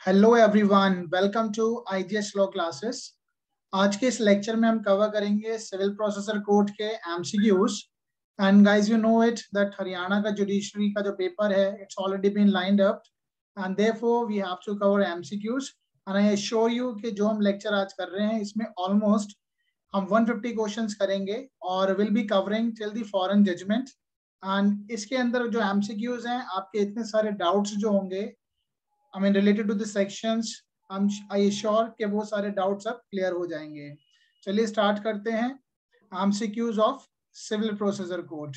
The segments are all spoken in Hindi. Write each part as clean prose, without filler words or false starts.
Hello everyone, welcome to IGS law classes. आज के इस लेक्चर में हम कवर करेंगे सिविल प्रोसेसर कोड के MCQs. And guys, you know it that Haryana का जुडिशरी का जो पेपर है, it's already been lined up and therefore we have to cover MCQs. And I assure you कि जो हम लेक्चर आज कर रहे हैं इसमें ऑलमोस्ट हम 150 क्वेश्चंस करेंगे और will be covering till the foreign judgment. And इसके अंदर जो एमसीक्यूज हैं, आपके इतने सारे डाउट्स जो होंगे related to the sections, I assure कि वो सारे डाउट्स अब क्लियर हो जाएंगे। चलिए स्टार्ट करते हैं MCQs of civil processor code.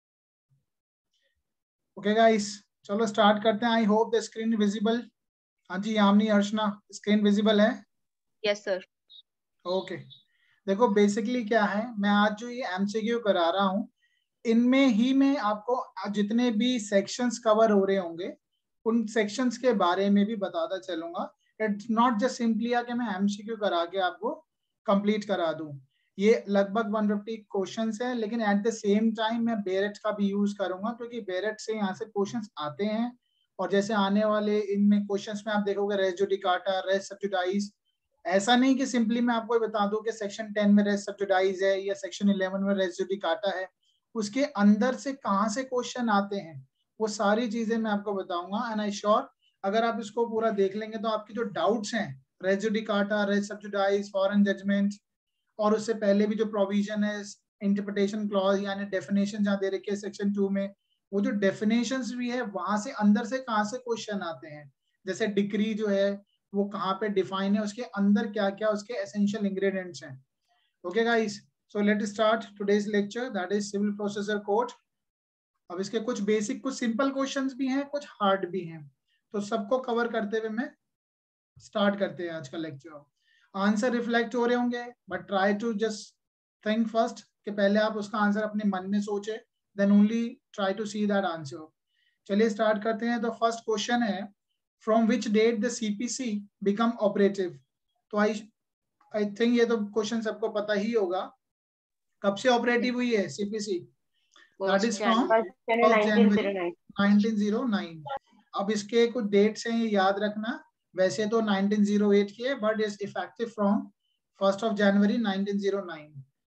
Okay guys, चलो स्टार्ट करते हैं। I hope the screen visible. हाँ जी यामिनी, अर्चना, स्क्रीन विजिबल है? Yes sir. ओके, देखो बेसिकली क्या है, मैं आज जो ये एमसीक्यू करा रहा हूँ इनमें ही मैं आपको जितने भी सेक्शंस कवर हो रहे होंगे उन सेक्शंस के बारे में भी बताता चलूंगा। इट्स नॉट जस्ट सिंपली कि मैं एमसीक्यू करा के आपको कंप्लीट करा दूं। ये लगभग 150 क्वेश्चंस है, लेकिन एट द सेम टाइम मैं बेरेट का भी यूज करूंगा क्योंकि बेरेट से यहाँ से क्वेश्चंस आते हैं। और जैसे आने वाले इनमें क्वेश्चंस में आप देखोगे रेस जुडिकाटा, रेस सब्जुडाइज। ऐसा नहीं कि सिंपली मैं आपको बता दूं कि सेक्शन 10 में रेस सब्जुडाइज है या सेक्शन 11 में रेस जुडिकाटा है। उसके अंदर से कहाँ से क्वेश्चन आते हैं वो सारी चीजें मैं आपको बताऊंगा। एंड आई श्योर अगर आप इसको पूरा देख लेंगे तो आपकी जो डाउट्स हैं res judicata, res sub judice, foreign judgment और उससे पहले भी जो प्रोविजन है इंटरप्रिटेशन क्लॉज यानी डेफिनेशन जहाँ दे रखी है सेक्शन 2 में, वो जो डेफिनेशंस भी है वहां से अंदर से कहाँ से क्वेश्चन आते हैं। जैसे डिक्री जो है वो कहाँ पे डिफाइन है, उसके अंदर क्या क्या उसके एसेंशियल इंग्रेडिएंट्स हैं। Okay guys, so let start today's lecture, that is civil processor code. अब इसके कुछ बेसिक, कुछ सिंपल क्वेश्चंस भी हैं, कुछ हार्ड भी हैं, तो सबको कवर करते हुए मैं स्टार्ट करते हैं आज का लेक्चर। आंसर रिफ्लेक्ट हो रहे होंगे but try to just think first कि पहले आप उसका आंसर अपने मन में सोचे, then only try to see that answer. चलिए स्टार्ट करते हैं। तो फर्स्ट क्वेश्चन है, from which date the CPC become operative. तो आई थिंक ये तो क्वेश्चन सबको पता ही होगा, कब से ऑपरेटिव हुई है CPC. That is from 1 January 1909। अब इसके कुछ डेट्स हैं ये याद रखना। वैसे तो 1908 की है but is effective from 1 January 1909।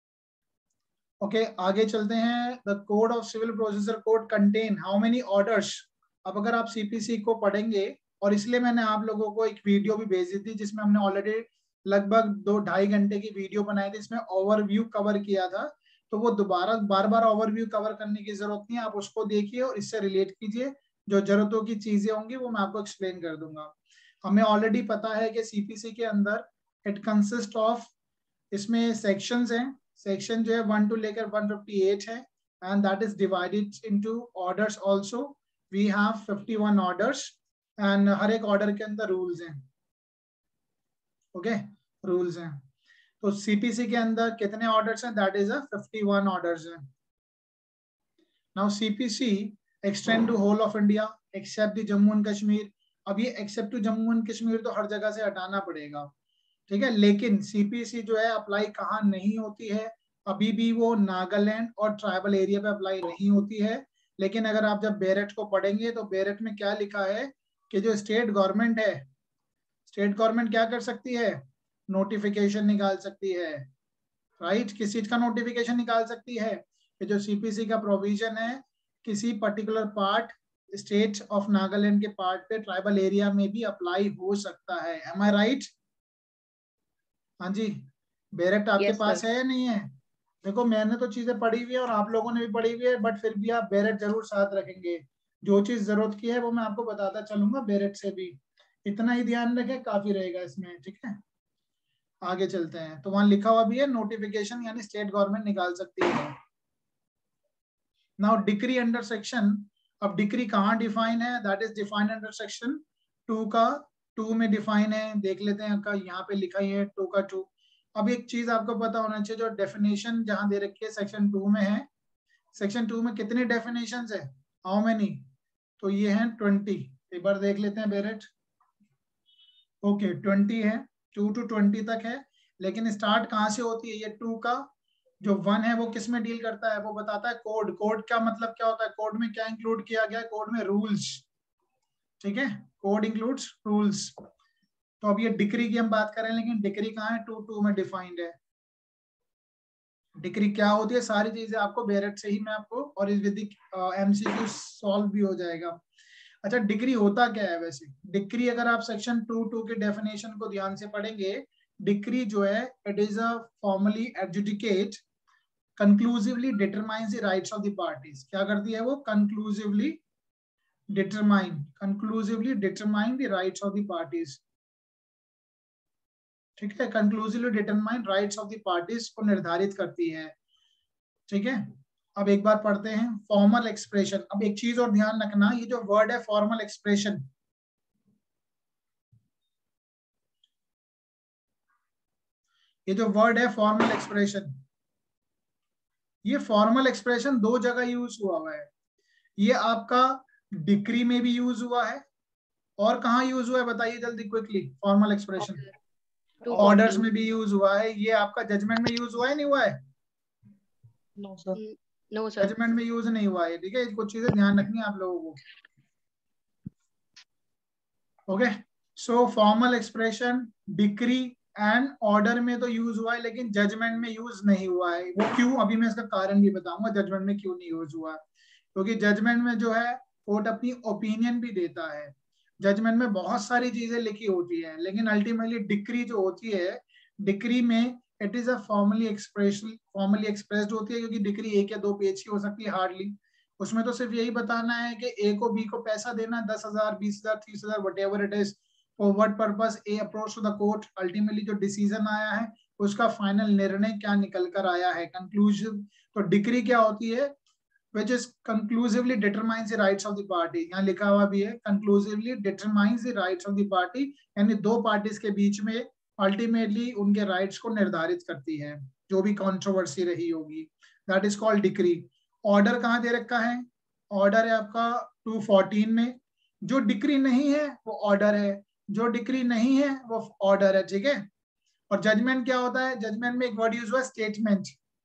Okay, आगे चलते हैं। The code of civil processor code contain how many orders. अब अगर आप सीपीसी को पढ़ेंगे, और इसलिए मैंने आप लोगों को एक वीडियो भी भेजी थी जिसमें हमने ऑलरेडी लगभग 2-2.5 घंटे की वीडियो बनाई थी, इसमें ओवरव्यू कवर किया था। तो वो दोबारा बार बार ओवरव्यू कवर करने की जरूरत नहीं है, आप उसको देखिए और इससे रिलेट कीजिए। जो जरूरतों की चीजें होंगी वो मैं आपको एक्सप्लेन कर दूंगा। हमें ऑलरेडी पता है कि सीपीसी के अंदर इट कंसिस्ट ऑफ, इसमें सेक्शंस हैं। सेक्शन जो है 1 to लेकर 158 है and that is divided into orders also. We have 51 orders and हर एक ऑर्डर के अंदर रूल्स हैं। ओके, रूल्स हैं। तो सीपीसी के अंदर कितने ऑर्डर्स हैं? दैट इज 51 ऑर्डर्स हैं। Now CPC extend to whole of India except the Jammu and Kashmir. अब ये except to Jammu and Kashmir तो हर जगह से हटाना पड़ेगा, ठीक है, लेकिन सीपीसी जो है अप्लाई कहाँ नहीं होती है, अभी भी वो नागालैंड और ट्राइबल एरिया पे अप्लाई नहीं होती है। लेकिन अगर आप जब बेरेट को पढ़ेंगे तो बेरेट में क्या लिखा है कि जो स्टेट गवर्नमेंट है, स्टेट गवर्नमेंट क्या कर सकती है? नोटिफिकेशन निकाल सकती है। राइट, किस चीज का नोटिफिकेशन निकाल सकती है? कि जो सीपीसी का प्रोविजन है किसी particular part state of Nagaland के पार्ट पे ट्राइबल एरिया में भी अप्लाई हो सकता है। Am I right? हाँ जी, बेरेट आपके पास है या नहीं है? देखो मैंने तो चीजें पढ़ी हुई है और आप लोगों ने भी पढ़ी हुई है, बट फिर भी आप बेरेट जरूर साथ रखेंगे। जो चीज जरूरत की है वो मैं आपको बताता चलूंगा बेरेट से भी। इतना ही ध्यान रखें, काफी रहेगा इसमें, ठीक है। आगे चलते हैं। तो वहां लिखा हुआ भी है नोटिफिकेशन यानी स्टेट गवर्नमेंट निकाल सकती है। नाउ डिक्री अंडर सेक्शन, अब डिक्री कहाँ डिफाइन है? That is defined under section 2 का 2 में डिफाइन है। देख लेते हैं का यहाँ पे लिखा ही है 2 का 2। अब एक चीज आपको पता होना चाहिए, जो डेफिनेशन जहां दे रखी है सेक्शन 2 में है, सेक्शन 2 में कितने डेफिनेशन है? How many? तो ये है 20। एक बार देख लेते हैं बेरेट। ओके 20 है, 2 to 20 तक है। लेकिन स्टार्ट कहाँ से होती है? ये 2 का जो 1 है वो किस में डील करता है? वो बताता है कोड। कोड का मतलब क्या होता है? कोड में क्या इंक्लूड किया गया है? कोड में रूल्स। ठीक है, कोड इंक्लूड्स रूल्स। तो अब ये डिक्री की हम बात करें, लेकिन डिक्री कहाँ है, 2.2 में डिफाइंड है। डिक्री क्या होती है, सारी चीजें आपको बेरेट से ही मैं आपको, और इस विधि एमसीक्यू सॉल्व भी हो जाएगा। अच्छा, डिक्री होता क्या है वैसे? डिक्री अगर आप सेक्शन 2.2 के डेफिनेशन को ध्यान से पढ़ेंगे, डिक्री जो है it is a formally adjudicate conclusively determines the rights of the parties. क्या करती है वो? Conclusively determine the rights of the parties. ठीक है, conclusively determine rights of the parties को निर्धारित करती है। ठीक है, अब एक बार पढ़ते हैं फॉर्मल एक्सप्रेशन। अब एक चीज और ध्यान रखना, ये जो वर्ड है फॉर्मल एक्सप्रेशन, ये जो वर्ड है फॉर्मल एक्सप्रेशन, ये फॉर्मल एक्सप्रेशन दो जगह यूज हुआ है। ये आपका डिक्री में भी यूज हुआ है, और कहाँ यूज हुआ है बताइए जल्दी क्विकली? फॉर्मल एक्सप्रेशन ऑर्डर्स में भी यूज हुआ है। ये आपका जजमेंट में यूज हुआ है, नहीं हुआ है? No sir. No sir, judgment में यूज नहीं हुआ है। ठीक है, कुछ चीजें ध्यान रखनी है आप लोगों को। Okay, so formal expression decree and order में तो यूज हुआ है, लेकिन जजमेंट में यूज नहीं हुआ है। वो क्यों, अभी मैं इसका कारण भी बताऊंगा जजमेंट में क्यों नहीं यूज हुआ। क्योंकि जजमेंट में जो है कोर्ट अपनी ओपिनियन भी देता है। जजमेंट में बहुत सारी चीजें लिखी होती है, लेकिन अल्टीमेटली डिक्री जो होती है, डिक्री में it is a formally expressed होती है। क्योंकि डिक्री 1 या 2 पेज की हो सकती है हार्डली। उसमें तो सिर्फ यही बताना है कि ए को बी को पैसा देना, 10,000 20,000 30,000 whatever it is, for what purpose a approach to the court, ultimately जो डिसीजन आया है उसका फाइनल निर्णय क्या निकल कर आया है, कंक्लूजन। तो डिक्री क्या होती है? which is conclusively determines the rights of the party। यहाँ लिखा हुआ भी है conclusively determines the rights of the party, यानी दो पार्टीज के बीच में अल्टीमेटली उनके राइट्स को निर्धारित करती है, जो भी कंट्रोवर्सी रही होगी। That is called decree. Order कहाँ दे रखा है? ऑर्डर है आपका 214 में। जो डिक्री नहीं है वो ऑर्डर है, जो डिक्री नहीं है वो ऑर्डर है। ठीक है, और जजमेंट क्या होता है? जजमेंट में एक वर्ड यूज हुआ है स्टेटमेंट।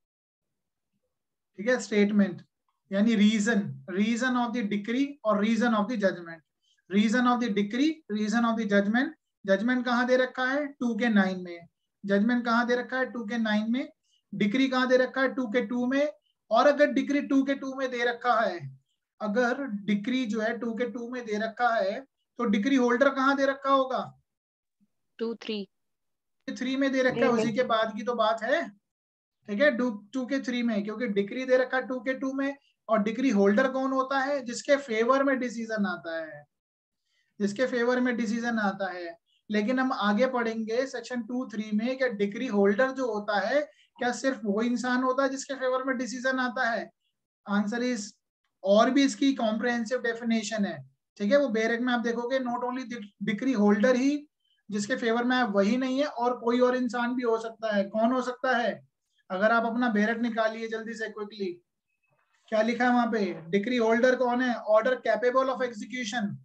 ठीक है, स्टेटमेंट यानी रीजन ऑफ द डिक्री और reason of the judgment. Reason of the decree, reason of the judgment. Judgment कहाँ दे रखा है? 2 के 9 में। जजमेंट कहाँ दे रखा है? 2 के 9 में। डिक्री कहाँ दे रखा है? 2 के 2 में। और अगर डिक्री 2 के 2 में दे रखा है, अगर डिक्री जो है 2 के 2 में दे रखा है, तो डिक्री होल्डर कहाँ दे रखा होगा? 2 3 3 में दे रखा है, उसी के बाद की तो बात है। ठीक है, 2 के 3 में, क्योंकि डिक्री दे रखा है 2 के 2 में। और डिक्री होल्डर कौन होता है? जिसके फेवर में डिसीजन आता है, जिसके फेवर में डिसीजन आता है। लेकिन हम आगे पढ़ेंगे सेक्शन 2.3 में, क्या डिक्री होल्डर जो होता है क्या सिर्फ वो इंसान होता है जिसके फेवर में डिसीजन आता है? आंसर इज, और भी इसकी कॉम्प्रिहेंसिव डेफिनेशन है। ठीक है, वो बेरेक में आप देखोगे, नॉट ओनली डिक्री होल्डर ही जिसके फेवर में है वही नहीं है, और कोई और इंसान भी हो सकता है। कौन हो सकता है? अगर आप अपना बेरेक निकालिए जल्दी से क्विकली, क्या लिखा है वहां पे? डिक्री होल्डर कौन है? Order capable of execution,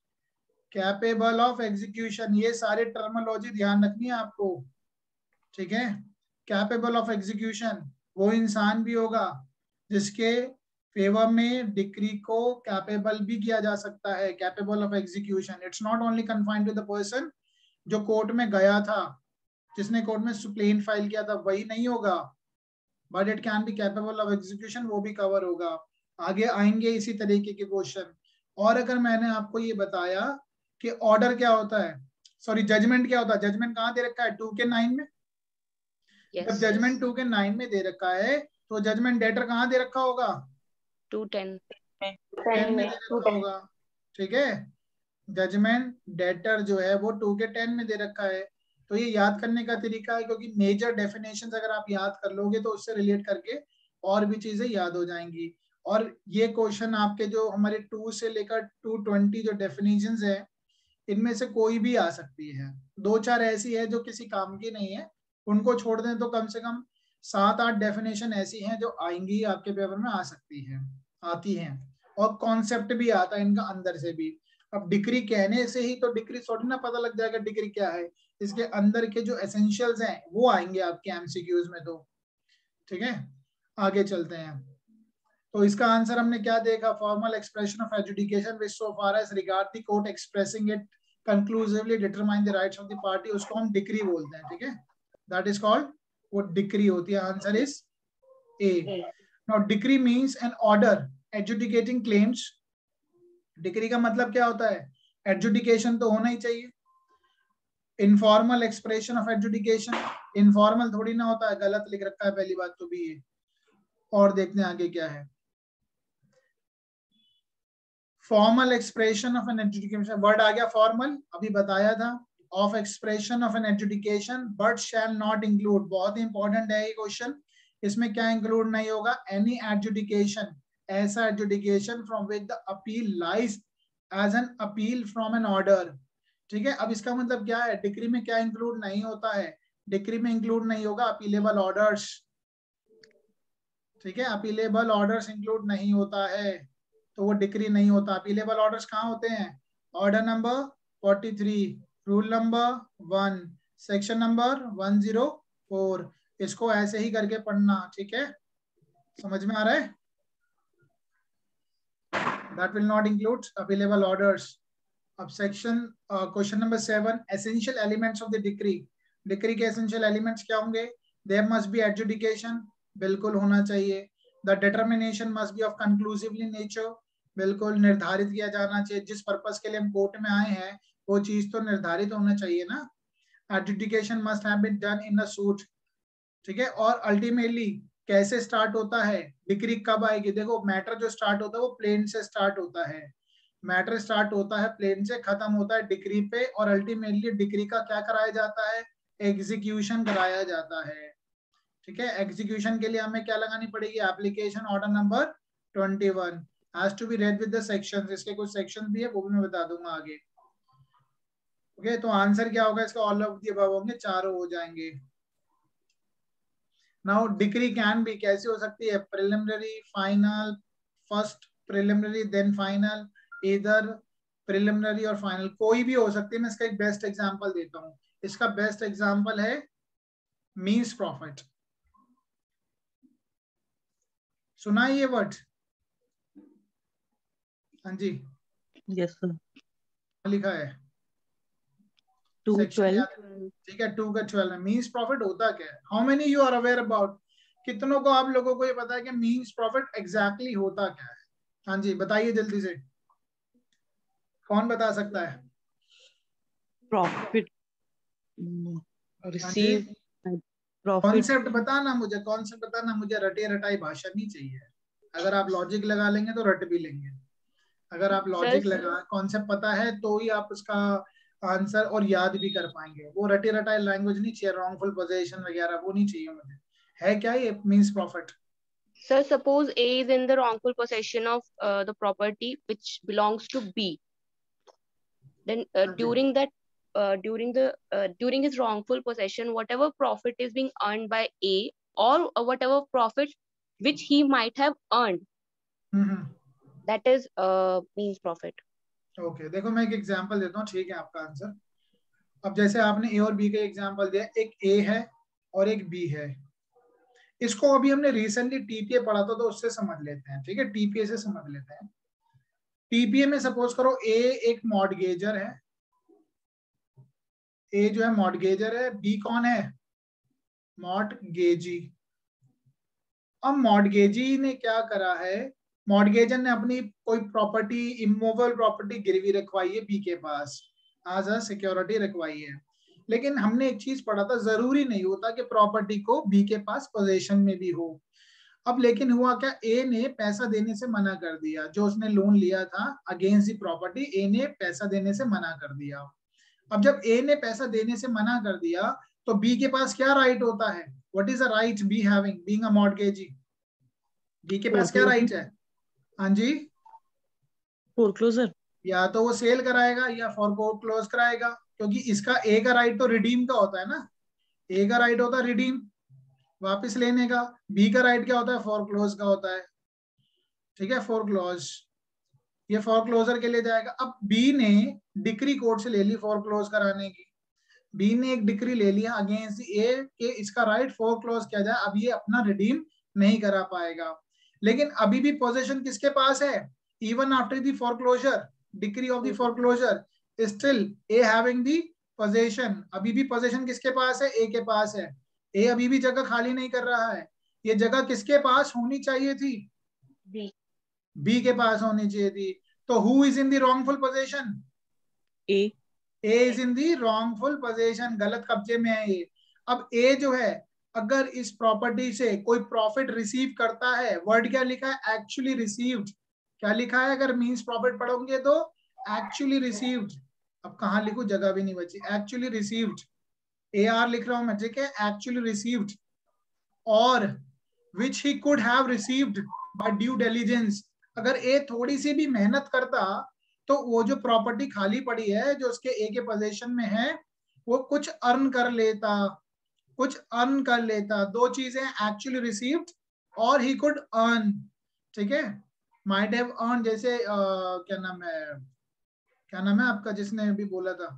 capable of execution. ये सारे टर्मिनोलॉजी ध्यान रखनी है आपको। ठीक है, कैपेबल ऑफ एग्जीक्यूशन वो इंसान भी होगा जिसके फेवर में डिक्री को कैपेबल भी किया जा सकता है। Capable of execution, it's not only confined to the person जो कोर्ट में गया था, जिसने कोर्ट में सुप्लेन फाइल किया था, वही नहीं होगा, but it can be capable of execution, वो भी कवर होगा। आगे आएंगे इसी तरीके के क्वेश्चन। और अगर मैंने आपको ये बताया कि ऑर्डर क्या होता है, सॉरी जजमेंट क्या होता है, जजमेंट कहाँ दे रखा है? 2 के 9 में। जब जजमेंट 2 के 9 में दे रखा है, तो जजमेंट डेटर कहाँ दे रखा होगा? 2 10 10 में दे रखा होगा। ठीक है, जजमेंट डेटर जो है वो 2 के 10 में दे रखा है। तो ये याद करने का तरीका है, क्योंकि मेजर डेफिनेशंस अगर आप याद कर लोगे तो उससे रिलेट करके और भी चीजें याद हो जाएंगी। और ये क्वेश्चन आपके जो हमारे 2 से लेकर 220 जो डेफिनेशंस है, इनमें से कोई भी आ सकती है। 2-4 ऐसी है जो किसी काम की नहीं है, उनको छोड़ दें तो कम से कम 7-8 डेफिनेशन ऐसी हैं जो आएंगी आपके पेपर में, आ सकती है, आती हैं। और कॉन्सेप्ट भी आता है इनका अंदर से भी। अब डिक्री कहने से ही तो डिक्री थोड़ी ना पता लग जाएगा डिक्री क्या है, इसके अंदर के जो एसेंशियल्स हैं वो आएंगे आपके एमसीक्यूज में। तो ठीक है, आगे चलते हैं। तो इसका आंसर हमने क्या देखा, formal expression of adjudication which so far as regard the court expressing it conclusively determine the rights of the party, उसको हम डिक्री बोलते हैं, ठीक है, दैट इज कॉल्ड, वो डिक्री होती है, answer is A. Now decree means an order adjudicating claims. Decree का मतलब क्या होता है, एजुडिकेशन तो होना ही चाहिए। Informal expression of adjudication, informal थोड़ी ना होता है, गलत लिख रखा है पहली बात तो भी ये। और देखते हैं आगे क्या है, formal expression of an adjudication, word आ गया फॉर्मल, अभी बताया था, of expression of an adjudication but shall not include, बहुत इंपॉर्टेंट है ये क्वेश्चन, इसमें क्या इंक्लूड नहीं होगा, एनी एजुडिकेशन, ऐसा adjudication from which the appeal lies as an appeal from an order, ठीक है। अब इसका मतलब क्या है, डिक्री में क्या इंक्लूड नहीं होता है, डिक्री में इंक्लूड नहीं होगा अपीलेबल ऑर्डर्स, ठीक है, अपीलेबल ऑर्डर्स इंक्लूड नहीं होता है, तो वो डिक्री नहीं होता। अपीलेबल ऑर्डर्स कहाँ होते हैं, order number 43, rule number 1, section number 104, इसको ऐसे ही करके पढ़ना, ठीक है, समझ में आ रहा है, that will not include appealable orders. अब section question number 7, essential elements of the decree, decree के एसेंशियल एलिमेंट्स क्या होंगे, देयर मस्ट बी एजुडिकेशन, बिल्कुल होना चाहिए, the determination must be of conclusively nature, बिल्कुल निर्धारित किया जाना चाहिए, जिस पर्पस के लिए हम कोर्ट में आए हैं वो चीज तो निर्धारित होना चाहिए ना, adjudication must have been done in a suit, ठीक है। और अल्टीमेटली कैसे स्टार्ट होता है, डिक्री कब आएगी, देखो मैटर जो स्टार्ट होता है वो प्लेन से स्टार्ट होता है, मैटर स्टार्ट होता है प्लेन से, खत्म होता है डिक्री पे, और अल्टीमेटली डिक्री का क्या कराया जाता है, एग्जीक्यूशन कराया जाता है, ठीक है। एग्जीक्यूशन के लिए हमें क्या लगानी पड़ेगी, application order number 21 has to be read with the sections, इसके कुछ सेक्शंस भी है वो भी मैं बता दूंगा आगे, ओके। तो आंसर क्या होगा इसका, ऑल ऑफ द अबव होंगे, चारों हो जाएंगे। नाउ डिक्री कैन बी कैसी हो सकती है, preliminary, final, first preliminary then final, इधर प्रिलिमिनरी और फाइनल, कोई भी हो सकती है। मैं इसका एक बेस्ट एग्जांपल देता हूँ, इसका बेस्ट एग्जांपल है मीन्स प्रॉफिट, सुना ये वर्ड, हाँ जी, यस सर, लिखा है 212, ठीक है, 2 का 12 में मीन्स प्रॉफिट होता क्या है, how many you are aware about, कितनों को आप लोगों को ये पता है कि मीन्स प्रॉफिट एग्जैक्टली होता क्या है, हाँ जी बताइए जल्दी से, कौन बता सकता है, प्रॉफिट हाँ जी, रिसीव, प्रॉफिट, कॉन्सेप्ट बताना मुझे, कॉन्सेप्ट बताना मुझे, रटे रटाई भाषा नहीं चाहिए, अगर आप लॉजिक लगा लेंगे तो रट भी लेंगे, अगर आप लॉजिक लगा कॉन्सेप्ट पता है तो ही आप उसका आंसर और याद भी कर पाएंगे, वो रटी रटाई लैंग्वेज नहीं चाहिए, रॉन्गफुल पोजीशन वगैरह वो नहीं चाहिए मुझे, है क्या ये means profit. Sir, suppose A is in the wrongful possession of the property which belongs to B. Then during his wrongful possession, whatever profit is being earned by A, or whatever profit which he might have earned, that is means profit. Okay देखो मैं एक एग्जांपल देता हूँ, ठीक है आपका आंसर, अब जैसे आपने ए और बी का एग्जांपल दिया, एक ए है और एक बी है, इसको अभी हमने रिसेंटली टीपीए पढ़ा था तो उससे समझ लेते हैं, ठीक है, टीपीए से समझ लेते हैं। टीपीए में सपोज करो ए एक मॉर्टगेजर है, ए जो है मॉर्टगेजर है, बी कौन है, मॉर्टगेजी। अब मॉर्टगेजी ने क्या करा है, मॉर्टगेजर ने अपनी कोई प्रॉपर्टी, इमूवेबल प्रॉपर्टी गिरवी रखवाई है बी के पास, एज अ सिक्योरिटी रखवाई है, लेकिन हमने एक चीज पढ़ा था, जरूरी नहीं होता कि प्रॉपर्टी को बी के पास पोजीशन में भी हो। अब लेकिन हुआ क्या, ए ने पैसा देने से मना कर दिया, जो उसने लोन लिया था अगेंस्ट दी प्रॉपर्टी, ए ने पैसा देने से मना कर दिया। अब जब ए ने पैसा देने से मना कर दिया तो बी के पास क्या राइट होता है, what is the right B having being a mortgagee, B के पास क्या राइट है, हाँ जी, फोरक्लोजर, या तो वो सेल कराएगा या फोरक्लोज कराएगा, क्योंकि इसका ए का राइट तो रिडीम का होता है ना, ए का राइट होता है रिडीम वापस लेने का, बी का राइट क्या होता है, फोरक्लोज का होता है, ठीक है, फोरक्लोज, ये फोरक्लोजर के लिए जाएगा। अब बी ने डिक्री कोर्ट से ले ली फोरक्लोज कराने की, बी ने एक डिक्री ले लिया अगेंस्ट ए के इसका राइट फोरक्लोज किया जाए, अब ये अपना रिडीम नहीं करा पाएगा, लेकिन अभी भी पोजेशन किसके पास है? Even after the foreclosure, decree of the foreclosure, still A having the possession. अभी भी पोजेशन किसके पास है? ए के पास है। ए अभी भी जगह खाली नहीं कर रहा है। ये जगह किसके पास होनी चाहिए थी? बी के पास होनी चाहिए थी। तो who is in the wrongful position? A is in the wrongful position, गलत कब्जे में है ये। अब ए जो है, अगर इस प्रॉपर्टी से कोई प्रॉफिट रिसीव करता है, वर्ड क्या लिखा है? Actually received. क्या लिखा है? अगर मींस प्रॉफिट पढ़ोगे तो एक्चुअली रिसीव्ड। अब कहां लिखूं, जगह भी नहीं बची। एक्चुअली रिसीव्ड, ए आर लिख रहा हूं मैं, ठीक है? एक्चुअली रिसीव्ड और which he could have received by due diligence। अगर ए थोड़ी सी भी मेहनत करता तो वो जो प्रॉपर्टी खाली पड़ी है जो उसके ए के पोजीशन में है, वो कुछ अर्न कर लेता, कुछ अर्न कर लेता। दो चीजें, एक्चुअली रिसीव्ड और ही कुड अर्न, ठीक है? माइट हैव अर्न, जैसे क्या नाम है आपका जिसने अभी बोला था?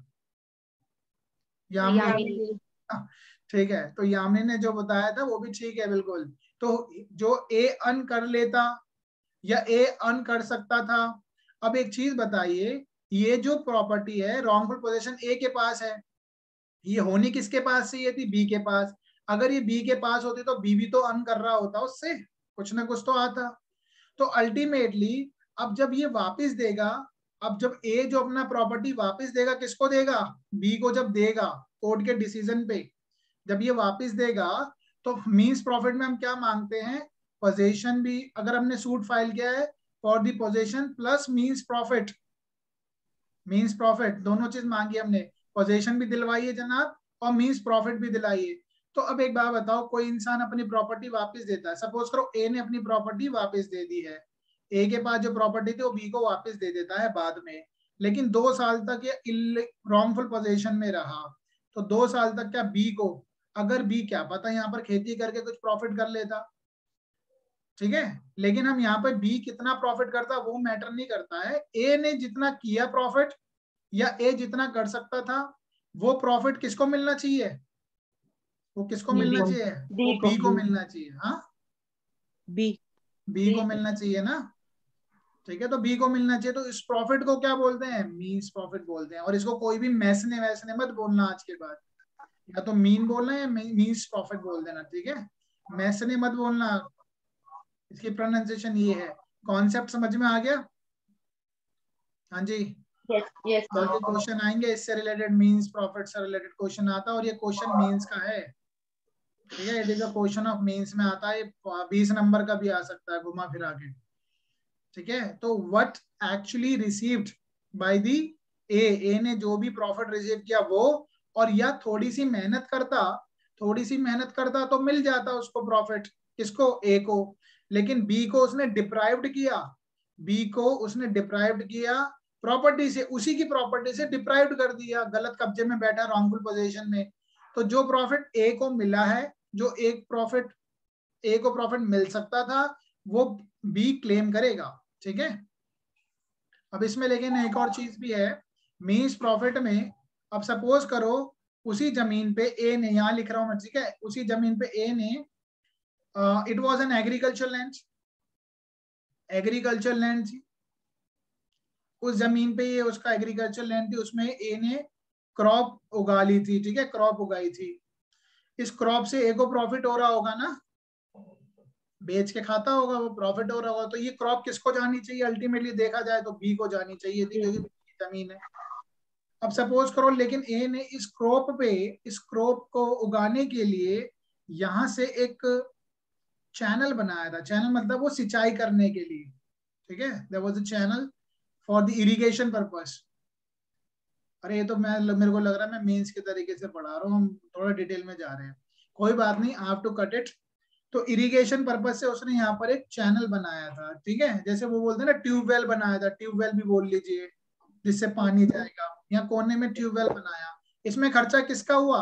यामिनी। ठीक है, तो यामिनी ने जो बताया था वो भी ठीक है बिल्कुल। तो जो ए अर्न कर लेता या ए अर्न कर सकता था। अब एक चीज बताइए, ये जो प्रॉपर्टी है रॉन्गफुल पोजीशन ए के पास है, ये होनी किसके पास चाहिए थी? बी के पास। अगर ये बी के पास होती तो बी भी तो अर्न कर रहा होता, उससे कुछ ना कुछ तो आता। तो अल्टीमेटली अब जब ये वापस देगा, अब जब ए जो अपना प्रॉपर्टी वापस देगा, किसको देगा? बी को जब देगा कोर्ट के डिसीजन पे, जब ये वापस देगा तो मींस प्रॉफिट में हम क्या मांगते हैं? पोजीशन भी, अगर हमने सूट फाइल किया है for the position plus means profit, means profit दोनों चीज मांगी हमने। पोजीशन भी दिलवाइए जनाब और मींस प्रॉफिट भी दिलाइए। तो अब एक बात बताओ, कोई इंसान अपनी प्रॉपर्टी वापस देता है, सपोज करो ए ने अपनी प्रॉपर्टी वापस दे दी है, ए के पास जो प्रॉपर्टी थी वो बी को वापस दे देता है बाद में, लेकिन 2 साल तक ये रॉन्गफुल पोजीशन में रहा। तो 2 साल तक क्या बी को, अगर बी क्या पता यहाँ पर खेती करके कुछ प्रॉफिट कर लेता, ठीक है? लेकिन हम यहाँ पे बी कितना प्रॉफिट करता वो मैटर नहीं करता है। ए ने जितना किया प्रॉफिट या ए जितना कर सकता था, वो प्रॉफिट किसको मिलना चाहिए? वो किसको मिलना चाहिए? वो बी को मिलना चाहिए। हाँ, बी को मिलना चाहिए ना, ठीक है? तो बी को मिलना चाहिए। तो इस प्रॉफिट को क्या बोलते हैं? मीन्स प्रॉफिट बोलते हैं। और इसको कोई भी मैसने वैसने मत बोलना आज के बाद, या तो मीन बोलना है या मीन्स प्रॉफिट बोल देना, ठीक है? मैसने मत बोलना, इसकी प्रोनाउंसिएशन ये है। कॉन्सेप्ट समझ में आ गया? हाँ जी, यस कल के क्वेश्चन आएंगे इससे रिलेटेड, मींस प्रॉफिट से रिलेटेड क्वेश्चन आता है और ये क्वेश्चन मींस का है, ठीक है? It is a question of means में आता है। 20 नंबर का भी आ सकता है घुमा फिरा के, ठीक है? तो what actually received by the A ने जो भी प्रॉफिट रिसीव किया वो, और या थोड़ी सी मेहनत करता तो मिल जाता उसको प्रॉफिट। किसको? ए को। लेकिन बी को उसने डिप्राइव्ड किया, बी को उसने डिप्राइव्ड किया प्रॉपर्टी से, उसी की प्रॉपर्टी से डिप्राइव्ड कर दिया, गलत कब्जे में बैठा रॉन्गफुल पोजीशन में। तो जो प्रॉफिट ए को मिला है, जो एक प्रॉफिट ए को प्रॉफिट मिल सकता था, वो बी क्लेम करेगा, ठीक है? अब इसमें लेकिन एक और चीज भी है मीन्स प्रॉफिट में। अब सपोज करो उसी जमीन पे ए ने, यहां लिख रहा हूं मैं, ठीक है? उसी जमीन पे ए ने, it was an agriculture land थी। उस जमीन पे ये उसका एग्रीकल्चर लैंड थी, उसमें ए ने क्रॉप उगा ली थी, ठीक है? क्रॉप उगाई थी। इस क्रॉप से ए को प्रॉफिट हो रहा होगा ना, बेच के खाता होगा, वो प्रॉफिट हो रहा होगा। तो ये क्रॉप किसको जानी चाहिए? अल्टीमेटली देखा जाए तो बी को जानी चाहिए थी, क्योंकि जमीन है। अब सपोज करो लेकिन ए ने इस क्रॉप को उगाने के लिए यहां से एक चैनल बनाया था। चैनल मतलब वो सिंचाई करने के लिए, ठीक है? There was a channel for the irrigation purpose. अरे ये तो मेरे को लग रहा है मैं मेंस के तरीके से पढ़ा रहा हूँ, हम थोड़ा डिटेल में जा रहे हैं, कोई बात नहीं, I have to cut it. तो इरिगेशन पर्पस से उसने यहाँ पर एक चैनल बनाया था, ठीक है? जैसे वो बोलते हैं ना ट्यूबवेल बनाया था, ट्यूबवेल भी बोल लीजिए, जिससे पानी जाएगा। यहाँ कोने में ट्यूबवेल बनाया, इसमें खर्चा किसका हुआ?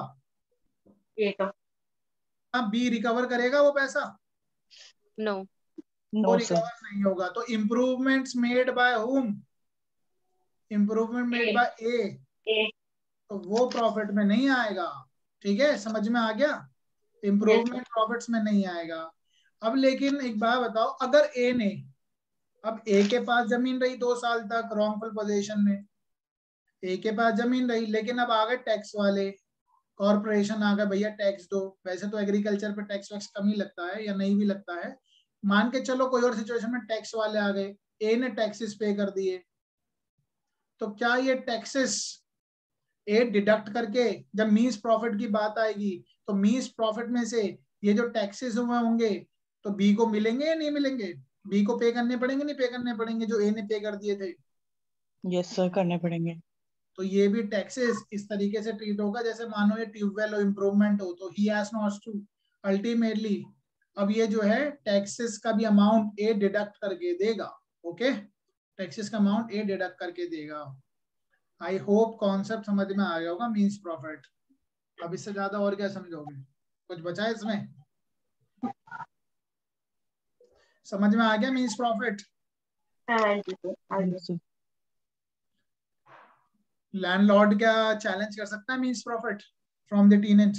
अब बी रिकवर करेगा वो पैसा? नो, वो रिकवर नहीं होगा। तो improvements made by whom? Improvement made by a, तो वो प्रॉफिट में नहीं आएगा, ठीक है? समझ में आ गया? इम्प्रूवमेंट प्रॉफिट्स में नहीं आएगा। अब लेकिन एक बात बताओ, अगर ए ने, अब ए के पास जमीन रही 2 साल तक रॉन्गफुल पोजीशन में, ए के पास जमीन रही, लेकिन अब आ गए टैक्स वाले, कॉर्पोरेशन आ गए, भैया टैक्स दो। वैसे तो एग्रीकल्चर पे टैक्स वैक्स कम ही लगता है या नहीं भी लगता है, मान के चलो कोई और सिचुएशन में टैक्स वाले आ गए, ए ने टैक्सेस पे कर दिए, तो क्या ये टैक्सेस ए डिडक्ट करके जब मीन्स प्रॉफिट की बात आएगी तो मीन्स प्रॉफिट में से ये जो टैक्सेस हुए होंगे तो बी को मिलेंगे या नहीं मिलेंगे? बी को पे करने पड़ेंगे नहीं पे करने पड़ेंगे जो ए ने पे कर दिए थे? यस सर, करने पड़ेंगे। तो ये भी टैक्सेस इस तरीके से ट्रीट होगा जैसे मानो ये ट्यूबवेल इम्प्रूवमेंट हो तो ही हैज नॉट टू अल्टीमेटली, अब ये जो है टैक्सेस का भी अमाउंट ए डिडक्ट करके देगा। ओके, टैक्सेस का अमाउंट ए डिडक्ट करके देगा। आई होप कॉन्सेप्ट समझ में आ गया होगा मींस प्रॉफिट। अब इससे ज्यादा और क्या समझोगे? कुछ बचा है इसमें? समझ में आ गया मींस प्रॉफिट? लैंडलॉर्ड क्या चैलेंज कर सकता है means profit from the tenant?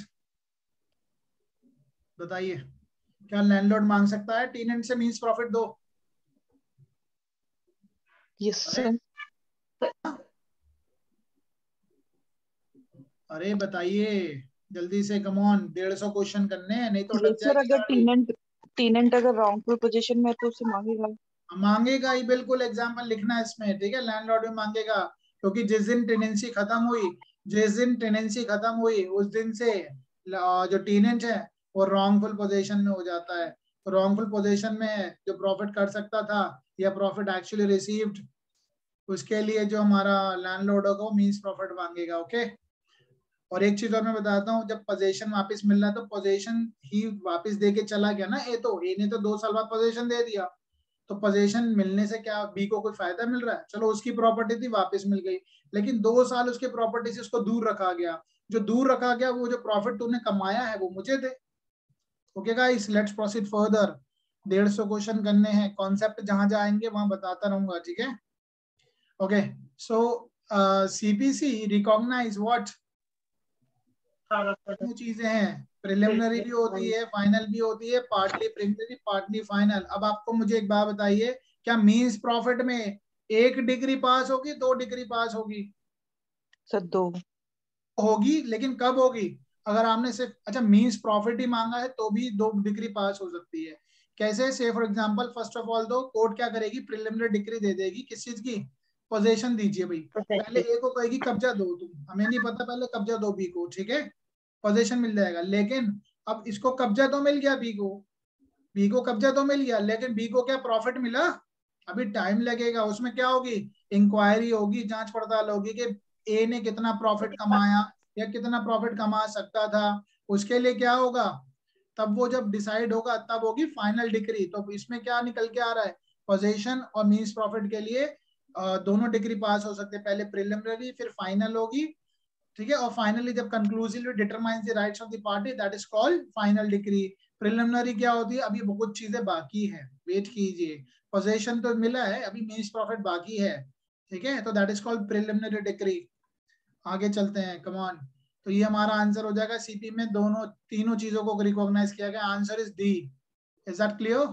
बताइए, क्या लैंडलॉर्ड मांग सकता है टेनेंट से मींस प्रॉफिट दो? Yes sir. अरे बताइए जल्दी से, कम ऑन, 150 क्वेश्चन करने हैं नहीं तो यस अटक सर, जाएगी अगर गाड़ी। टेनेंट अगर रॉन्गफुल पोजीशन में है तो उसे मांगेगा। मांगेगा ही, बिल्कुल एग्जाम्पल लिखना है इसमें, ठीक है? लैंडलॉर्ड भी मांगेगा, क्योंकि जिस दिन टेनेंसी खत्म हुई उस दिन से जो टेनेंट है वो रॉन्गफुल पोजीशन में हो जाता है। तो रॉन्गफुल पोजीशन में जो प्रॉफिट कर सकता था या प्रॉफिट एक्चुअली रिसीव्ड, उसके लिए जो हमारा लैंडलॉर्ड होगा वो मींस प्रॉफिट मांगेगा। ओके, और एक चीज और मैं बताता हूँ, जब पोजीशन वापस मिल रहा है तो पोजीशन ही वापस दे के चला गया ना ए ने तो 2 साल बाद पोजीशन दे दिया, तो पोजीशन मिलने से क्या बी को कोई फायदा मिल रहा है? चलो उसकी प्रॉपर्टी थी वापस मिल गई, लेकिन 2 साल उसके प्रॉपर्टी से उसको दूर रखा गया, जो दूर रखा गया वो जो प्रॉफिट तूने कमाया है वो मुझे दे। Okay guys, let's proceed further. 150 question करने हैं, कॉन्सेप्ट जहां जाएंगे वहां बताता रहूंगा, ठीक है? Okay, so CPC recognise what, दो चीजें हैं, प्रिलिमिनरी भी होती है, फाइनल भी होती है, पार्टली प्रिलिमिनरी पार्टली फाइनल। अब आपको मुझे एक बात बताइए, क्या मींस प्रॉफिट में 1 डिग्री पास होगी 2 डिग्री पास होगी? सर 2 होगी, लेकिन कब होगी? अगर आपने सिर्फ अच्छा मींस प्रॉफिट ही मांगा है तो भी 2 डिग्री पास हो सकती है। कैसे? Say for example, first of all तो कोर्ट क्या करेगी, प्रिलिमिनरी डिग्री दे देगी, किस चीज की? पोजीशन दीजिए भाई, पहले ए को कहेगी कब्जा दो, तुम हमें नहीं पता, पहले कब्जा दो बी को, ठीक है? पोजीशन मिल जाएगा। लेकिन अब इसको कब्जा तो मिल गया, बी को कब्जा तो मिल गया, लेकिन बी को क्या प्रॉफिट मिला? अभी टाइम लगेगा, उसमें क्या होगी? इंक्वायरी होगी, जांच पड़ताल होगी कि ए ने कितना प्रॉफिट कमाया या कितना प्रॉफिट कमा सकता था। उसके लिए क्या होगा? तब वो जब डिसाइड होगा तब होगी फाइनल डिग्री। तो इसमें क्या निकल के आ रहा है? पोजीशन और मींस प्रॉफिट के लिए दोनों डिग्री पास हो सकते हैं, पहले प्रिलिमिनरी फिर फाइनल होगी, ठीक है? और फाइनली जब conclusively determines the rights of the party, that is called final degree. Preliminary क्या होती है? अभी बहुत चीजें बाकी है, वेट कीजिए। पोजीशन तो मिला है, अभी मींस प्रॉफिट बाकी है, ठीक है? तो that is called preliminary degree. आगे चलते हैं, कम ऑन। तो ये हमारा आंसर हो जाएगा, सीपी में दोनों तीनों चीजों को रिकॉग्नाइज किया गया, answer is D. Is that clear?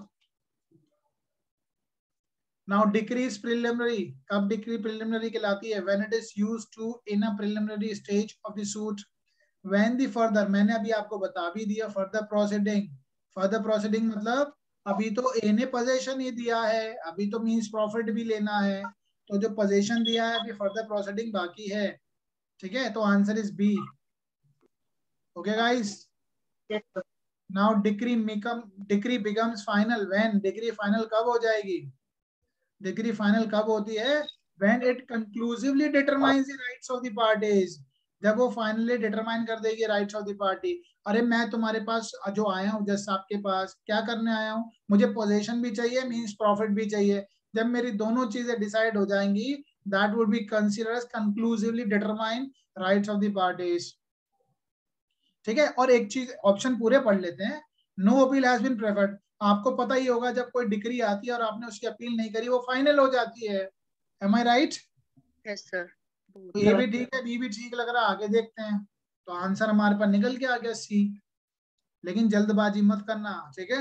Now decree is preliminary. कब डिक्री प्रिलिमिनरी कहलाती है? When it is used to in a preliminary stage of the suit, when the further, मैंने अभी आपको बता भी दिया, फर्दर प्रोसीडिंग। फर्दर प्रोसीडिंग मतलब अभी तो ए ने पोजीशन ही दिया है, अभी तो मींस प्रॉफिट भी लेना है, तो जो पोजीशन दिया है अभी फर्दर प्रोसीडिंग बाकी है, ठीक है? तो answer is B. Okay guys, now decree becomes final when, decree final कब हो जाएगी? डिग्री फाइनल कब होती है? When it conclusively determines the rights of the parties, जब वो फाइनली डिटरमाइन कर देगी राइट्स ऑफ द पार्टी। अरे मैं तुम्हारे पास जो आया हूँ, जस्ट आपके पास क्या करने आया हूँ? मुझे पोजीशन भी चाहिए, मींस प्रॉफिट भी चाहिए। जब मेरी दोनों चीजें डिसाइड हो जाएंगी, that would be considered as conclusively determine rights of the parties, ठीक है? और एक चीज, ऑप्शन पूरे पढ़ लेते हैं। No appeal has been preferred, आपको पता ही होगा जब कोई डिग्री आती है और आपने उसकी अपील नहीं करी वो फाइनल हो जाती है। Am I right? Yes sir. तो ये भी ठीक है, बी भी ठीक लग रहा है, आगे देखते हैं। तो आंसर हमारे पास निकल के आ गया सी, लेकिन जल्दबाजी मत करना, ठीक है?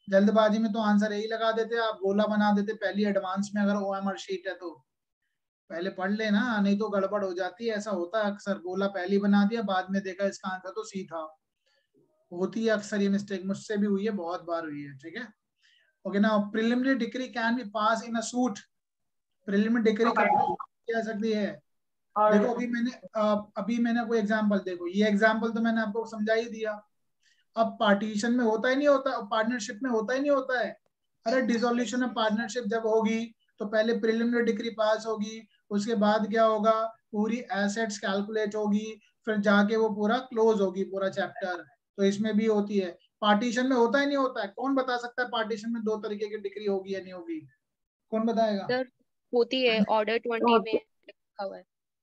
जल्दबाजी में तो आंसर यही लगा देते, आप गोला बना देते पहली एडवांस में, अगर ओएमआर शीट है तो पहले पढ़ लेना, नहीं तो गड़बड़ हो जाती है। ऐसा होता है अक्सर, गोला पहले बना दिया, बाद में देखा इसका आंसर तो सी था। होती है अक्सर ये मिस्टेक, मुझसे भी हुई है, बहुत बार हुई है। ठीक है, okay no. Preliminary degree can be pass in a suit. Preliminary degree कब जा सकती है? देखो अभी मैंने कोई एग्जांपल, देखो ये एग्जांपल तो मैंने आपको समझा ही दिया। अब पार्टीशन में होता ही नहीं होता, पार्टनरशिप में होता ही नहीं होता है। अरे डिसोल्यूशन ऑफ पार्टनरशिप जब होगी तो पहले प्रिलिमिनरी डिग्री पास होगी, उसके बाद क्या होगा, पूरी एसेट्स कैलकुलेट होगी, फिर जाके वो पूरा क्लोज होगी पूरा चैप्टर। तो इसमें भी होती है। पार्टीशन में होता ही नहीं होता है। कौन बता सकता है पार्टीशन में 2 तरीके की डिग्री होगी या नहीं होगी? कौन बताएगा? सर होती है, ऑर्डर 20 में लिखा हुआ है।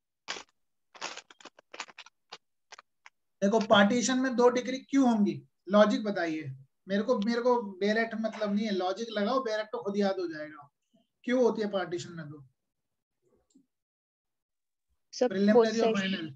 देखो पार्टीशन में 2 डिग्री क्यों होंगी, लॉजिक बताइए। मेरे को डायरेक्ट मतलब नहीं है, लॉजिक लगाओ, डायरेक्ट तो खुद याद हो जाएगा। क्यों होती है पार्टीशन में 2? सब प्रिलिमिनरी और फाइनल।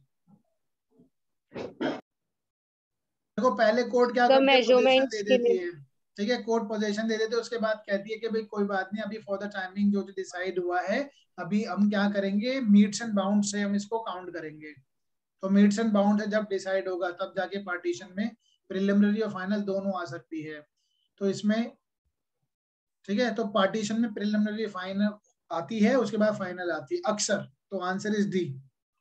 देखो पहले कोर्ट क्या करती है, पोजीशन दे देती है। ठीक है, कोर्ट पोजीशन दे देते है, उसके बाद कहती है कि भाई कोई बात नहीं, अभी फॉर द टाइमिंग जो डिसाइड हुआ है, अभी हम क्या करेंगे, मीट्स एंड बाउंड से हम इसको काउंट करेंगे। तो मीट्स एंड बाउंड जब डिसाइड होगा तब जाके पार्टीशन में प्रिलिमिनरी और फाइनल दोनों आ सकती है। तो इसमें ठीक है, तो पार्टीशन में प्रिलिमिनरी फाइनल आती है, उसके बाद फाइनल आती है अक्सर। तो आंसर इज डी।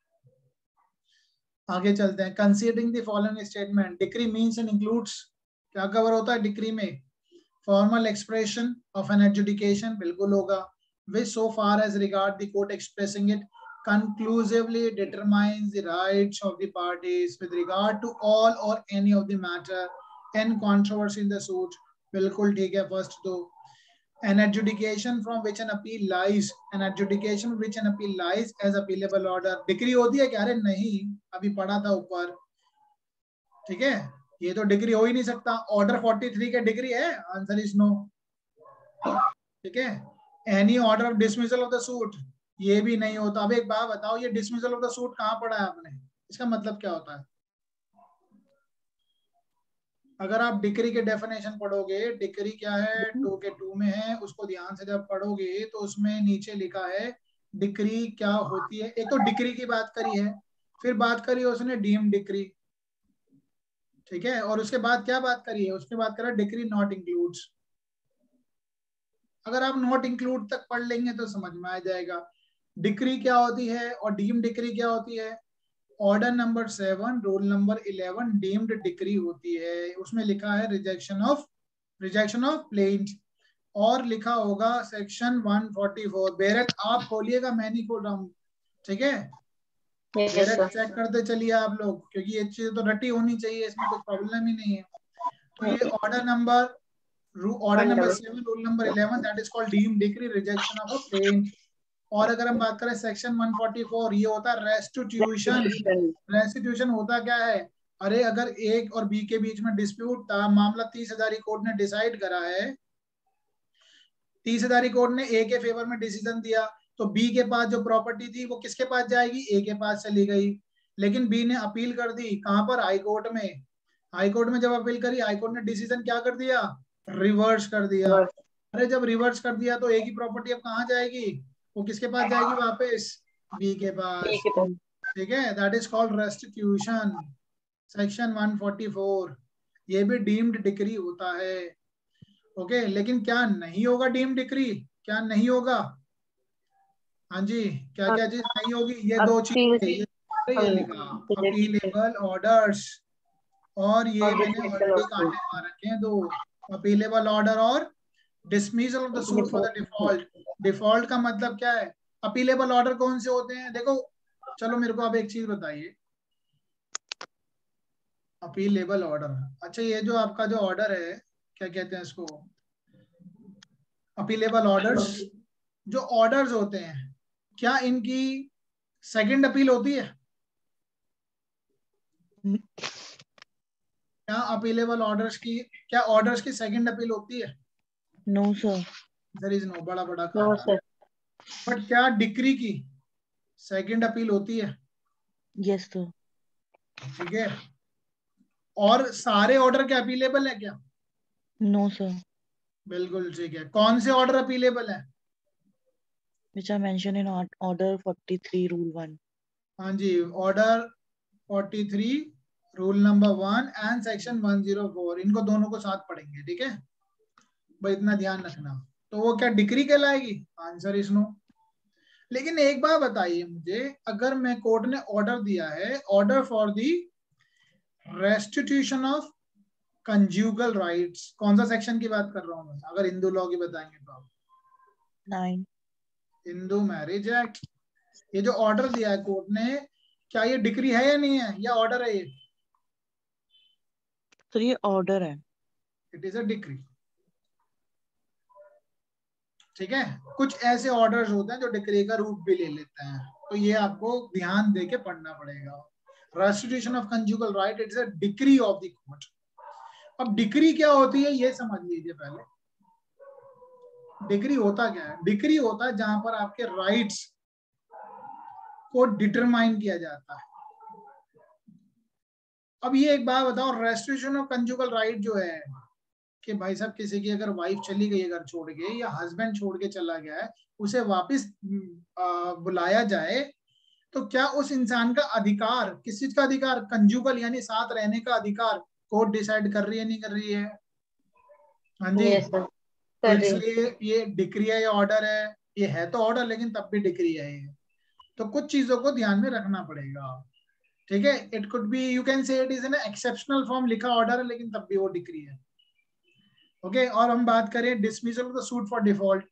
आगे चलते हैं। Considering the following statement, decree means and includes, क्या कवर होता है डिक्री में? Formal expression of an adjudication, बिल्कुल होगा। Which so far as regard the court expressing it conclusively determines the rights of the parties with regard to all or any of the matter in controversy in the suit, बिल्कुल ठीक है फर्स्ट दो। An adjudication from which an appeal lies, an adjudication which an appeal lies as appealable order, degree होती है क्या? अरे नहीं, अभी पढ़ा था ऊपर। ठीक है, ये तो डिग्री हो ही नहीं सकता। ऑर्डर 43 का डिग्री है? Answer is no. ठीक है, any order of dismissal of the suit, ये भी नहीं होता। अब एक बात बताओ, ये डिसमिसल ऑफ द सूट कहाँ पढ़ा है आपने? इसका मतलब क्या होता है? अगर आप डिक्री के डेफिनेशन पढ़ोगे, डिक्री क्या है 2 के 2 में है, उसको ध्यान से जब पढ़ोगे तो उसमें नीचे लिखा है डिक्री क्या होती है। एक तो डिक्री की बात करी है, फिर बात करी है उसने डीम डिक्री। ठीक है, और उसके बाद क्या बात करी है? उसके बाद करा डिक्री नॉट इंक्लूड्स। अगर आप नॉट इंक्लूड तक पढ़ लेंगे तो समझ में आ जाएगा डिक्री क्या होती है और डीम डिक्री क्या होती है। Order number 7 rule number 11 deemed decree होती है, उसमें लिखा है रिजेक्शन ऑफ प्लेंट, और लिखा होगा सेक्शन 144। बेरक आप खोलिएगा, मैं नहीं खोल रहा हूँ। ठीक है, बेरक चेक करते चलिए आप लोग, क्योंकि ये चीज तो रटी होनी चाहिए, इसमें कोई प्रॉब्लम ही नहीं है। तो ये order number 7 rule number 11 that is called deemed decree, rejection of a plaint. और अगर हम बात करें सेक्शन 144, ये होता है रेस्टिट्यूशन। रेस्टिट्यूशन होता क्या है? अरे अगर एक और बी के बीच में डिस्प्यूट था, मामला 30,000 कोर्ट ने डिसाइड करा है, 30,000 कोर्ट ने ए के फेवर में डिसीजन दिया, तो बी के पास जो प्रॉपर्टी थी वो किसके पास जाएगी? ए के पास चली गई। लेकिन बी ने अपील कर दी, कहां पर? हाई कोर्ट में। हाई कोर्ट में जब अपील करी, हाई कोर्ट ने डिसीजन क्या कर दिया? रिवर्स कर दिया। अरे जब रिवर्स कर दिया तो ए की प्रॉपर्टी अब कहाँ जाएगी? वो किसके पास जाएगी वापस? बी के पास। ठीक है, that is called restitution, section 144। ये भी डीम्ड डिक्री होता है। ओके, लेकिन क्या नहीं होगा डीम्ड डिक्री? क्या नहीं होगा? हाँ जी, क्या क्या चीज नहीं होगी? ये 2 चीजें, ये लिखा अपीलेबल ऑर्डर्स, और ये मैंने ऑलरेडी कांटे मार रखे हैं 2, अपीलेबल ऑर्डर और dismissal of the suit for the default. Default का मतलब क्या है? अपीलेबल ऑर्डर कौन से होते हैं? देखो चलो मेरे को आप एक चीज बताइए, अपीलेबल ऑर्डर। अच्छा, ये जो आपका जो ऑर्डर है, क्या कहते हैं इसको? Appealable orders. जो ऑर्डर्स होते हैं, क्या इनकी सेकंड अपील होती है? क्या अपीलेबल ऑर्डर्स की, क्या ऑर्डर्स की सेकंड अपील होती है? No sir. There is no, बड़ा बड़ा खाना। बट क्या डिक्री की सेकंड अपील होती है? Yes sir. ठीक है, और सारे ऑर्डर के अपीलेबल है क्या? No sir. बिल्कुल ठीक है। कौन से ऑर्डर अपीलेबल है? which are mentioned in order 43 rule 1. हाँ जी, order 43 rule number 1 and section 104, इनको दोनों को साथ पढ़ेंगे, ठीक है भाई, इतना ध्यान रखना। तो वो क्या डिक्री कहलाएगी? Answer is no. लेकिन एक बात बताइए मुझे, अगर मैं कोर्ट ने ऑर्डर दिया है, order for the restitution of conjugal rights, कौन सा सेक्शन की बात कर रहा हूं मैं? अगर हिंदू लॉ की बताएंगे तो आप 9. Hindu marriage act. ये जो ऑर्डर दिया है कोर्ट ने, क्या ये डिक्री है या नहीं है, या ऑर्डर है ये? तो ये ऑर्डर है। इट इज अ डिक्री, ठीक है। कुछ ऐसे ऑर्डर्स होते हैं जो डिक्री का रूप भी ले लेते हैं, तो ये आपको ध्यान देके पढ़ना पड़ेगा। Restitution of conjugal right, it's a decree of the court. अब डिक्री क्या होती है ये समझ लीजिए पहले। डिक्री होता क्या है? डिक्री होता है जहां पर आपके राइट्स को डिटरमाइन किया जाता है। अब ये एक बात बताओ, रेस्टिट्यूशन ऑफ कंजुगल राइट जो है कि भाई साहब किसी की अगर वाइफ चली गई है घर छोड़ के, या हस्बैंड छोड़ के चला गया है, उसे वापस बुलाया जाए, तो क्या उस इंसान का अधिकार, किस चीज का अधिकार? कंजुगल यानी साथ रहने का अधिकार कोर्ट डिसाइड कर रही है, नहीं कर रही है? हाँ जी। Yes, sir. तो कर रही हूँ। इसलिए ये डिक्री है या ऑर्डर है? ये है तो ऑर्डर, लेकिन तब भी डिक्री है ये। तो कुछ चीजों को ध्यान में रखना पड़ेगा, ठीक है। It could be, you can say it is an exceptional form, लिखा ऑर्डर है लेकिन तब भी वो डिक्री है, ओके। और हम बात करें dismissal of the suit for default.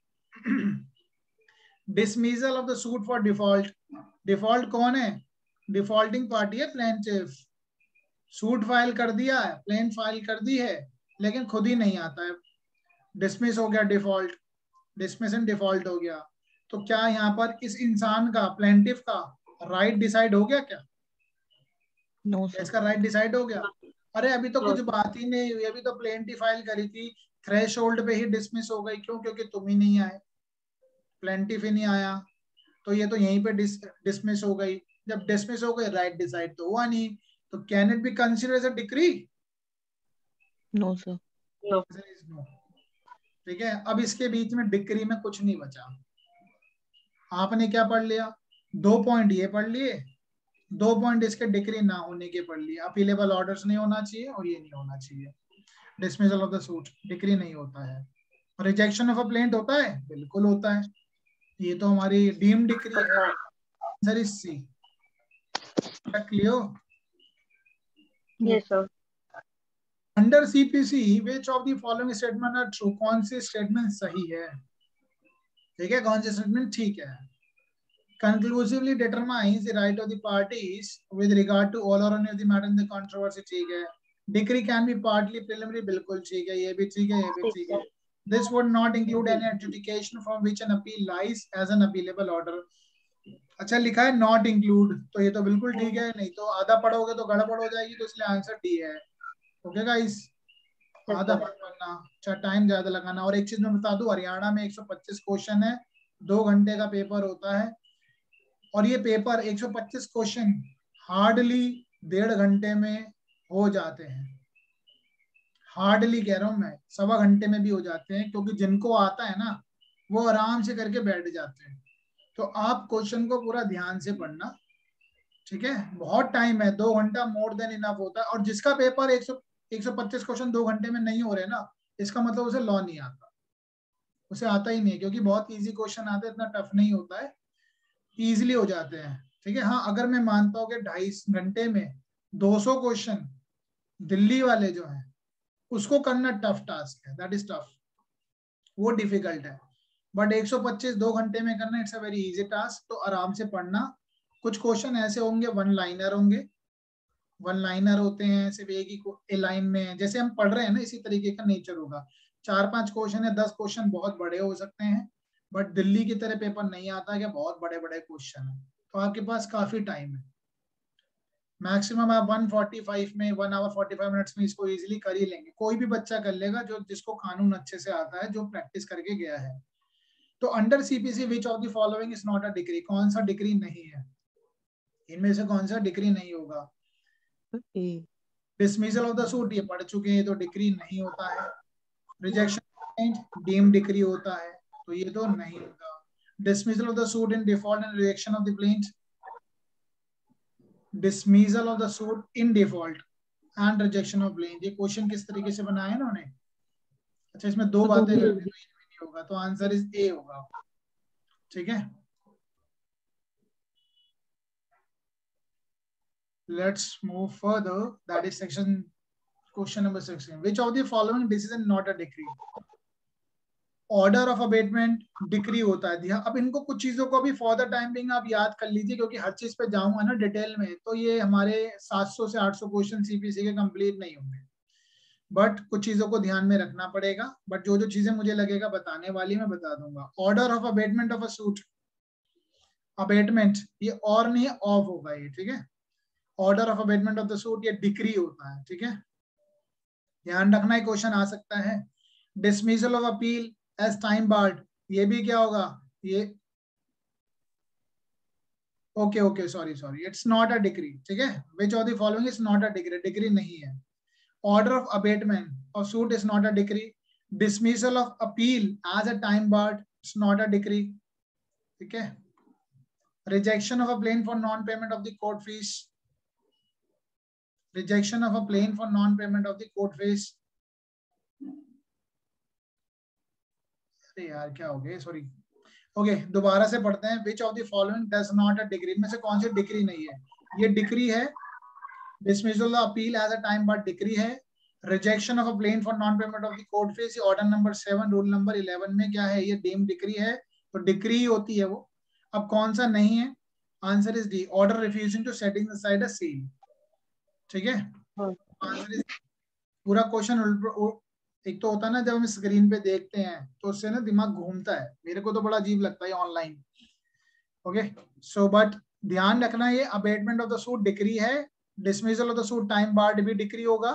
Dismissal of the suit for default, default कौन है? डिफॉल्टिंग पार्टी है प्लेंटिफ। सूट फाइल कर दिया है, प्लेन फाइल कर दी है, लेकिन खुद ही नहीं आता है, डिसमिस हो गया डिफॉल्ट, डिसमिस एंड डिफॉल्ट हो गया। तो क्या यहाँ पर इस इंसान का, प्लेंटिफ का राइट डिसाइड हो गया क्या? No sir. इसका राइट डिसाइड हो गया? अरे अभी तो No, कुछ बात ही नहीं हुई, अभी तो प्लेंटिफ फाइल करी थी, थ्रेश होल्ड पे ही डिसमिस हो गई। क्यों? क्योंकि तुम ही नहीं आए, प्लेंटिफ ही नहीं आया, तो ये तो यहीं पे डिसमिस हो गई। जब डिसमिस हो गई, राइट डिसाइड तो हुआ नहीं, तो can it be considered as a decree? No sir. no. No, ठीक है। अब इसके बीच में डिक्री में कुछ नहीं बचा। आपने क्या पढ़ लिया? 2 पॉइंट ये पढ़ लिए, 2 पॉइंट इसके डिक्री ना होने के पढ़ लिए। अपीलेबल ऑर्डर्स नहीं होना चाहिए और ये नहीं होना चाहिए। Dismissal of the suit decree नहीं होता है। रिजेक्शन ऑफ अ प्लेंट होता है? बिल्कुल होता है, ये तो हमारी डीम डिक्री है। Answer is C. Clear? Yes, sir. Under CPC which of the following statement are true? कौन सी स्टेटमेंट सही है, ठीक है, कौन सी स्टेटमेंट ठीक है? conclusively determines the right of the parties with regard to all or any of the matter in the controversy, ठीक है। decree can be partly preliminary, बिल्कुल ठीक है, ये भी ठीक है, ये भी ठीक है। this would not include any adjudication from which an appeal lies as an appealable order। अच्छा लिखा है नॉट इंक्लूड, तो ये तो बिल्कुल ठीक है, नहीं तो आधा पढ़ोगे तो गड़बड़ हो जाएगी, तो इसलिए आंसर डी है, ओके गाइस। Yes, आधा sir. मत पढ़ना, अच्छा टाइम ज्यादा लगाना। और एक चीज मैं बता दूं, हरियाणा में 125 क्वेश्चन है, 2 घंटे का पेपर होता है, और ये पेपर 125 क्वेश्चन हार्डली 1.5 घंटे में हो जाते हैं। हार्डली कह रहा हूं मैं, 1.25 घंटे में भी हो जाते हैं, क्योंकि जिनको आता है ना वो आराम से करके बैठ जाते हैं। तो आप क्वेश्चन को पूरा ध्यान से पढ़ना, ठीक है। बहुत टाइम है, 2 घंटा मोर देन इनफ होता है। और जिसका पेपर 125 क्वेश्चन 2 घंटे में नहीं हो रहे ना, इसका मतलब उसे लॉ नहीं आता, उसे आता ही नहीं है, क्योंकि बहुत इजी क्वेश्चन आते हैं, इतना टफ नहीं होता है, इजिली हो जाते हैं, ठीक है। हाँ अगर मैं मानता हूँ कि 2.5 घंटे में 200 क्वेश्चन दिल्ली वाले जो हैं उसको करना टफ टास्क है, दैट इज टफ, वो डिफिकल्ट है। बट 125 2 घंटे में करना, it's a very easy task. तो आराम से पढ़ना। कुछ क्वेश्चन ऐसे होंगे वन लाइनर होंगे, वन लाइनर होते हैं, सिर्फ एक ही लाइन में, जैसे हम पढ़ रहे हैं ना इसी तरीके का नेचर होगा। 4-5 क्वेश्चन है, 10 क्वेश्चन बहुत बड़े हो सकते हैं, बट दिल्ली की तरह पेपर नहीं आता है कि बहुत बड़े बड़े क्वेश्चन है। तो आपके पास काफी टाइम है, मैक्सिमम आप 145 में 1 आवर 45 मिनट्स में इसको इजीली कर ही लेंगे। कोई भी बच्चा कर लेगा जो जिसको कानून अच्छे से आता है, जो प्रैक्टिस करके गया है। तो under CPC which of the following is not a degree? कौन सा डिग्री नहीं है, इनमें से कौन सा डिग्री नहीं होगा? डिसमिसल ऑफ द सूट ये पढ़ चुके हैं, तो डिग्री नहीं होता है। रिजेक्शन डीम डिक्री होता है, तो ये तो नहीं होगा। Dismissal of the suit in default and rejection of the plaint, dismissal of the suit in default and rejection of plaint, ये क्वेश्चन किस तरीके से बनाया है इन्होंने। अच्छा, इसमें दो बातें करनी, तो इनमें नहीं होगा, तो आंसर इज ए होगा। ठीक है, let's move further, that is section question number 16. Which of the following decision not a decree? Order of abatement decree होता है। अब इनको कुछ चीजों को भी फॉर द टाइम बिंग आप याद कर लीजिए, क्योंकि हर चीज पे जाऊंगा ना डिटेल में, तो ये हमारे 700 से 800 क्वेश्चन सीपीसी के कंप्लीट नहीं होंगे, बट कुछ चीजों को ध्यान में रखना पड़ेगा। बट जो जो चीजें मुझे लगेगा बताने वाली मैं बता दूंगा। Order of abatement of a suit, abatement ये और नहीं ऑफ होगा ये, ठीक है। Order of abatement of the suit ये डिक्री होता है, ठीक है, ध्यान रखना है, क्वेश्चन आ सकता है। Dismissal of appeal as time barred, ये भी क्या होगा, ये okay sorry it's not a decree, ठीक है। Which of the following is not a decree, decree नहीं है। Order of abatement of suit is not a decree. Dismissal of appeal as a time barred it's not a decree, ठीक है। Rejection of a plain for non payment of the court fees, rejection of a plain for non-payment of the court fees, अरे यार क्या हो गया, सॉरी। ओके, दोबारा से पढ़ते हैं। which of the following does not a degree, में से कौन सी डिक्री नहीं है, ये डिक्री है। dismissal of appeal as a time bar decree है। rejection of a plain for non-payment of the court fees, order number 7 rule number 11 में क्या है, ये डीम डिक्री है, तो डिक्री होती है वो। अब कौन सा नहीं है, answer is D, order refusing to setting aside a seal, ठीक है। पूरा क्वेश्चन एक तो होता है ना, जब हम स्क्रीन पे देखते हैं तो उससे ना दिमाग घूमता है, मेरे को तो बड़ा अजीब लगता है ऑनलाइन। ओके, सो बट ध्यान रखना, ये abatement of the suit decree है, dismissal of the suit time barred भी डिक्री होगा,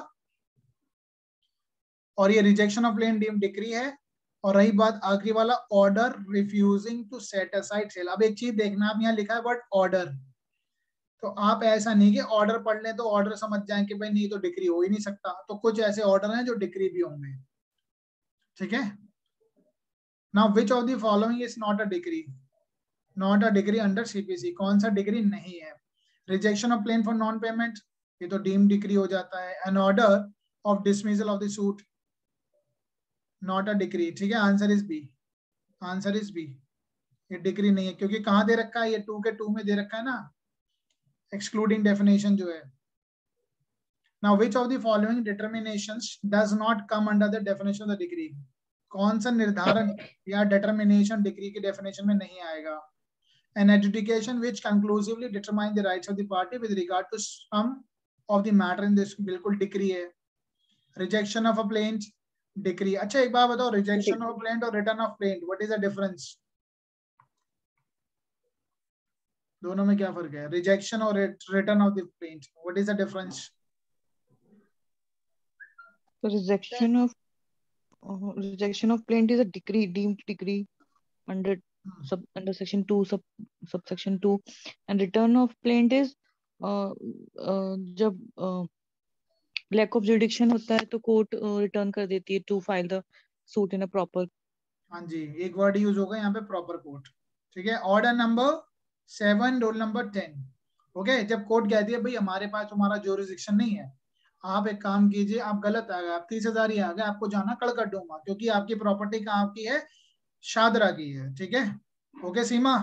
और ये rejection of plain deem decree है। और रही बात आखिरी वाला, order refusing to set aside sale, अब एक चीज देखना, आप यहाँ लिखा है बट ऑर्डर, तो आप ऐसा नहीं कि ऑर्डर पढ़ लें तो ऑर्डर समझ जाएं कि भाई नहीं तो डिक्री हो ही नहीं सकता, तो कुछ ऐसे ऑर्डर हैं जो डिक्री भी होंगे, ठीक है। Now which of the following is not a decree, not a degree under CPC, कौन सा डिग्री नहीं है। Rejection of plain for non payment, ये तो डीम डिग्री हो जाता है। An order of dismissal of the suit, not a degree, ठीक है, answer is B, answer is B, ये डिग्री नहीं है, क्योंकि कहाँ दे रखा है, ये 2 के 2 में दे रखा है ना, एक्सक्लूडिंग डेफिनेशन जो है। Now which of the following determinations does not come under the definition of the degree, कौन सा निर्धारण या डिटर्मिनेशन डिग्री की डेफिनेशन में नहीं आएगा। An adjudication which conclusively determine the rights of the party with regard to some of the matter in this, बिल्कुल डिक्री है। Rejection of a plaint decree. अच्छा एक बात बताओ, rejection of a plaint और return of plaint, what is the difference? दोनों में क्या फर्क है, rejection और return of the plaint, what is the difference? Rejection of plaint is a decree, deemed decree under under section 2 subsection 2, and return of plaint is जब lack of jurisdiction होता है तो कोर्ट रिटर्न कर देती है to file the suit in a proper. हाँ जी, एक वर्ड यूज होगा यहाँ पे, प्रॉपर कोर्ट, ठीक है। Order number 7 rule number 10, okay, जब कोर्ट कहती है भाई हमारे पास तुम्हारा जुरिस्डिक्शन नहीं है, आप एक काम कीजिए, आप गलत आ गए, आप 30,000 ही आ गए, आपको जाना कड़कड़डूमा, क्योंकि आपकी प्रॉपर्टी कहाँ की है, शादरा की है, ठीक है। ओके सीमा,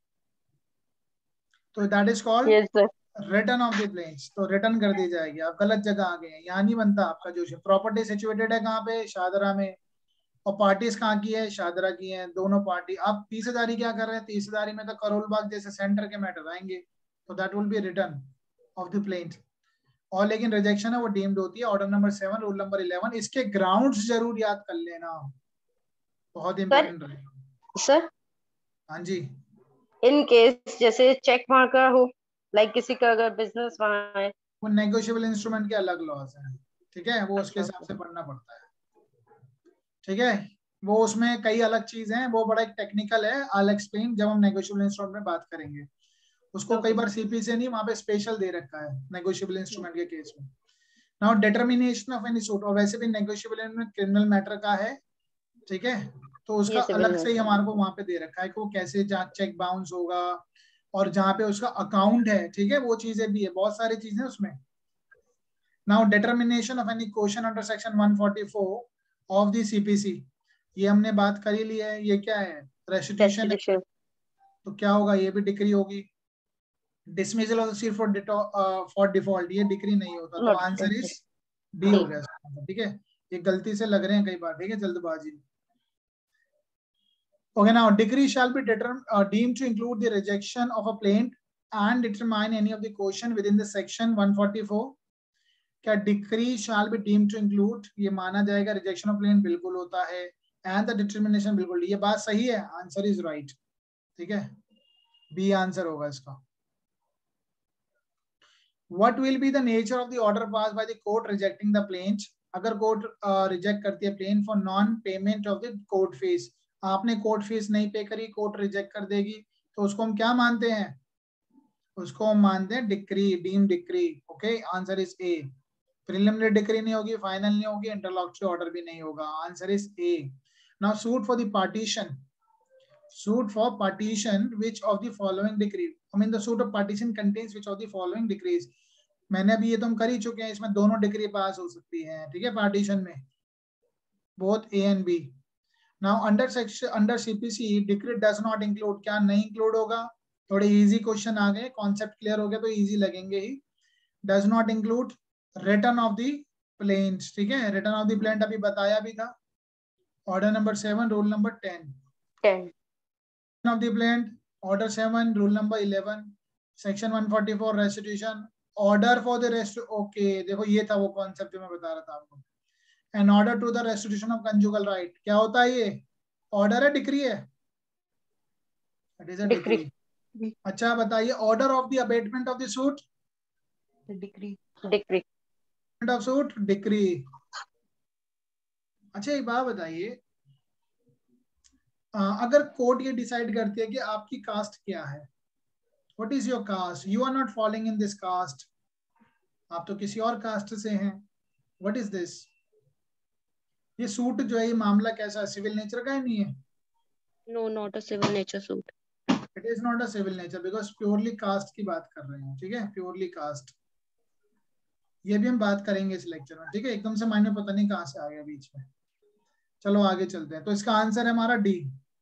तो that is called return of the plaints, तो रिटर्न कर दी जाएगी, आप गलत जगह आ गए हैं, यहाँ नहीं बनता आपका जो प्रॉपर्टी सिचुएटेड है कहाँ पे, शादरा में, और पार्टीज कहाँ की है, शादरा की है, दोनों पार्टी। आप 30,000 क्या कर रहे हैं, 30,000 में तो करोल बाग जैसे सेंटर के मैटर आएंगे, तो that will be return of the plaint. और लेकिन रिजेक्शन है वो डीम्ड होती है, ऑर्डर नंबर 7 रूल नंबर 11, इसके ग्राउंड्स जरूर याद कर लेना, बहुत इंपॉर्टेंट रहेगा। सर हाँ जी, इन केस जैसे चेक वहां का हो, लाइक किसी का अगर बिजनेस वहां है, वो नेगोशिएबल इंस्ट्रूमेंट के अलग लॉज हैं, ठीक है, वो उसके हिसाब से पढ़ना पड़ता है, ठीक है। वो उसमें कई अलग चीज हैं, वो बड़ा एक टेक्निकल है, आई एक्सप्लेन जब हम नेगोशिएबल इंस्ट्रूमेंट में बात करेंगे। उसको कई बार सीपी से नहीं, वहां पे स्पेशल दे रखा है नेगोशिएबल इंस्ट्रूमेंट के केस में। Now determination of any suit, और वैसे भी नेगोशिएबल क्रिमिनल मैटर का है, ठीक है, तो उसका अलग से ही हमारे को वहां पे दे रखा है कि वो कैसे जहाँ चेक बाउंस होगा और जहाँ पे उसका अकाउंट है, ठीक है, वो चीजें भी है, बहुत सारी चीजें उसमें। Now determination of any question under section 144 of the CPC, ये हमने बात कर ही लिया है, ये क्या है, रेस्टिट्यूशन है, तो क्या होगा, ये भी डिक्री होगी। Dismissal of the suit for default, ये डिक्री नहीं होता, तो आंसर इज बी हो गया, ठीक है, ये गलती से लग रहे हैं कई बार, ठीक है, जल्दबाजी में। Okay, now decree shall be deemed to include the rejection of a plaint and determine any of the question within the section 144. क्या decree shall be deemed to include, ये माना जाएगा rejection of plaint बिल्कुल होता है, and the determination बिल्कुल, ये बात सही है, आंसर इज राइट, ठीक है, बी आंसर होगा इसका। What will be the nature of the order passed by the court rejecting the plaint? अगर कोर्ट रिजेक्ट करती है plaint for non payment of the court fees, आपने कोर्ट फीस नहीं पे करी, कोर्ट रिजेक्ट कर देगी, तो उसको हम क्या मानते हैं, उसको हम मानते हैं decree, deem decree. Okay, answer is A. Preliminary decree नहीं होगी, फाइनल नहीं होगी, इंटरलॉक्टरी ऑर्डर भी नहीं होगा, answer is A. Now suit for the partition, suit for partition which of the following decree, I mean the suit of partition contains which of the following decrees, मैंने अभी ये तो हम कर ही चुके हैं, इसमें दोनों डिग्री पास हो सकती है, ठीक है, पार्टीशन में both A and B. Now under section under CPC decree does not include, क्या नहीं इंक्लूड होगा, थोड़े इजी क्वेश्चन आ गए, कॉन्सेप्ट क्लियर हो गया तो इजी लगेंगे ही। Does not include return of the plaint, ठीक है, रिटर्न ऑफ द प्लेंट अभी बताया भी था, order number 7 rule number 10 of the plaint, order 7 rule number 11, section 144 restitution, order for the rest, okay, देखो ये था वो कॉन्सेप्ट जो मैं बता रहा था आपको, an order to the restitution of conjugal right, क्या होता है ये, ऑर्डर है डिक्री है, इट इज अ डिक्री। अच्छा बताइए, order of the abatement of the suit, decree of suit, decree. अच्छा एक बात बताइए, अगर कोर्ट ये डिसाइड करती है कि आपकी कास्ट क्या है, what is your caste, you are not following in this caste, आप तो किसी और कास्ट से हैं, व्हाट इज दिस, ये सूट जो है, ये मामला कैसा है, सिविल नेचर का है, नहीं है, no not a civil nature suit, it is not a civil nature because purely caste की बात कर रहे हैं, ठीक है, प्योरली कास्ट, ये भी हम बात करेंगे इस लेक्चर में, ठीक है, एकदम से माइंड में पता नहीं कहां से आ गया बीच में। चलो आगे चलते हैं, तो इसका आंसर है हमारा D.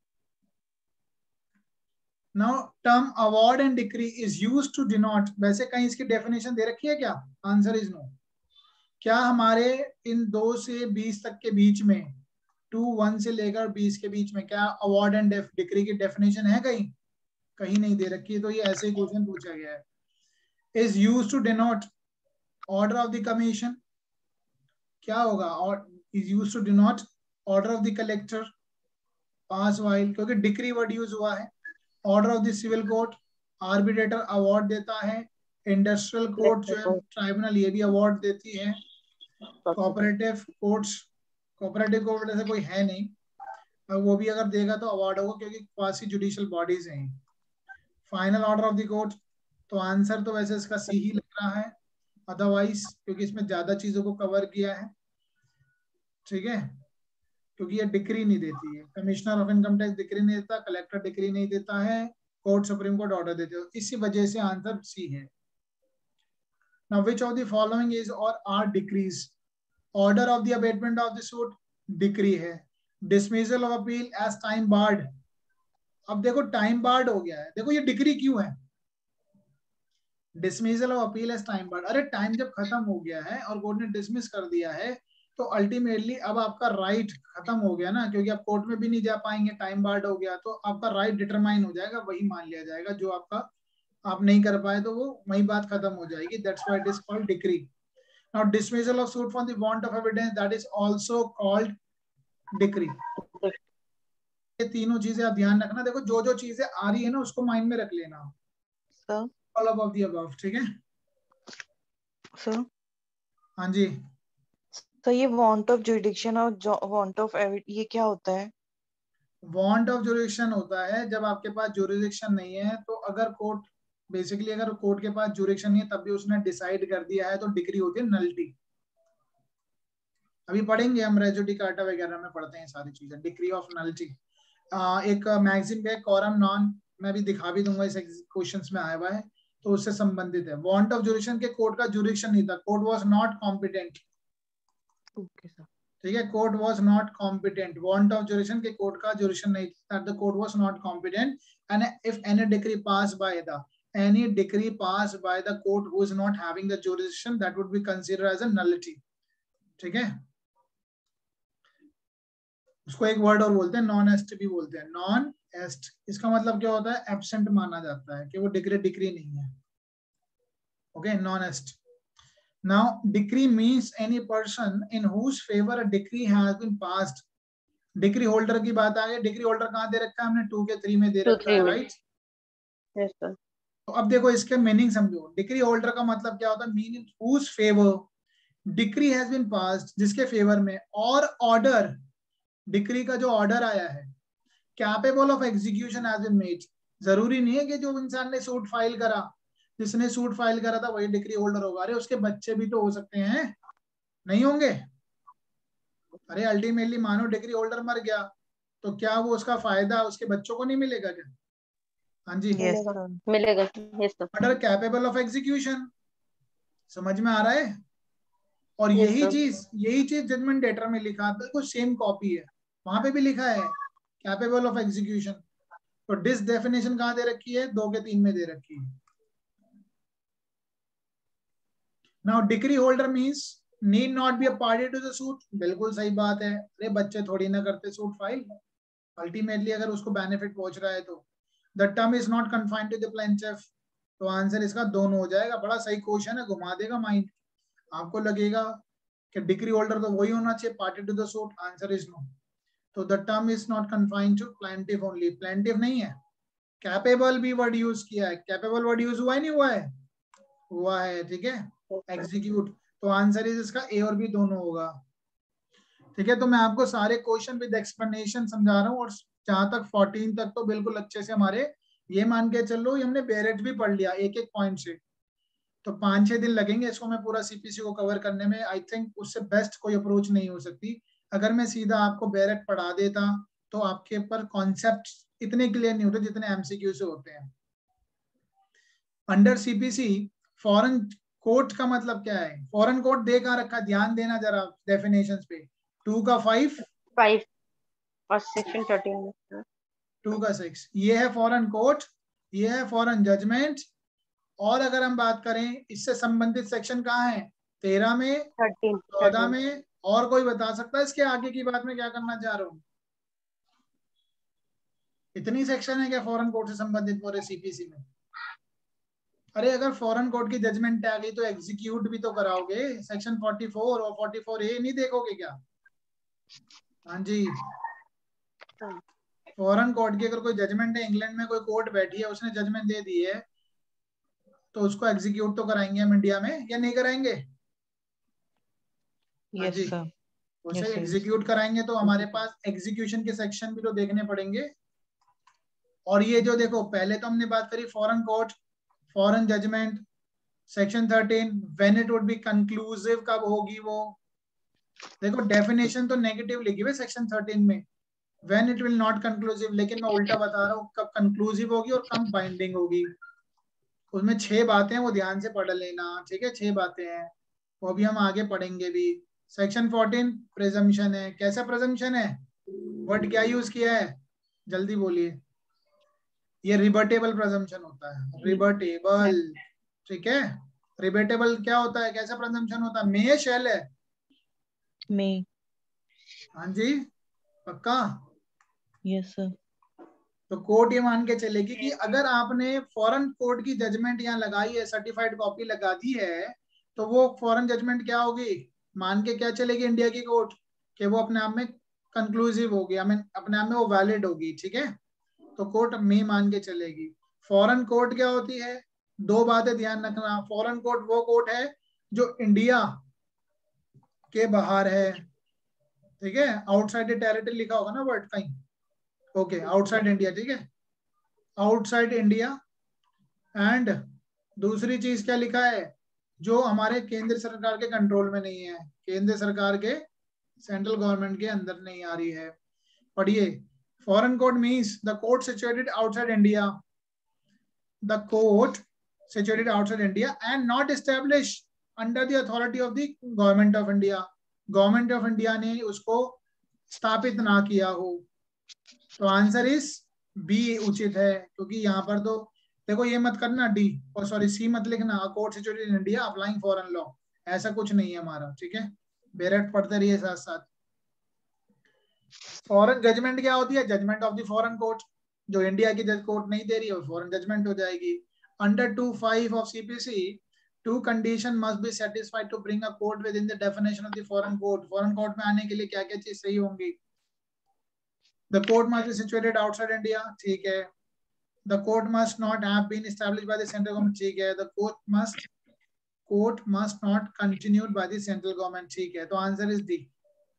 Now term award and decree is used to denote, वैसे कहीं इसकी डेफिनेशन दे रखी है क्या, आंसर इज नो। क्या हमारे इन 2 से 20 तक के बीच में, 1 से लेकर 20 के बीच में, क्या अवार्ड एंड डिक्री की डेफिनेशन है कहीं, कहीं नहीं दे रखी है, तो ये ऐसे ही क्वेश्चन पूछा गया है। Is used to denote order of the commission, क्या होगा, और is used to denote order of the collector pass while, क्योंकि डिक्री वर्ड यूज हुआ है। Order of the civil court, arbitrator award देता है, इंडस्ट्रियल कोर्ट जो है ट्राइब्यूनल, ये भी अवार्ड देती है। कोऑपरेटिव कोर्ट्स, कोऑपरेटिव कोर्ट ऐसे कोई है नहीं, वो भी अगर देगा तो अवार्ड होगा क्योंकि क्वासी जुडिशियल बॉडीज हैं। Final order of the court, तो आंसर तो वैसे इसका सी ही लग रहा है, अदरवाइज क्योंकि इसमें ज्यादा चीजों को कवर किया है, ठीक है, क्योंकि ये डिक्री नहीं देती है, commissioner of income tax decree नहीं देता, कलेक्टर डिक्री नहीं देता है, कोर्ट सुप्रीम कोर्ट ऑर्डर देते हो, इसी वजह से आंसर सी है। Now which of the following is or are decrees? Order of the abatement of the suit, decree है। Dismissal of appeal as time barred, अब देखो टाइम बार्ड हो गया है, देखो ये डिक्री क्यों है, dismissal of appeal as time barred, अरे टाइम जब खत्म हो गया है और कोर्ट ने डिसमिस कर दिया है तो अल्टीमेटली अब आपका राइट खत्म हो गया ना, क्योंकि आप कोर्ट में भी नहीं जा पाएंगे, टाइम बार्ड हो गया, तो आपका राइट डिटरमाइन हो जाएगा, वही मान लिया जाएगा जो आपका आप नहीं कर पाए, तो वो वही बात खत्म हो जाएगी, that's why it is called decree. Now dismissal of suit for the want of evidence, that is also called decree. ये तीनों चीजें आप ध्यान रखना, देखो जो जो चीजें आ रही है ना उसको माइंड में रख लेना, sir all of the above, ठीक है सर। हाँ जी, तो ये वांट ऑफ जुरिडिक्शन और वांट ऑफ ये क्या होता है, वांट ऑफ जुरिडिक्शन होता है जब आपके पास जुरिडिक्शन नहीं है, तो अगर कोर्ट बेसिकली अगर कोर्ट के पास जुरिडिक्शन नहीं है तब भी उसने डिसाइड कर दिया है तो डिक्री होती है नलिटी, अभी पढ़ेंगे हम, रेजो डिकाटा वगैरह में पढ़ते हैं सारी चीजें। डिग्री ऑफ नलिटी एक मैगजीन पे कोरम नॉन, मैं भी दिखा भी दूंगा, इस क्वेश्चंस में आया हुआ है, तो उससे संबंधित है। वांट ऑफ जुरिडिक्शन के कोर्ट का जुरिडिक्शन नहीं था, court was not competent. Okay sir. ठीक है, court was not competent, want of jurisdiction के कोर्ट का जुरिडिक्शन नहीं था, the court was not competent and if any decree pass by the any decree passed by the court who is not having the jurisdiction, that would be considered as a nullity। ठीक है, उसको एक वर्ड और बोलते हैं, नॉन एस्ट भी बोलते हैं, नॉन एस्ट। इसका मतलब क्या होता है, एब्सेंट माना जाता है कि वो डिक्री नहीं है। Okay, non est. Now decree means any person in whose favour a decree has been passed. Decree holder की बात आ गई, डिक्री होल्डर कहाँ दे रखा है हमने, 2 के 3 में दे रखा है, राइट? Yes sir. तो अब देखो इसके मीनिंग समझो। डिक्री होल्डर का मतलब क्या होता है, mean in whose favour decree has been passed, जिसके फेवर में, और ऑर्डर, डिक्री का जो ऑर्डर आया है, capable of execution has been made. जरूरी नहीं है कि जो इंसान ने सूट फाइल करा, जिसने सूट फाइल करा था वही डिक्री होल्डर होगा। अरे उसके बच्चे भी तो हो सकते हैं, नहीं होंगे? अरे अल्टीमेटली मानो डिक्री होल्डर मर गया तो क्या वो उसका फायदा उसके बच्चों को नहीं मिलेगा क्या? हाँ जी, मिलेगा। Yes sir. Order capable of execution, समझ में आ रहा है? और यही चीज जजमेंट लेटर में लिखा, बिल्कुल सेम कॉपी है, वहां पे भी लिखा है कैपेबल ऑफ एग्जीक्यूशन। तो डिस डेफिनेशन कहाँ दे रखी है, 2 के 3 में दे रखी है। Now decree holder means need not be a party to the suit. बिल्कुल सही बात है, अरे बच्चे थोड़ी ना करते सूट फाइल, अल्टीमेटली अगर उसको बेनिफिट पहुंच रहा है तो। The term is not confined to the plaintiff, तो आंसर इसका दोनों हो जाएगा। बड़ा सही क्वेश्चन है, घुमा देगा माइंड। आपको लगेगा कि डिक्री होल्डर तो वही होना चाहिए, party to the suit, answer is no. तो the term is not confined to plaintiff only, plaintiff नहीं है। कैपेबल भी वर्ड यूज किया है, कैपेबल वर्ड यूज हुआ ही नहीं हुआ है, हुआ है, ठीक है। एग्जीक्यूट, तो आंसर इज इसका ए और बी दोनों होगा। ठीक है, तो मैं आपको सारे क्वेश्चन विद एक्सप्लेनेशन समझा रहा हूँ, और जहां तक 14 तक तो बिल्कुल अच्छे से हमारे, ये मान के चलो हमने बेरेट भी पढ़ लिया एक एक पॉइंट से। तो 5-6 दिन लगेंगे इसको मैं पूरा सीपीसी को कवर करने में। आई थिंक उससे बेस्ट कोई अप्रोच नहीं हो सकती। अगर मैं सीधा आपको बेरेट पढ़ा देता तो आपके पर कॉन्सेप्ट इतने क्लियर नहीं होते जितने एमसीक्यू से होते हैं। अंडर सीपीसी फॉरेन कोर्ट का मतलब क्या है, फॉरेन कोर्ट दे कहाँ रखा, ध्यान देना जरा डेफिनेशंस पे। 2 का 5 और सेक्शन 13 2 का 6, ये है फॉरेन कोर्ट, ये है फॉरेन जजमेंट। और अगर हम बात करें इससे संबंधित सेक्शन कहाँ है, 13 में, 14 में, और कोई बता सकता है इसके आगे की बात में क्या करना चाह रहा हूँ? इतनी सेक्शन है क्या फॉरेन कोर्ट से संबंधित पूरे सीपीसी में? अरे अगर फॉरेन कोर्ट की जजमेंट आ गई तो एग्जीक्यूट भी तो कराओगे, सेक्शन 44 और 44A नहीं देखोगे क्या? हाँ जी, फॉरेन कोर्ट की अगर कोई जजमेंट है, इंग्लैंड में कोई कोर्ट बैठी है उसने जजमेंट दे दी है, तो उसको एग्जीक्यूट तो कराएंगे हम इंडिया में, या नहीं कराएंगे? हाँ जी, उसे एग्जीक्यूट कराएंगे तो हमारे पास एग्जीक्यूशन के सेक्शन भी तो देखने पड़ेंगे। और ये जो देखो, पहले तो हमने बात करी foreign court, foreign judgment, section 13 when it would be conclusive, कब होगी वो? देखो डेफिनेशन तो नेगेटिव लिखी हुई सेक्शन 13 में, when it will not conclusive, लेकिन मैं उल्टा बता रहा हूँ कब कंक्लूसिव होगी और कब बाइंडिंग होगी। उसमें 6 बातें, वो ध्यान से पढ़ लेना, ठीक है, 6 बातें हैं, वो भी हम आगे पढ़ेंगे भी। सेक्शन 14 प्रिजम्पशन है। कैसा प्रिजम्पशन है, वर्ड क्या यूज किया है, जल्दी बोलिए? ये रिबर्टेबल प्रिजम्पशन होता है, रिबर्टेबल, ठीक है। रिबर्टेबल क्या होता है, कैसा प्रिजम्पशन होता है? मे शैल है, मे। हाँ जी, पक्का? Yes sir. तो कोर्ट ये मान के चलेगी कि अगर आपने फॉरेन कोर्ट की जजमेंट यहाँ लगाई है, सर्टिफाइड कॉपी लगा दी है, तो वो फॉरेन जजमेंट क्या होगी, मान के क्या चलेगी इंडिया की कोर्ट, कि वो अपने आप में कंक्लूसिव होगी, आई मीन अपने आप में वो वैलिड होगी, ठीक है। तो कोर्ट में मान के चलेगी। फॉरेन कोर्ट क्या होती है, 2 बातें ध्यान रखना। फॉरेन कोर्ट वो कोर्ट है जो इंडिया के बाहर है, ठीक है, आउटसाइड द टेरिटरी लिखा होगा ना वर्ड कहीं, ओके, आउटसाइड इंडिया, ठीक है, आउटसाइड इंडिया। एंड दूसरी चीज क्या लिखा है, जो हमारे केंद्र सरकार के कंट्रोल में नहीं है, केंद्र सरकार के सेंट्रल गवर्नमेंट के अंदर नहीं आ रही है। पढ़िए, foreign court means the court situated outside India, the court situated outside India and not established under the authority of the government of India. Government of India ने उसको स्थापित ना किया हो। तो आंसर इज बी उचित है, क्योंकि यहाँ पर तो देखो ये मत करना डी और सॉरी सी मत लिखना, court situated in India applying foreign law, ऐसा कुछ नहीं है हमारा, ठीक है। बेरेट पढ़ते रहिए साथ साथ। फॉरेन जजमेंट क्या होती है? Judgment of the foreign court, जो इंडिया की जज कोर्ट नहीं दे रही है वो फॉरेन जजमेंट हो जाएगी। Under 2(5) of CPC, two condition must be satisfied to bring a court within the definition of the foreign court. Foreign court में आने के लिए क्या क्या चीज सही होंगी? The court must be situated outside India, ठीक है। The court must not have been established by the central government, ठीक है। The court must not continued by the central government, ठीक है। तो answer is D.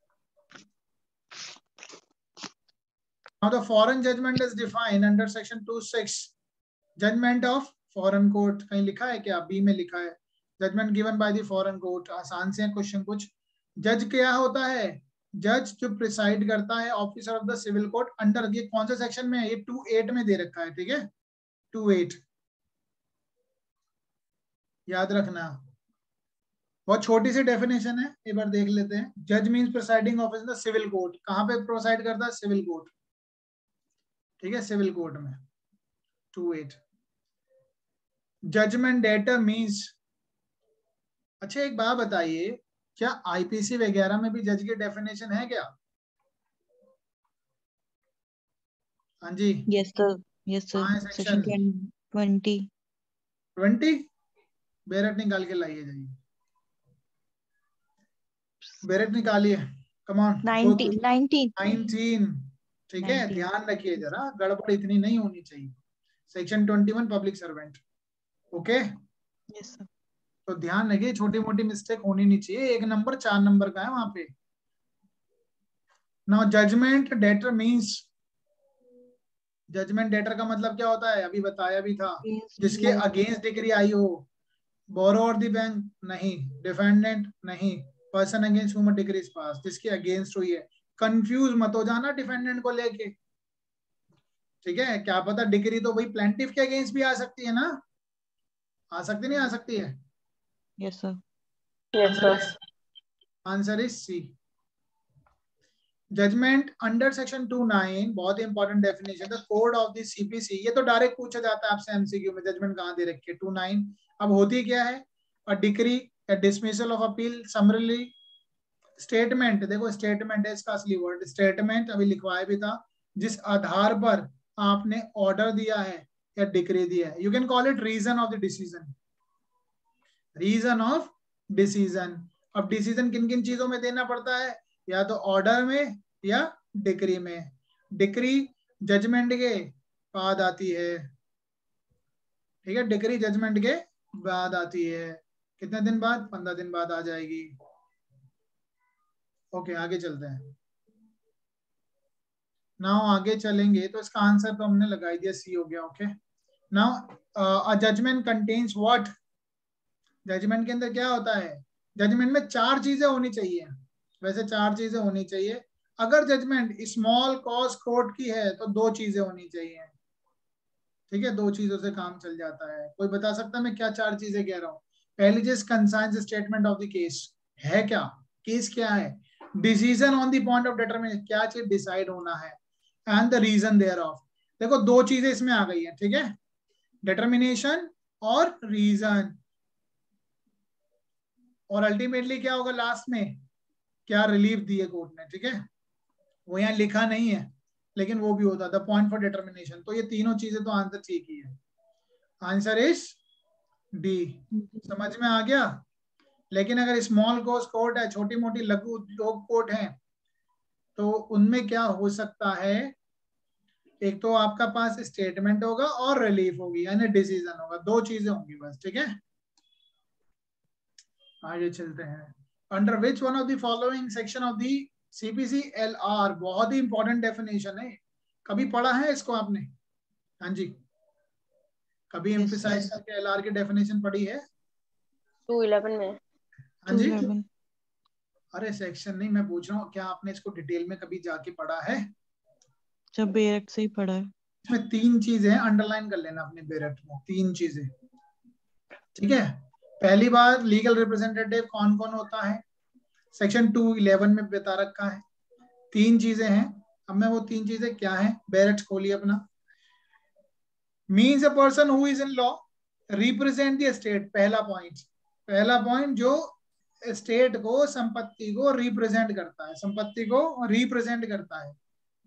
Now the foreign judgment is defined under section 2(6). Judgment of foreign court कहीं लिखा है क्या? बी में लिखा है, judgment given by the foreign court. आसान से क्वेश्चन कुछ। जज क्या होता है? जज जो प्रिसाइड करता है, officer of the civil court under, ये कौन सा सेक्शन में है? ये 2(8) में दे रखा है, ठीक है, 2(8) याद रखना। बहुत छोटी सी डेफिनेशन है, एक बार देख लेते हैं। जज means presiding officer the civil court. कहां पे प्रिसाइड करता है? सिविल कोर्ट, ठीक है, सिविल कोर्ट में, 2(8). जजमेंट डेटर मीन्स, अच्छा एक बात बताइए, क्या आईपीसी वगैरह में भी जज की डेफिनेशन है क्या? हाँ जी, yes sir, yes sir, section 20 bare act निकाल के लाइए, जाइए बेरेट निकालिए, कम ऑन। 19, ठीक है, ध्यान रखिए जरा, गड़बड़ इतनी नहीं होनी चाहिए। Section 21 public servant, okay. Yes sir. तो ध्यान रखिए, छोटी मोटी मिस्टेक होनी नहीं चाहिए। 1 नंबर 4 नंबर का है वहां पे। Now judgment debtor means, judgment debtor का मतलब क्या होता है? अभी बताया भी था, जिसके अगेंस्ट डिग्री आई हो। बोरोवर द बैंक नहीं, डिफेंडेंट नहीं, person against whom decree is pass, जिसके अगेंस्ट हुई है। कंफ्यूज मत हो जाना डिफेंडेंट को लेके, ठीक है। क्या पता डिग्री तो भाई प्लेंटिफ के अगेंस्ट भी आ सकती है ना, आ सकती नहीं आ सकती है? Yes sir, yes sir. Answer is C. Judgment under section 2(9), बहुत इंपॉर्टेंट डेफिनेशन है, कोड ऑफ द सीपीसी। ये तो डायरेक्ट पूछा जाता है आपसे एमसीक्यू में, जजमेंट कहाँ दे रखी है? 2(9). अब होती क्या है? A decree, a dismissal of appeal, summary statement. देखो स्टेटमेंट है इसका असली वर्ड, स्टेटमेंट अभी लिखवाया भी था, जिस आधार पर आपने ऑर्डर दिया है या डिक्री दिया है। You can call it reason of the decision, reason of decision. अब डिसीजन किन किन चीजों में देना पड़ता है? या तो ऑर्डर में या डिक्री में। डिक्री जजमेंट के बाद आती है, ठीक है, डिक्री जजमेंट के बाद आती है। कितने दिन बाद? 15 दिन बाद आ जाएगी। ओके, आगे चलते हैं। नाउ आगे चलेंगे तो इसका आंसर तो हमने लगा दिया, सी हो गया। Okay, now a judgment contains what? Judgment के अंदर क्या होता है? जजमेंट में 4 चीजें होनी चाहिए, वैसे 4 चीजें होनी चाहिए। अगर जजमेंट स्मॉल कॉज कोर्ट की है तो 2 चीजें होनी चाहिए, ठीक है, 2 चीजों से काम चल जाता है। कोई बता सकता है मैं क्या 4 चीजें कह रहा हूँ? पहली चीज concise statement of the case है, क्या केस क्या है? Decision on the point of determination, क्या चीज डिसाइड होना है, and the reason thereof. देखो 2 चीजें इसमें आ गई है, ठीक है, डिटरमिनेशन और रीजन। और अल्टीमेटली क्या होगा लास्ट में? क्या रिलीफ दी है कोर्ट ने, ठीक है, वो यहाँ लिखा नहीं है लेकिन वो भी होता द पॉइंट फॉर डिटरमिनेशन। तो ये तीनों चीजें तो आंसर ठीक ही है, आंसर इज डी। समझ में आ गया? लेकिन अगर स्मॉल कोर्स कोर्ट है, छोटी मोटी लघु उद्योग कोर्ट है, तो उनमें क्या हो सकता है? एक तो आपका पास स्टेटमेंट होगा और रिलीफ होगी, यानी डिसीजन होगा, 2 चीजें होंगी बस, ठीक है। आगे चलते हैं। Under which one of the following section of the CPC LR, बहुत ही इंपॉर्टेंट डेफिनेशन है, कभी पढ़ा है इसको आपने? हाँ जी, कभी एम्फसाइज करके एलआर की डेफिनेशन पढ़ी है? 211 में। हाँ जी, अरे सेक्शन नहीं, मैं पूछ रहा हूँ क्या आपने इसको डिटेल में कभी जाके पढ़ा है? जब बेरेक्ट से ही पढ़ा है। इसमें 3 चीजें हैं, अंडरलाइन कर लेना अपने बेरेक्ट में, 3 चीजें, ठीक है? पहली बात, लीगल रिप्रेजेंटेटिव कौन कौन होता है, सेक्शन 211 में बता रखा है। 3 चीजें हैं, अब मैं वो 3 चीजें क्या है, बेरेक्ट खोलिए अपना। Means a person who is in law represent the state, पहला पॉइंट जो स्टेट को, संपत्ति को रिप्रेजेंट करता है, संपत्ति को रिप्रेजेंट करता है,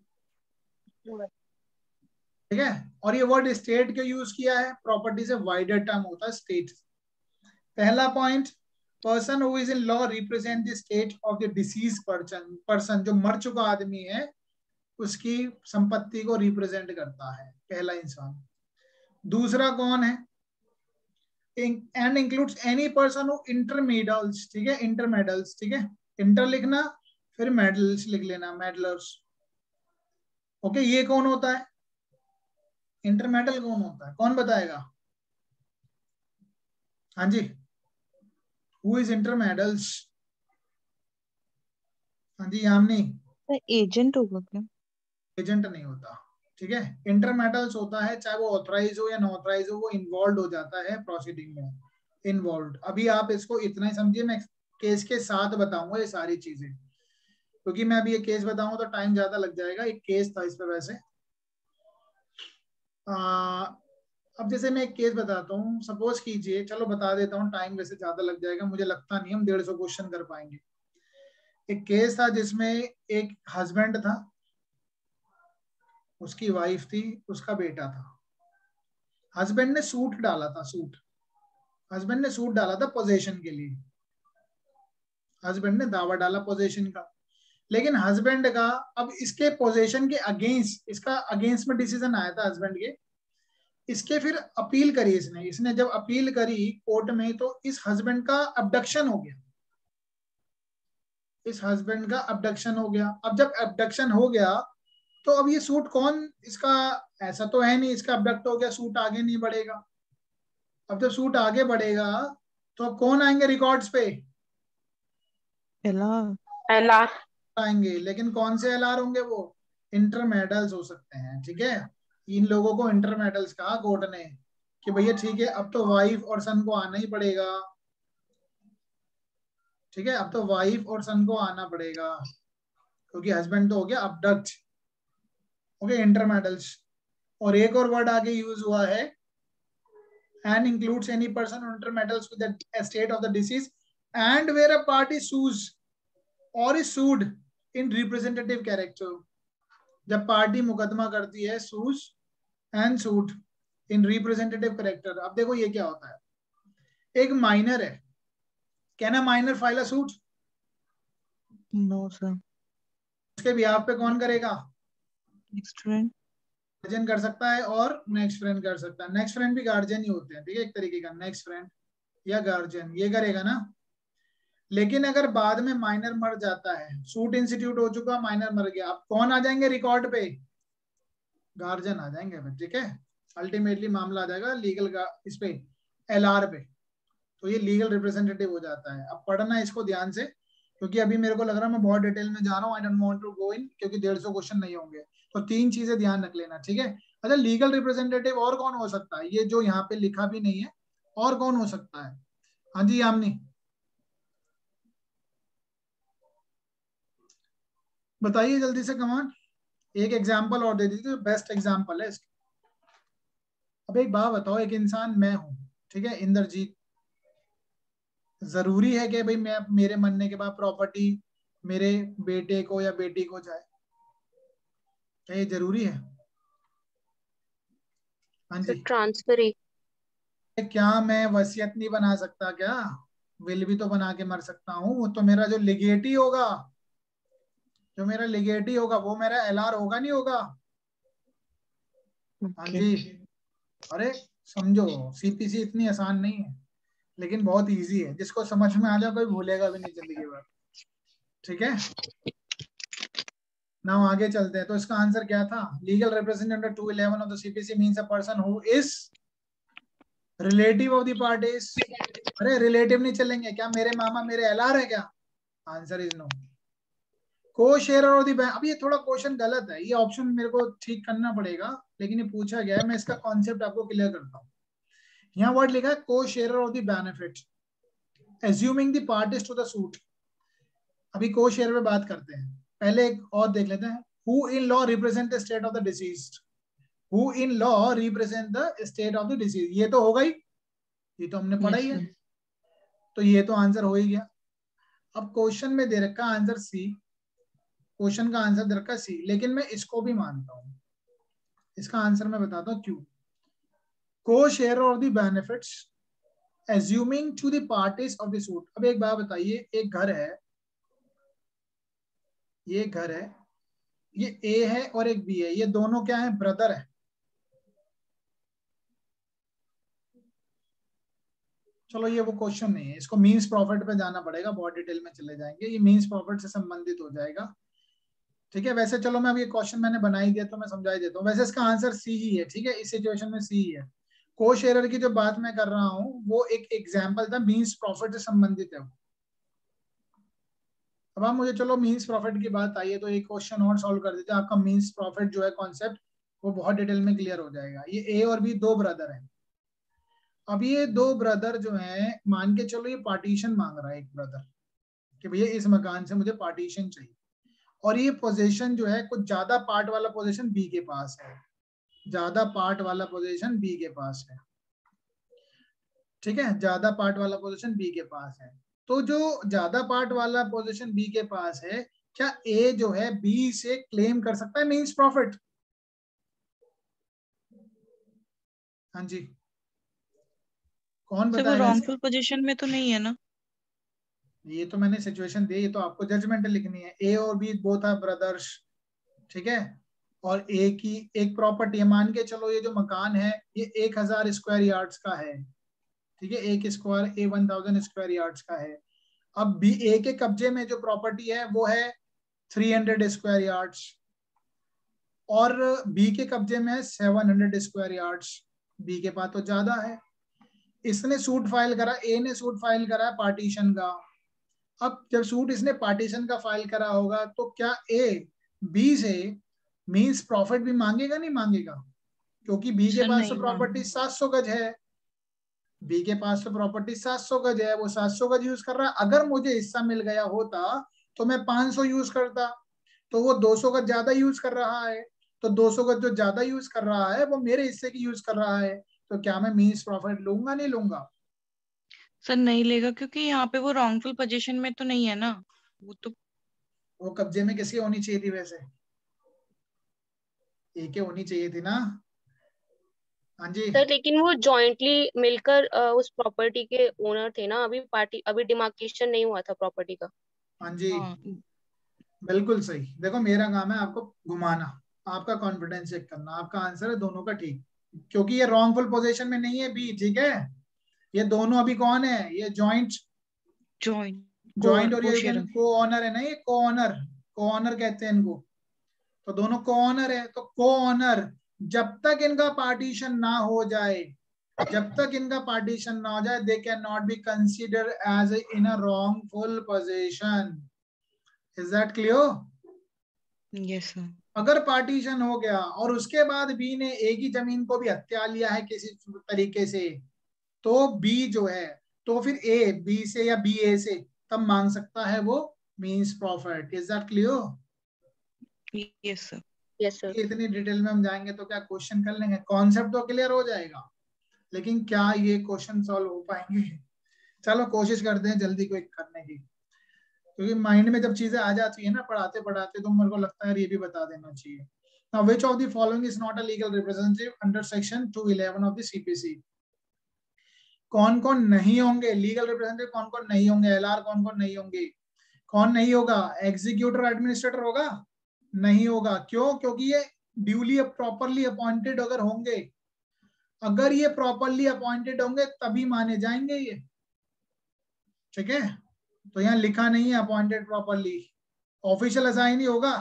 ठीक है? और ये वर्ड स्टेट क्यों यूज किया है, प्रॉपर्टी से वाइडर टर्म होता है स्टेट। पहला point, person who is in law represent the state of the deceased person, जो मर चुका आदमी है उसकी संपत्ति को रिप्रेजेंट करता है, पहला इंसान। दूसरा कौन है, and includes any person who intermeddles, ठीक है, इंटरमेडल्स, ठीक है, इंटर लिखना फिर मेडल्स लिख लेना, मेडलर्स, ओके। ये कौन होता है, इंटरमेडल कौन होता है, कौन बताएगा? हाँ जी, हु इज इंटरमेडल्स? हाँ जी यामिनी। एजेंट होगा क्या? एजेंट नहीं होता, ठीक है। इंटरमेडल्स होता है, चाहे वो ऑथराइज हो या नॉन ऑथराइज हो, वो इन्वॉल्व हो जाता है प्रोसीडिंग में, इन्वॉल्व। अभी आप इसको इतना ही समझिए, मैं केस के साथ बताऊंगा ये सारी चीजें, क्योंकि मैं अभी ये केस बताऊंगा तो टाइम ज्यादा लग जाएगा। एक केस था इस पे वैसे। अब जैसे मैं एक केस बताता हूँ, सपोज कीजिए, चलो बता देता हूँ, टाइम वैसे ज्यादा लग जाएगा, मुझे लगता नहीं हम 150 क्वेश्चन कर पाएंगे। एक केस था जिसमें एक हस्बैंड था, उसकी वाइफ थी, उसका बेटा था। हस्बैंड ने सूट डाला था, हस्बैंड ने सूट डाला था पोजेशन के लिए, हस्बैंड ने दावा डाला पोजेशन का। लेकिन हस्बैंड का, अब इसके पोजेशन के अगेंस्ट, इसका अगेंस्ट में डिसीजन आया था हस्बैंड के, इसके फिर अपील करी इसने जब अपील करी कोर्ट में, तो इस हस्बैंड का अबडक्शन हो गया, इस हस्बैंड का अबडक्शन हो गया। अब जब अबडक्शन हो गया तो अब ये सूट कौन, इसका ऐसा तो है नहीं इसका अबडक्ट हो गया, सूट आगे नहीं बढ़ेगा। अब जब सूट आगे बढ़ेगा तो अब कौन आएंगे रिकॉर्ड्स पे, एलआर आएंगे। लेकिन कौन से एलआर होंगे, वो इंटरमेडल्स हो सकते हैं, ठीक है। इन लोगों को इंटरमेडल्स कहा कोर्ट ने कि भैया ठीक है, अब तो वाइफ और सन को आना ही पड़ेगा, ठीक है, अब तो वाइफ और सन को आना पड़ेगा, क्योंकि हस्बैंड तो हो गया अबडक्ट, ओके, इंटरमेडल्स। और एक और वर्ड आगे यूज हुआ है, and includes any person who intermeddles with the estate of the deceased and where a party sues or is sued in representative character। जब पार्टी मुकदमा करती है, sues and sued in representative character। अब देखो ये क्या होता है, एक माइनर है, can a minor file a suit? No sir. उसके बिहाफ पे कौन करेगा? Next friend. गार्जियन कर सकता है और नेक्स्ट फ्रेंड कर सकता है। नेक्स्ट फ्रेंड भी गार्जियन ही होते हैं, ठीक है, एक तरीके का नेक्स्ट फ्रेंड या गार्जियन, ये करेगा ना। लेकिन अगर बाद में माइनर मर जाता है, सूट इंस्टीट्यूट हो चुका, माइनर मर गया, अब कौन आ जाएंगे रिकॉर्ड पे? गार्जियन आ जाएंगे, ठीक है। अल्टीमेटली मामला आ जाएगा लीगल का इस पे, एलआर पे, तो ये लीगल रिप्रेजेंटेटिव हो जाता है। अब पढ़ना इसको ध्यान से, क्योंकि अभी मेरे को लग रहा है मैं बहुत डिटेल में जा रहा हूँ, I don't want to go in, क्योंकि 150 क्वेश्चन नहीं होंगे, तो 3 चीजें ध्यान रख लेना, ठीक है। अच्छा, लीगल रिप्रेजेंटेटिव और कौन हो सकता है, ये जो यहाँ पे लिखा भी नहीं है, और कौन हो सकता है? हाँ जी यामिनी बताइए जल्दी से, कमान। एक एग्जाम्पल और दे दीजिए, बेस्ट एग्जाम्पल है इसका। अब एक बात बताओ, एक इंसान मैं हूं, ठीक है, इंद्रजीत, जरूरी है कि भाई मैं मेरे मरने के बाद प्रॉपर्टी मेरे बेटे को या बेटी को जाए? क्या ये जरूरी है? हाँ जी। ट्रांसफर ही। क्या मैं वसीयत नहीं बना सकता क्या? विल भी तो बना के मर सकता हूँ। तो मेरा जो लिगेटी होगा, वो मेरा एलआर होगा नहीं होगा? हाँ जी। अरे समझो, सीपीसी इतनी आसान नहीं है, लेकिन बहुत इजी है, जिसको समझ में आ जाए कोई भूलेगा भी नहीं जिंदगी भर, ठीक है ना। आगे चलते हैं, तो इसका आंसर क्या था? Legal representative 211 of the CPC means a person who is relative of the parties. अरे रिलेटिव नहीं चलेंगे क्या? मेरे मामा मेरे एलआर है क्या? Answer is no. Cosharer और दी अब ये थोड़ा क्वेश्चन गलत है, ये ऑप्शन मेरे को ठीक करना पड़ेगा, लेकिन ये पूछा गया है, मैं इसका कॉन्सेप्ट आपको क्लियर करता हूँ। यहाँ वर्ड लिखा है को share of the benefit assuming the parties to the suit. अभी को शेयर पे बात करते हैं, पहले एक और देख लेते हैं। Who in law represent the state of the deceased, who in law represent the state of the deceased, ये तो होगा ही, ये तो हमने पढ़ा ही है, तो ये तो आंसर हो ही गया। अब क्वेश्चन में दे रखा आंसर सी, क्वेश्चन का आंसर दे रखा सी, लेकिन मैं इसको भी मानता हूं, इसका आंसर मैं बताता हूं क्यों। Co share of the benefits assuming to the parties of the suit. अब एक बात बताइए, एक घर है, ये घर है, ये ए है और एक बी है, ये दोनों क्या है, ब्रदर है। चलो ये वो क्वेश्चन नहीं है, इसको मींस प्रॉफिट पे जाना पड़ेगा, बहुत डिटेल में चले जाएंगे, ये मींस प्रॉफिट से संबंधित हो जाएगा, ठीक है। वैसे चलो मैं अब ये क्वेश्चन मैंने बना ही दिया तो मैं समझा ही देता हूँ। वैसे इसका आंसर सी ही है, ठीक है, इस सिचुएशन में सी ही है। को शेयरर की जो बात मैं कर रहा हूँ वो एक एग्जाम्पल था, मींस प्रॉफिट से संबंधित है। अब आप मुझे चलो मींस प्रॉफिट की बात आई है तो एक क्वेश्चन और सॉल्व कर देते हैं, आपका मींस प्रॉफिट जो है कॉन्सेप्ट वो बहुत डिटेल में क्लियर हो जाएगा। ये ए और बी दो ब्रदर हैं। अब ये दो ब्रदर जो है, मान के चलो ये पार्टीशन मांग रहा है एक ब्रदर कि भैया इस मकान से मुझे पार्टीशन चाहिए, और ये पोजीशन जो है कुछ ज्यादा पार्ट वाला पोजीशन बी के पास है, ज्यादा पार्ट वाला पोजीशन बी के पास है, ठीक है, ज्यादा पार्ट वाला पोजीशन बी के पास है। तो जो ज्यादा पार्ट वाला पोजीशन बी के पास है, क्या ए जो है बी से क्लेम कर सकता है मींस प्रॉफिट? हाँ जी, कौन बताएगा? रॉन्गफुल पोजीशन में तो नहीं है ना? ये तो मैंने सिचुएशन दी, ये तो आपको जजमेंट लिखनी है। ए और बी बोथ आर ब्रदर्स, ठीक है, और ए की एक प्रॉपर्टी है, मान के चलो ये जो मकान है ये 1000 स्क्वायर यार्ड्स का है, ठीक है, एक स्क्वायर ए 1000 स्क्वायर यार्ड्स का है। अब बी ए के कब्जे में जो प्रॉपर्टी है वो है 300 स्क्वायर यार्ड्स, और बी के कब्जे में है 700 स्क्वायर यार्ड्स, बी के पास तो ज्यादा है। इसने सूट फाइल करा, ए ने सूट फाइल करा पार्टीशन का। अब जब सूट इसने पार्टीशन का फाइल करा होगा तो क्या ए बी से मींस प्रॉफिट भी मांगेगा? नहीं मांगेगा, क्योंकि बी के पास तो प्रॉपर्टी 700 गज है, बी के पास तो प्रॉपर्टी 700 गज है, वो 700 गज यूज कर रहा है। अगर मुझे हिस्सा मिल गया होता तो मैं 500 यूज करता, तो वो 200 गज ज्यादा यूज कर रहा है, तो 200 गज जो ज्यादा यूज कर रहा है वो मेरे हिस्से की यूज कर रहा है, तो क्या मैं मींस प्रॉफिट लूंगा? नहीं लूंगा? सर नहीं लेगा, क्योंकि यहाँ पे वो रॉन्गफुल पोजीशन में तो नहीं है ना, वो तो वो कब्जे में किसकी होनी चाहिए थी? वैसे एक ही होनी चाहिए थी ना। हाँ जी सर लेकिन वो जॉइंटली मिलकर उस प्रॉपर्टी के ओनर थे ना, अभी डिमार्केशन नहीं हुआ था प्रॉपर्टी का। हाँ जी, हाँ। बिल्कुल सही। देखो मेरा काम है आपको घुमाना, आपका कॉन्फिडेंस चेक करना, आपका आंसर है दोनों का ठीक, क्योंकि ये रॉन्गफुल पोजीशन में नहीं है बी, ठीक है। ये दोनों अभी कौन है? ये जॉइंट और ये को ऑनर है ना, ये को ऑनर कहते हैं इनको, तो दोनों को ऑनर है। तो को ऑनर जब तक इनका पार्टीशन ना हो जाए, they can not be consider as in a wrongful position. Is that clear? Yes sir. अगर पार्टीशन हो गया और उसके बाद बी ने ए की जमीन को भी हत्या लिया है किसी तरीके से, तो बी जो है, तो फिर ए बी से या बी ए से तब मांग सकता है वो mesne profit. Is that clear? Yes sir. Yes sir. इतनी डिटेल में हम जाएंगे तो क्या क्वेश्चन कर लेंगे, कॉन्सेप्ट तो क्लियर हो जाएगा, लेकिन क्या ये क्वेश्चन सॉल्व हो पाएंगे? चलो कोशिश करते हैं जल्दी क्विक करने की, क्योंकि माइंड में जब चीजें आ जाती है ना पढ़ाते पढ़ाते, तो मेरे को लगता है ये भी बता देना चाहिए। Now, which of the following is not a legal representative under section 211 of the CPC? कौन कौन नहीं होंगे लीगल रिप्रेजेंटेटिव, कौन कौन नहीं होंगे एलआर, कौन कौन नहीं होंगे? कौन नहीं होगा? एग्जीक्यूटिव एडमिनिस्ट्रेटर होगा? नहीं होगा। क्यों? क्योंकि ये ड्यूली प्रॉपरली अपॉइंटेड अगर होंगे, अगर ये प्रॉपरली अपॉइंटेड होंगे तभी माने जाएंगे ये, ठीक है। तो यहाँ लिखा नहीं है अपॉइंटेड प्रॉपरली, ऑफिशियल असाइन ही होगा।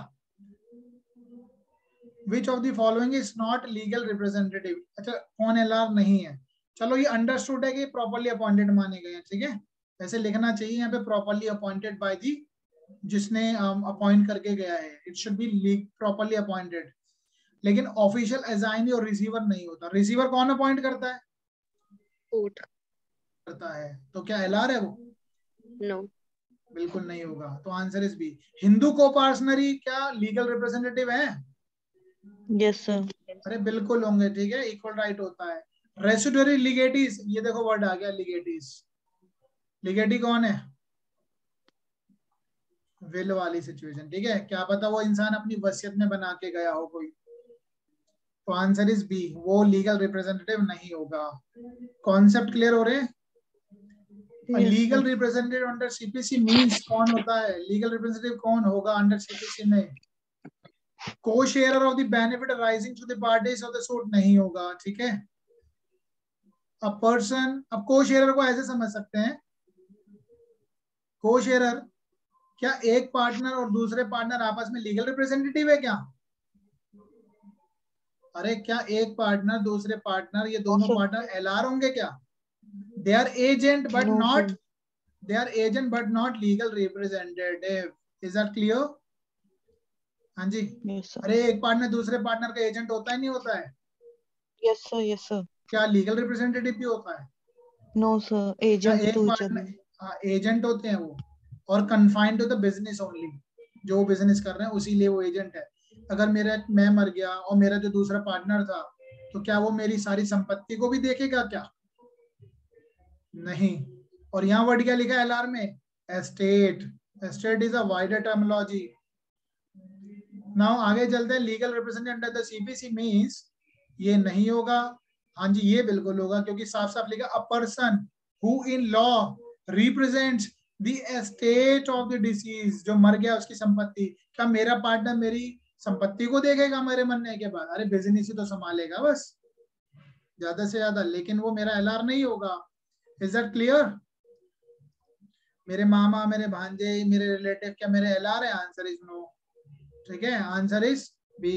Which of the following is not legal representative? अच्छा कौन एलआर नहीं है, चलो ये अंडरस्टूड है कि प्रॉपरली अपॉइंटेड माने गए हैं, ठीक है। ऐसे लिखना चाहिए यहाँ पे प्रॉपरली अपॉइंटेड बाय दी जिसने अपॉइंट करके गया है, it should be properly appointed. लेकिन ऑफिशियल असाइनी और रिसीवर नहीं होता। रिसीवर कौन अपॉइंट करता है? कोर्ट करता है। तो क्या एलआर है वो? नो, बिल्कुल नहीं होगा। तो answer is B. Hindu coparcenary क्या लीगल रिप्रेजेंटेटिव है? Yes sir. अरे बिल्कुल होंगे, ठीक है, इक्वल राइट होता है। रेसिडुअरी लिगेटीज, ये देखो वर्ड आ गया लिगेटीज। लिगेटी कौन है? विल वाली सिचुएशन, ठीक है, क्या पता वो इंसान अपनी वसीयत में बना के गया हो कोई। तो आंसर इज बी, वो लीगल रिप्रेजेंटेटिव नहीं होगा। कॉन्सेप्ट क्लियर हो रहे हैं? Legal representative under CPC mesne कौन होता है? लीगल रिप्रेजेंटेटिव कौन होगा अंडर सीपीसी में? Co share of the benefit arising to the parties of the suit नहीं होगा, ठीक है। अ पर्सन, अब को शेयरर को ऐसे समझ सकते हैं, को शेयरर क्या एक पार्टनर और दूसरे पार्टनर आपस में लीगल रिप्रेजेंटेटिव है क्या? अरे क्या एक पार्टनर दूसरे पार्टनर, ये दोनों पार्टनर एलआर होंगे क्या? They are agent but not, they are agent but not legal representative. Is that clear? हाँ जी। अरे एक पार्टनर दूसरे पार्टनर का एजेंट होता है नहीं होता है? Yes sir, yes sir. क्या लीगल रिप्रेजेंटेटिव भी होता है? No sir, agent to each other. हाँ एजेंट होते हैं वो, और confined to the business only. जो बिजनेस कर रहे हैं उसी लिए वो एजेंट है। अगर मैं मर गया और मेरा जो दूसरा पार्टनर था, तो क्या वो मेरी सारी संपत्ति को भी देखेगा क्या? नहीं। और यहाँ वर्ड क्या लिखा है एलआर में? Estate. Estate is a wider terminology. Now आगे चलते हैं। Legal representative under the CPC means, ये नहीं होगा। हाँ जी ये बिल्कुल होगा, क्योंकि साफ साफ लिखा a person who in law represents the estate of the disease, जो मर गया उसकी संपत्ति। क्या मेरा पार्टनर मेरी संपत्ति को देखेगा मेरे मरने के बाद? अरे बिजनेस ही तो संभालेगा बस ज्यादा से ज्यादा, लेकिन वो मेरा एलआर नहीं होगा। Is that clear? मेरे मामा, मेरे भांजे, मेरे रिलेटिव क्या मेरे एलआर है? आंसर इज नो, ठीक है, आंसर इज बी।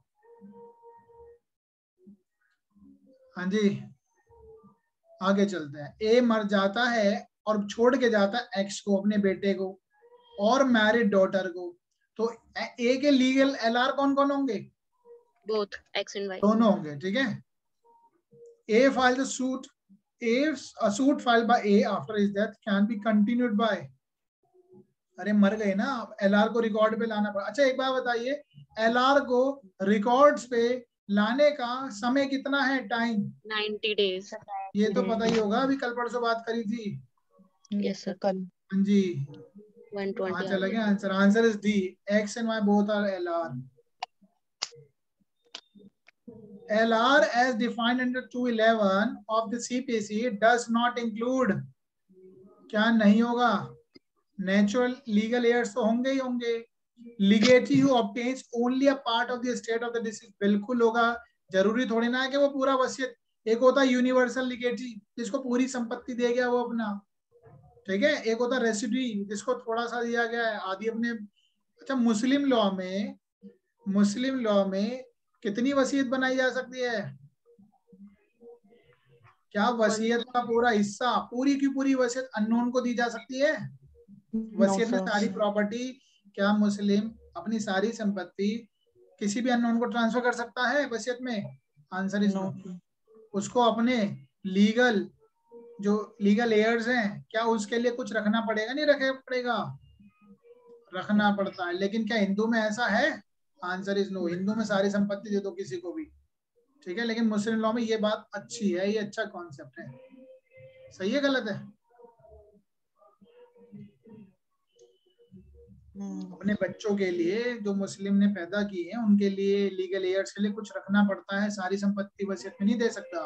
हाँ जी आगे चलते हैं। ए मर जाता है और छोड़ के जाता है एक्स को, अपने बेटे को, और मैरिड डॉटर को। तो ए के लीगल एलआर कौन कौन होंगे? बोथ एक्स एंड वाई दोनों होंगे, ठीक है। A file the suit, if a suit filed by A after his death can be continued by, अरे मर गए ना, एलआर को रिकॉर्ड पे लाना पड़ा। अच्छा एक बात बताइए, एलआर को रिकॉर्ड्स पे लाने का समय कितना है? Time 90 days। ये तो पता ही होगा, अभी कल परसों बात करी थी। यस सर, कल। हाँ जी 120 हाँ चला गया answer. Answer is D, X and Y both are LR. LR as defined under 211 of the CPC does not include, क्या नहीं होगा? नेचुरल लीगल एयर्स तो होंगे ही होंगे। Legatee who obtains only a part of the estate of the disease, बिल्कुल होगा। जरूरी थोड़ी ना है कि वो पूरा वसीयत। एक होता है यूनिवर्सल लिगेटी जिसको पूरी संपत्ति दे गया वो अपना, ठीक है। एक होता है रेसिड्यू जिसको थोड़ा सा दिया गया है, आदि अपने। अच्छा मुस्लिम लॉ में कितनी वसीयत बनाई जा सकती है? क्या वसीयत का पूरा हिस्सा, पूरी की पूरी वसीयत अननोन को दी जा सकती है? वसीयत में सारी प्रॉपर्टी, क्या मुस्लिम अपनी सारी संपत्ति किसी भी अननोन को ट्रांसफर कर सकता है वसीयत में? Answer is no. उसको अपने लीगल जो लीगल एयर्स हैं, क्या उसके लिए कुछ रखना पड़ेगा? नहीं रखना पड़ेगा, रखना पड़ता है। लेकिन क्या हिंदू में ऐसा है? Answer is no. हिंदू में सारी संपत्ति दे दो किसी को भी, ठीक है। लेकिन मुस्लिम लॉ में ये बात अच्छी है, ये अच्छा कॉन्सेप्ट है। सही है गलत है? अपने बच्चों के लिए जो मुस्लिम ने पैदा की है उनके लिए लीगल एयर्स के लिए कुछ रखना पड़ता है, सारी संपत्ति वसीयत में नहीं दे सकता।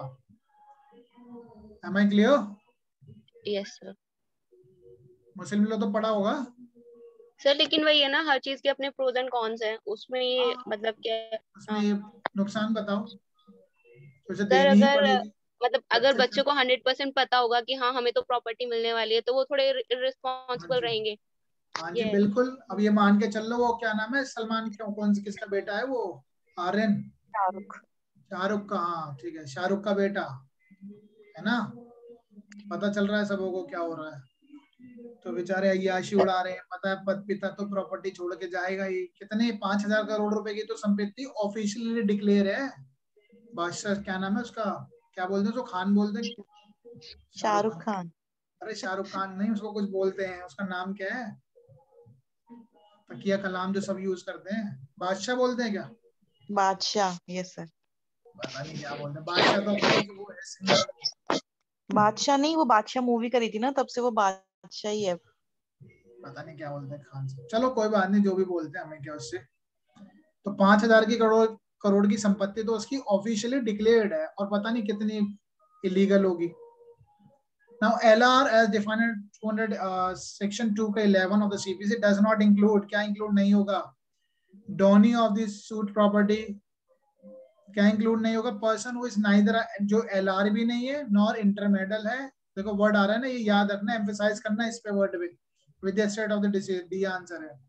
Am I clear? Yes sir. Muslim law तो पढ़ा होगा सर, लेकिन वही है ना, हर चीज के अपने प्रोज एंड कॉन्स हैं उसमें। ये मतलब क्या है? उसमें नुकसान बताओ, तुझे सर देनी ही अगर पड़ेगी। मतलब अगर बच्चे को 100% पता होगा कि हाँ हमें तो प्रॉपर्टी मिलने वाली है, तो वो थोड़े रिस्पॉन्सिबल रहेंगे। हाँ जी बिल्कुल। अब ये मान के चल लो, वो क्या नाम है सलमान, क्यों कौन सी किसका बेटा है वो? आर्यन, शाहरुख का। हाँ ठीक है, शाहरुख का बेटा है ना। पता चल रहा है सबों को क्या हो रहा है। तो बेचारे अय्याशी उड़ा रहे हैं, पता है पद पिता तो प्रॉपर्टी छोड़ के जाएगा ही। कितने 5,000 करोड़ रुपए की तो संपत्ति ऑफिशियली डिक्लेयर है। बादशाह क्या नाम है उसका, क्या बोलते हैं उसको, खान बोलते हैं, शाहरुख खान। अरे शाहरुख खान नहीं, उसको कुछ बोलते हैं, उसका नाम क्या है, तकिया कलाम जो सब यूज करते हैं, बादशाह बोलते हैं क्या? बादशाह, यस सर। पता नहीं क्या बोलते हैं, बादशाह तो ऑफ कोर्स वो है सिंगर। बादशाह नहीं, वो बादशाह मूवी करी थी ना, तब से वो बादशाह ही है। पता नहीं क्या बोलते हैं खान से, चलो कोई बात नहीं, जो भी बोलते हैं हमें क्या उससे। तो 5,000 की करोड़ करोड़ की संपत्ति तो उसकी ऑफिशियली डिक्लेयर्ड है, और पता नहीं कितनी इलीगल होगी। Now LR as defined in 200 section 2 का 11 of the CPC does not include, क्या include नहीं होगा, donning of this suit property, क्या include नहीं होगा, person who is neither, जो LR भी नहीं है nor intermedial है। देखो वर्ड आ रहा है ना, ये याद रखना, एम्फेसाइज करना इस पे वर्ड पे, with the state of the disease, D answer है,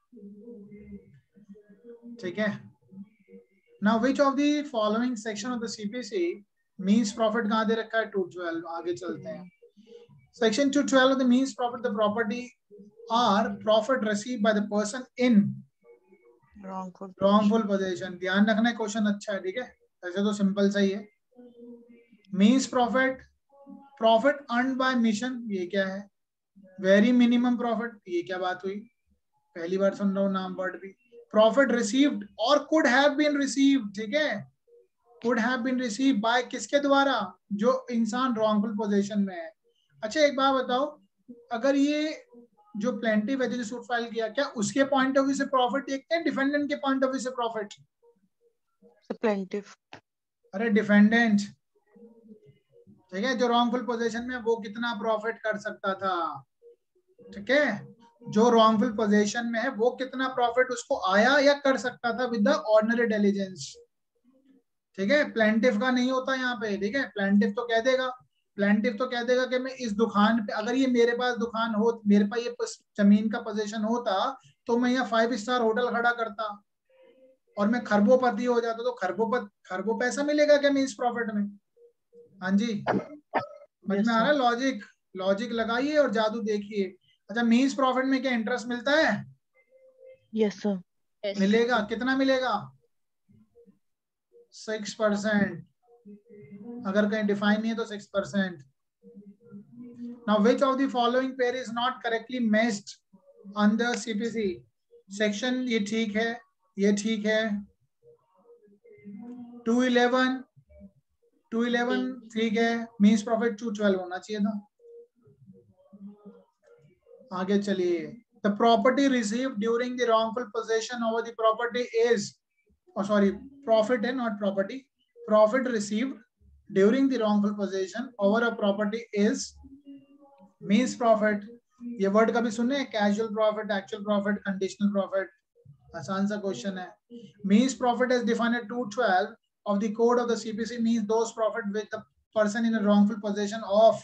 ठीक है। Now which of the following section of the CPC means profit कहाँ दे रखा है, 212, आगे चलते हैं। Section 212 of the means profit, the property are profit received by the person in wrongful possession। ध्यान रखना है, क्वेश्चन अच्छा है, ठीक है, ऐसे तो सिंपल सही है। Means profit, profit earn by mission, ये क्या है, वेरी मिनिमम प्रॉफिट, ये क्या बात हुई, पहली बार सुन रहा हूँ नाम वर्ड भी। प्रॉफिट रिसीव्ड और कुड हैव बीन रिसीव्ड, ठीक है, could have been received by किसके द्वारा, जो इंसान रॉन्गफुल पोजीशन में है। अच्छा एक बात बताओ, अगर ये जो प्लेंटिव है जो सूट फाइल किया, क्या उसके पॉइंट ऑफ व्यू से प्रॉफिट देखते हैं, डिफेंडेंट के पॉइंट ऑफ व्यू से प्रॉफिट? प्लेंटिव। अरे डिफेंडेंट, ठीक है, जो रॉन्गफुल पोजीशन में वो कितना प्रॉफिट कर सकता था, ठीक है, जो रॉन्गफुल पोजीशन में है वो कितना प्रॉफिट उसको आया या कर सकता था विद द ऑर्डिनरी डिलीजेंस, ठीक है। प्लेंटिव का नहीं होता यहाँ पे, ठीक है, प्लेंटिव तो कह देगा, प्लेंटिव तो कह देगा कि मैं इस दुकान पे, अगर ये मेरे पास दुकान हो, मेरे पास ये जमीन का पोजीशन होता, तो मैं यहाँ 5 स्टार होटल खड़ा करता और मैं खरबोपति हो जाता, तो खरबों पैसा मिलेगा क्या मीन्स प्रॉफिट में? हाँ जी, समझ में आ रहा है लॉजिक, लॉजिक लगाइए और जादू देखिए। अच्छा मीन्स प्रॉफिट में क्या इंटरेस्ट मिलता है? Yes sir. मिलेगा, कितना मिलेगा? 6%, अगर कहीं डिफाइन नहीं है तो 6%। Now which of the following pair is not correctly matched under CPC? Section ये ठीक है, ये ठीक है, 211 ठीक है, मीन्स प्रॉफिट 212 होना चाहिए था। आगे चलिए, the property received during the wrongful possession over the property is, sorry profit है not property, profit received during the wrongful possession over a property is mesne profit. ये वर्ड कभी सुने, casual profit, actual profit, conditional profit, आसान सा क्वेश्चन है। Means profit is defined at 212 of the code of the CPC means those profit with the person in a wrongful possession of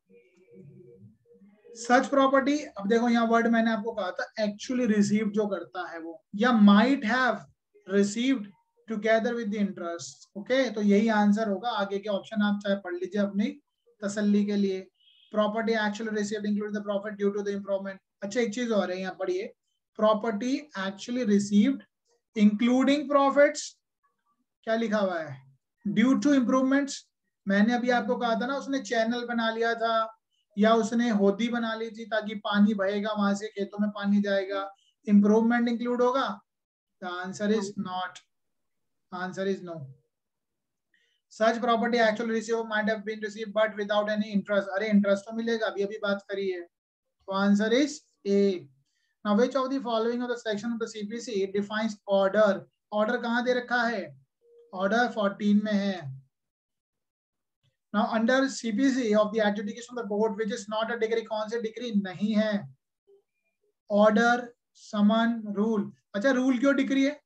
such property। अब देखो यहाँ वर्ड मैंने आपको कहा था actually received जो करता है वो, या might have received together with the interest, okay तो यही आंसर होगा। आगे के ऑप्शन आप चाहे पढ़ लीजिए अपनी तसल्ली के लिए। Property actually received include the profit due to the improvement. अच्छा एक चीज और है, यहाँ पढ़िए, property actually received including profits, क्या लिखा हुआ है, ड्यू टू इम्प्रूवमेंट्स। मैंने अभी आपको कहा था ना, उसने चैनल बना लिया था या उसने होदी बना ली थी ताकि पानी बहेगा, वहां से खेतों में पानी जाएगा, इम्प्रूवमेंट इंक्लूड होगा? The answer is not, answer is no. Such property actually receive might have been received but without any interest, अरे इंटरेस्ट तो मिलेगा, अभी बात करी है, तो answer is A. Now which of the following of the section of the CPC defines order, order कहां दे रखा है, ऑर्डर 14 में है। Now under CPC of the adjudication of the court which is not a degree, कौन से डिग्री नहीं है, ऑर्डर, समन, रूल। अच्छा रूल क्यों डिग्री है?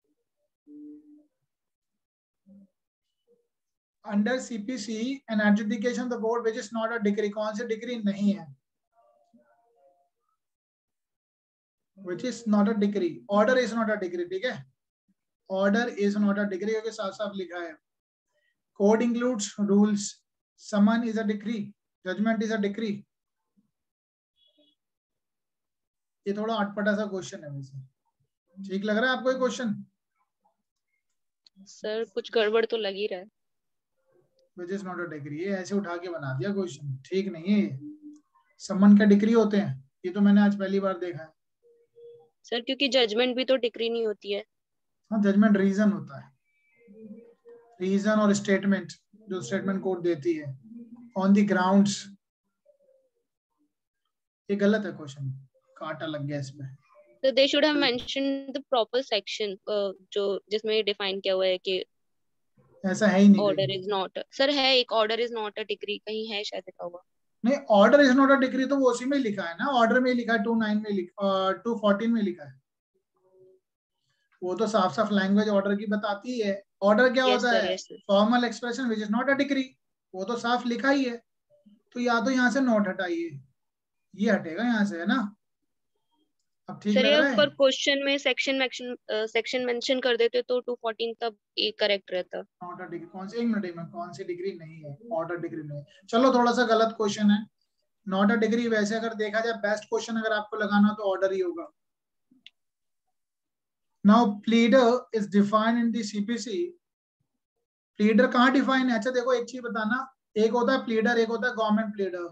Under CPC an adjudication of the court which is not a degree, कौन से डिग्री नहीं है, which is not a degree, order is not a degree, ठीक है, order is not a degree के साथ साथ लिखा है। Code includes rules, summon is a decree, judgment is a decree, ये थोड़ा अटपटा सा क्वेश्चन है वैसे। ठीक लग रहा है आपको ये क्वेश्चन? सर कुछ गड़बड़ तो लग ही रहा है। Which is not a degree, ये ऐसे उठा के बना दिया क्वेश्चन, ठीक नहीं है ये। सम्मन का डिग्री होते हैं, ये तो मैंने आज पहली बार देखा है। सर क्योंकि जजमेंट भी तो डिक्री नहीं होती है। हाँ, जजमेंट रीजन होता है, रीजन और स्टेटमेंट जो स्टेटमेंट कोर्ट देती है ऑन द ग्राउंड्स। ये गलत है क्वेश्चन, काटा लग गया इसमें। तो they should have mentioned the proper section जो जिसमें डिफाइन किया हुआ है कि ऐसा है ही नहीं ऑर्डर कहीं। इज नॉट, सर है एक order is not a degree, कहीं है शायद लिखा हुआ। नहीं, order is not a degree तो वो उसी में लिखा है ना, ऑर्डर में लिखा है 29 में लिखा, 214 में लिखा है। वो तो साफ साफ लैंग्वेज ऑर्डर की बताती है। ऑर्डर क्या होता है? Formal expression which is not a degree, वो तो साफ लिखा ही है। तो या तो यहाँ से नोट हटाइए, ये हटेगा यहाँ से, है ना? अब ठीक सर लग ये रहा है? पर क्वेश्चन में सेक्शन मेंशन कर देते तो 214 तब ये करेक्ट रहता। नॉट अ डिग्री कौन सी, एक मिनट में, कौन सी डिग्री नहीं है? ऑर्डर डिग्री नहीं है। चलो थोड़ा सा गलत क्वेश्चन है। नॉट अ डिग्री वैसे अगर देखा जाए बेस्ट क्वेश्चन अगर आपको लगाना तो ऑर्डर ही होगा। Now pleader is defined in the CPC. Pleader कहाँ डिफाइन है? अच्छा देखो एक चीज बताना, एक होता है प्लीडर, एक होता है गवर्नमेंट प्लीडर।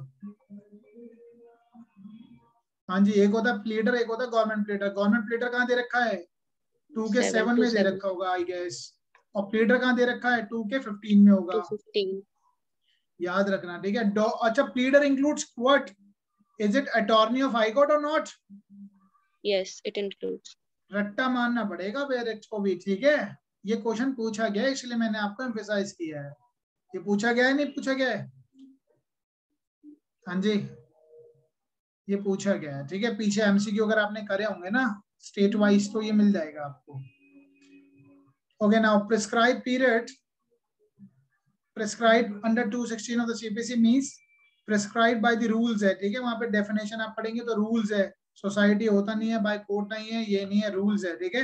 हाँ जी, एक होता है प्लीडर, एक होता है गवर्नमेंट प्लीडर। गवर्नमेंट प्लीडर कहाँ दे रखा है? 2 के 7 में दे रखा होगा आई गेस। और प्लीडर कहाँ दे रखा है? 2 के 15 में होगा। 215 याद रखना, ठीक है। अच्छा, pleader includes what? Is it attorney of high court और नॉट? Yes it includes. रट्टा मारना पड़ेगा पेरेंट्स को भी, ठीक है। ये क्वेश्चन पूछा गया है इसलिए मैंने आपको एम्फेसाइज किया है। ये पूछा गया है, नहीं पूछा गया है? हाँ जी, ये पूछा गया है, ठीक है। पीछे एमसीक्यू अगर आपने करे होंगे ना स्टेट वाइज तो ये मिल जाएगा आपको। Okay, now prescribe period, prescribe under 216 of the CPC means prescribe by the rules है, ठीक है। वहां पे डेफिनेशन आप पढ़ेंगे तो रूल्स है, सोसाइटी होता नहीं है, बाय कोर्ट नहीं है, ये नहीं है, रूल्स है, ठीक है।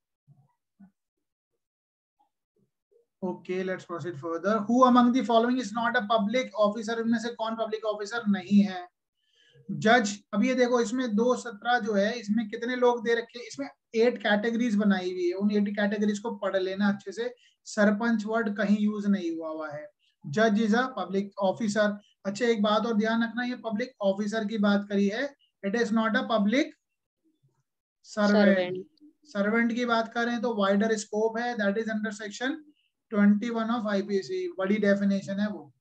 Okay, let's proceed further. Who among the following is not a public officer? इनमें से कौन पब्लिक ऑफिसर नहीं है? जज। अब ये देखो इसमें 217 जो है, इसमें कितने लोग दे रखे? इसमें 8 कैटेगरीज बनाई हुई है, उन 8 कैटेगरीज को पढ़ लेना अच्छे से। सरपंच वर्ड कहीं यूज नहीं हुआ है। जज इज अ पब्लिक ऑफिसर। अच्छा एक बात और ध्यान रखना, ये पब्लिक ऑफिसर की बात करी है, it is not a public servant. Servant की बात करें तो वाइडर स्कोप है, that is under section 21 of IPC, बड़ी डेफिनेशन है वो।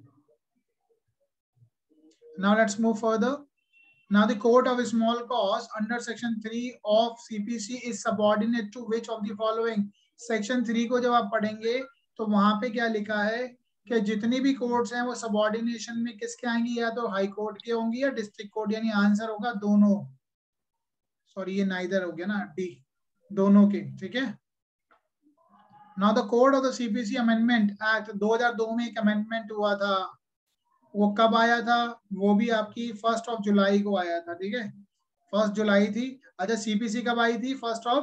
Now let's move further. Now the court of small cause under section 3 of CPC is subordinate to which of the following? Section 3 को जब आप पढ़ेंगे तो वहां पे क्या लिखा है कि जितनी भी कोर्ट्स हैं वो सबॉर्डिनेशन में किसके आएंगी? या तो हाई कोर्ट के होंगी या डिस्ट्रिक्ट कोर्ट, यानी आंसर होगा दोनों। सॉरी ये नाइदर हो गया ना, डी, दोनों के, ठीक है। Now the code of the CPC amendment act 2002 में एक अमेंडमेंट हुआ था, वो कब आया था? वो भी आपकी 1 जुलाई को आया था, ठीक है। 1 जुलाई थी। अच्छा सीपीसी कब आई थी? 1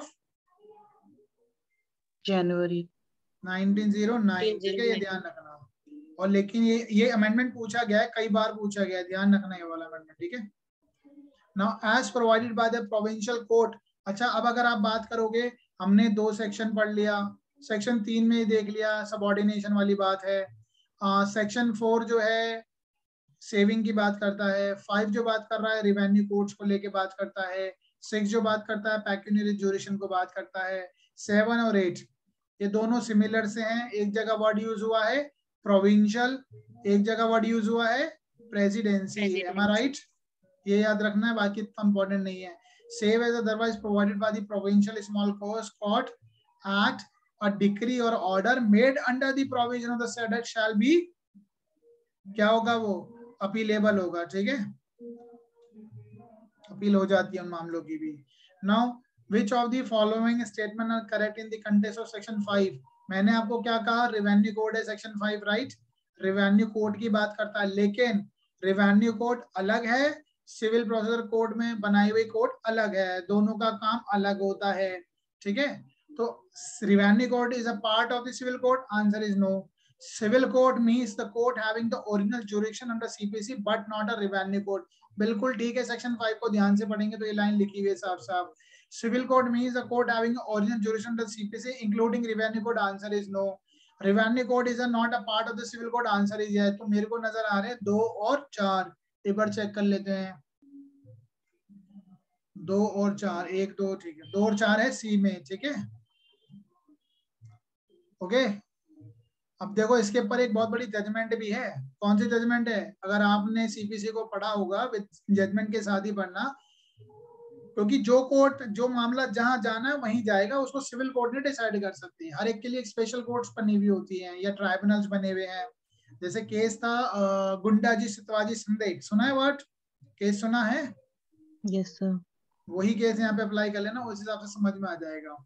जनवरी 1909, ठीक है, ये ध्यान रखना। और लेकिन ये अमेंडमेंट पूछा गया है, कई बार पूछा गया है, ध्यान रखना ये वाला अमेंडमेंट, ठीक है। Now as provided by the provincial court. अच्छा अब अगर आप बात करोगे, हमने 2 सेक्शन पढ़ लिया, सेक्शन 3 में देख लिया सबॉर्डिनेशन वाली बात है। सेक्शन 4 जो है सेविंग की बात करता है, 5 जो बात कर रहा है रिवेन्यू कोर्ट्स को लेके बात करता है, 6 जो बात करता है पैक्यूनियरी ज्यूरिडिक्शन को बात करता है, 7 और 8 ये दोनों सिमिलर से हैं। एक जगह वर्ड यूज हुआ है प्रोविंशियल, एक जगह वर्ड यूज हुआ है प्रेसिडेंसी, एम आई राइट? ये याद रखना है, बाकी इतना इंपॉर्टेंट नहीं है। Save as otherwise provided by the provincial small cause court act a decree or order made under the provision of the said act shall be, क्या होगा वो? अपीलेबल होगा, ठीक है। अपील हो जाती है उन मामलों की भी। Now which of the following statement are correct in the context of section 5? मैंने आपको क्या कहा? रेवेन्यू कोड है सेक्शन 5, राइट। रेवेन्यू कोड की बात करता है, लेकिन रेवेन्यू कोड अलग है, सिविल प्रोसीजर कोड में बनाई हुई कोड अलग है, दोनों का काम अलग होता है, ठीक है। तो revenue code is a part of the civil code, answer is no. Civil court means the court having the original jurisdiction under CPC but not a revenue court. बिल्कुल ठीक है, सेक्शन 5 को ध्यान से पढ़ेंगे तो ये लाइन लिखी हुई है साफ साफ. Civil court means the court having original jurisdiction under CPC including revenue court. Answer is no. Revenue court is not a part of the civil court. Answer is yes. तो मेरे को नजर आ रहे हैं 2 और 4. एक बार चेक कर लेते हैं. 2 और 4, 1 2, ठीक है, 2 और 4 है सी में. ठीक है, ओके. अब देखो इसके ऊपर एक बहुत बड़ी जजमेंट भी है. कौन सी जजमेंट है? अगर आपने सीपीसी को पढ़ा होगा विद जजमेंट के साथ ही पढ़ना, क्योंकि जो कोर्ट जो मामला जहां जाना है वहीं जाएगा, उसको सिविल कोर्ट ने डिसाइड कर सकती है. हर एक के लिए एक स्पेशल कोर्ट्स बनी हुई होती हैं या ट्राइब्यूनल्स बने हुए हैं. जैसे केस था गुंडाजी सितवाजी संदेह, सुना है वर्ड? केस सुना है? Yes sir. वही केस यहाँ पे अप्लाई कर लेना, उस हिसाब से समझ में आ जाएगा.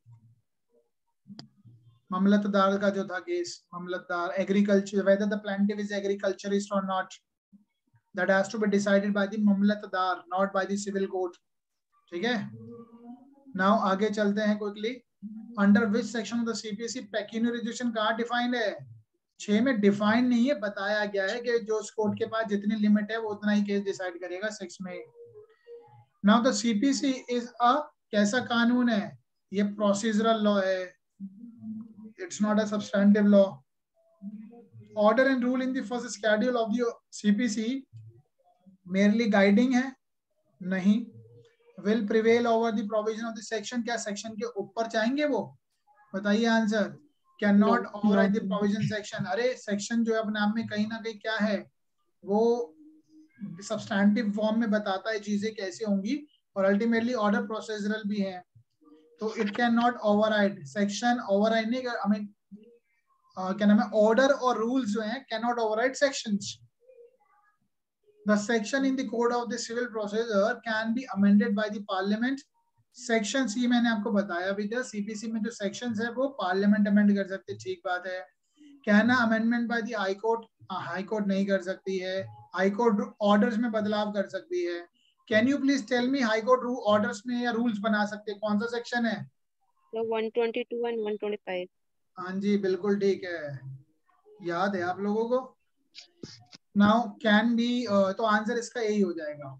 मामलतदार का जो था case, Mamlatdar agriculture, whether the plaintiff is agriculturist or not, that has to be decided by the Mamlatdar, not by the civil court. ठीक है. नाउ आगे चलते हैं quickly. Under which section of the CPC pecuniary रेजुकेशन कहाँ डिफाइंड है? 6 में डिफाइंड नहीं है, बताया गया है कि जो कोर्ट के पास जितनी लिमिट है वो उतना ही केस डिसाइड करेगा. 6 में. Now the CPC is a कैसा कानून है? ये प्रोसीजरल लॉ है. It's not a substantive law. Order and rule in the first schedule of the CPC merely guiding है? नहीं. Will prevail over the provision of the section. क्या section के ऊपर चाहेंगे वो? बताइए answer. Cannot override the provision section. अरे section जो है अपने आप में कहीं ना कहीं क्या है, वो substantive form में बताता है चीजें कैसे होंगी, और ultimately order procedural भी है. तो it can not override section. Override नहीं, आई मीन क्या नाम है, ऑर्डर और रूल्स जो हैं can not override sections. The section in the code of the civil procedure can be amended by the parliament. Section C मैंने आपको बताया भी था, सीपीसी में जो सेक्शंस है वो पार्लियामेंट अमेंड कर सकते. ठीक बात है. Can amendment by the high court? High court नहीं कर सकती है. हाई कोर्ट ऑर्डर्स में बदलाव कर सकती है. Can you please tell me high court orders में या रूल्स बना सकते हैं? कौन सा सेक्शन है? 122 and 125. हाँ जी बिल्कुल ठीक है, याद है आप लोगों को. नाउ कैन बी, तो आंसर इसका यही हो जाएगा.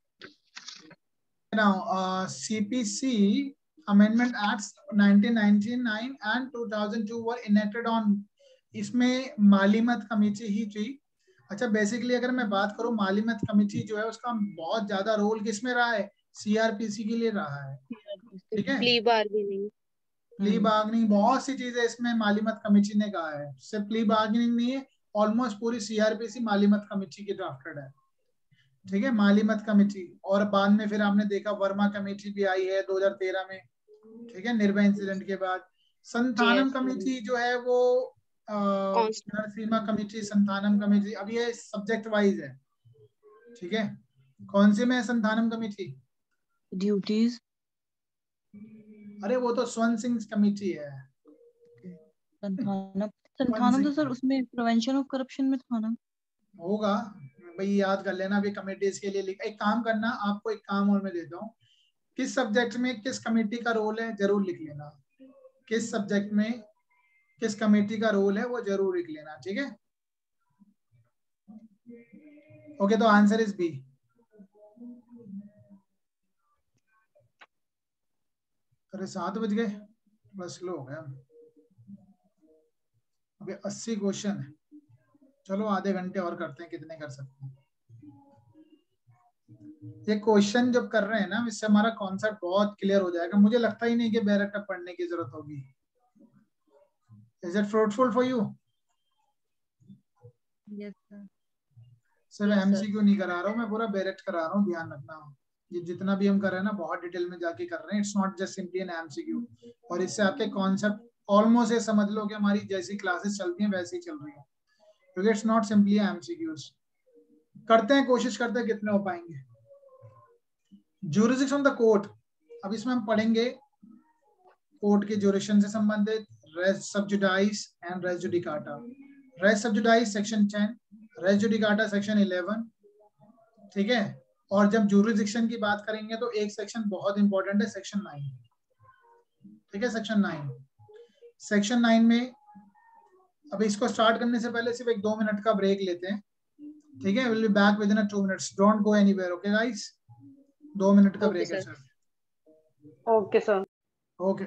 Now CPC amendment acts 1999 and 2002 were enacted on. इसमें मालीमत कमेटी ही थी. अच्छा, बेसिकली अगर मैं बात करूं, मालीमत कमेटी जो है उसका बहुत ज्यादा रोल किसमें रहा है? सीआरपीसी के लिए रहा है. ठीक है, प्ली बार्गेनिंग, बहुत सी चीजें इसमें मालीमत कमेटी ने कहा है. सिर्फ प्ली बार्गेनिंग नहीं है, ऑलमोस्ट पूरी सीआरपीसी मालीमत कमेटी की ड्राफ्टेड है. ठीक है, मालीमत कमेटी. और बाद में फिर आपने देखा वर्मा कमेटी भी आई है 2013 में. ठीक है, निर्भया इंसिडेंट के बाद. संथानम कमेटी जो है वो नरसिम्हा कमेटी, संथानम कमेटी. अब ये सब्जेक्ट वाइज है. ठीक है, कौन से में है संथानम कमेटी? ड्यूटीज. अरे वो तो स्वर्ण सिंह कमेटी है. संथानम तो सर उसमें प्रिवेंशन ऑफ करप्शन में था ना. होगा भाई, याद कर लेना. अभी कमेटीज के लिए एक काम करना, आपको एक काम और मैं देता हूँ. किस सब्जेक्ट में किस कमेटी का रोल है जरूर लिख लेना. किस सब्जेक्ट में किस कमेटी का रोल है वो जरूर लिख लेना. ठीक है, ओके. तो आंसर इज बी. अरे 7 बज गए, थोड़ा स्लो हो गया. अभी 80 क्वेश्चन है. चलो आधे घंटे और करते हैं, कितने कर सकते हैं. ये क्वेश्चन जब कर रहे हैं ना, इससे हमारा कॉन्सेप्ट बहुत क्लियर हो जाएगा. मुझे लगता ही नहीं कि बैरेक्टर पढ़ने की जरूरत होगी. Is it fruitful for you? Yes sir. सिर्फ एमसीक्यू नहीं करा रहा हूँ मैं, पूरा बैरेक्ट करा रहा हूँ. ध्यान रखना, ये जितना भी हम कर रहे हैं ना बहुत डिटेल में जाके कर रहे हैं. It's not just simply an MCQ. और इससे आपके कॉन्सेप्ट ऑलमोस्ट ये समझ लो कि हमारी जैसी क्लासेस चलती हैं वैसी चल रही है, क्योंकि इट्स नॉट सिंपली एमसीक्यूज. करते हैं, कोशिश करते हैं कितने हो पाएंगे. Jurisdiction of the court. अब इसमें हम पढ़ेंगे कोर्ट के ज्यूरिसडिक्शन से संबंधित res sub judice and res judicata. Res sub judice section 10, res judicata section 11. ठीक है, और जब ज्यूरिसडिक्शन की बात करेंगे तो एक सेक्शन बहुत इंपॉर्टेंट है, सेक्शन 9. ठीक है, सेक्शन 9. सेक्शन 9 में अब इसको स्टार्ट करने से पहले सिर्फ एक 2 मिनट का ब्रेक लेते हैं, ठीक है? Will be back within 2 minutes, don't go anywhere, okay guys? 2 minute का ब्रेक है सर। Okay sir. ओके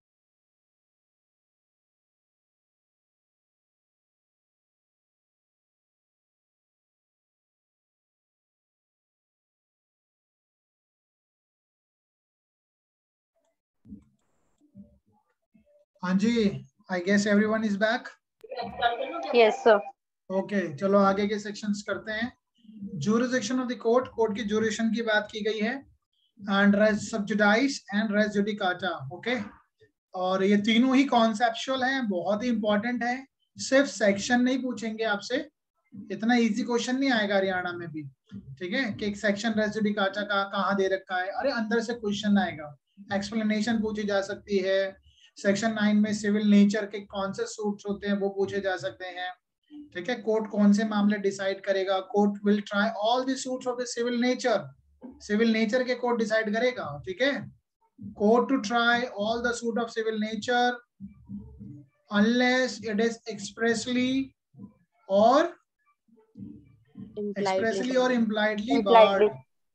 हाँ जी, I guess everyone is back. Yes sir. Okay, चलो आगे के सेक्शंस करते हैं। Jurisdiction of the court, court की ज्यूरिसडिक्शन की बात की गई है, and res sub judice and res judicata, okay? और ये तीनों ही कॉन्सेप्चुअल हैं, बहुत ही इंपॉर्टेंट है। सिर्फ सेक्शन नहीं पूछेंगे आपसे, इतना इजी क्वेश्चन नहीं आएगा हरियाणा में भी, ठीक है? कि एक सेक्शन रेस जुडिकाटा का कहाँ दे रखा है, अरे अंदर से क्वेश्चन आएगा, एक्सप्लेनेशन पूछी जा सकती है। सेक्शन 9 में सिविल नेचर के कौन से सूट्स होते हैं वो पूछे जा सकते हैं, ठीक है? कोर्ट कौन से मामले डिसाइड करेगा, court will try all the suits of the civil nature, civil nature के कोर्ट डिसाइड करेगा, ठीक है? Court to try all the suit of civil nature unless it is expressly or impliedly barred,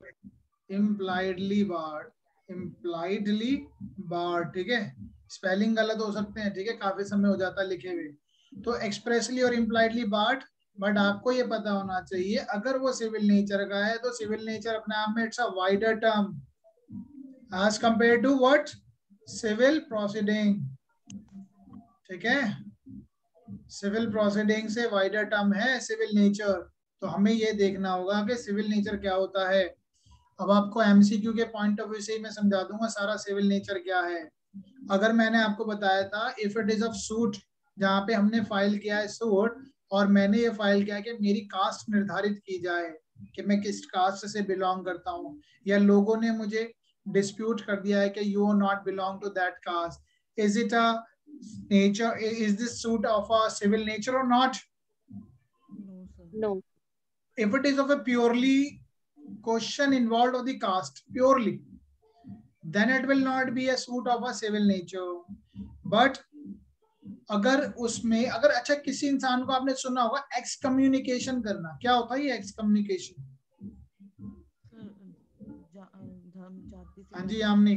ठीक है? स्पेलिंग गलत हो सकते हैं, ठीक है? काफी समय हो जाता है लिखे हुए, तो एक्सप्रेसली और इम्प्लाइडली बार्ड। बट आपको ये पता होना चाहिए, अगर वो सिविल नेचर का है तो सिविल नेचर अपने आप में its a wider term as compare to what, civil proceeding, ठीक है? सिविल प्रोसीडिंग से वाइडर टर्म है सिविल नेचर। तो हमें ये देखना होगा कि सिविल नेचर क्या होता है। अब आपको एमसीक्यू के पॉइंट ऑफ व्यू से ही मैं समझा दूंगा सारा सिविल नेचर क्या है। अगर मैंने आपको बताया था if it is of suit, जहाँ पे हमने फाइल किया है सूट, और मैंने ये फाइल किया कि मेरी कास्ट निर्धारित की जाए कि मैं किस कास्ट से बिलोंग करता हूँ, या लोगों ने मुझे डिस्प्यूट कर दिया है कि you are not belong to that caste, is it a nature, is this suit of a civil nature or not? No, sir. No. If it is of a purely question involved of the caste purely, then it will not be a suit of a civil nature. But अगर उसमें अगर अच्छा किसी इंसान को आपने सुना होगा एक्स कम्युनिकेशन करना, क्या होता है ये एक्स कम्युनिकेशन? हाँ जी यामिनी।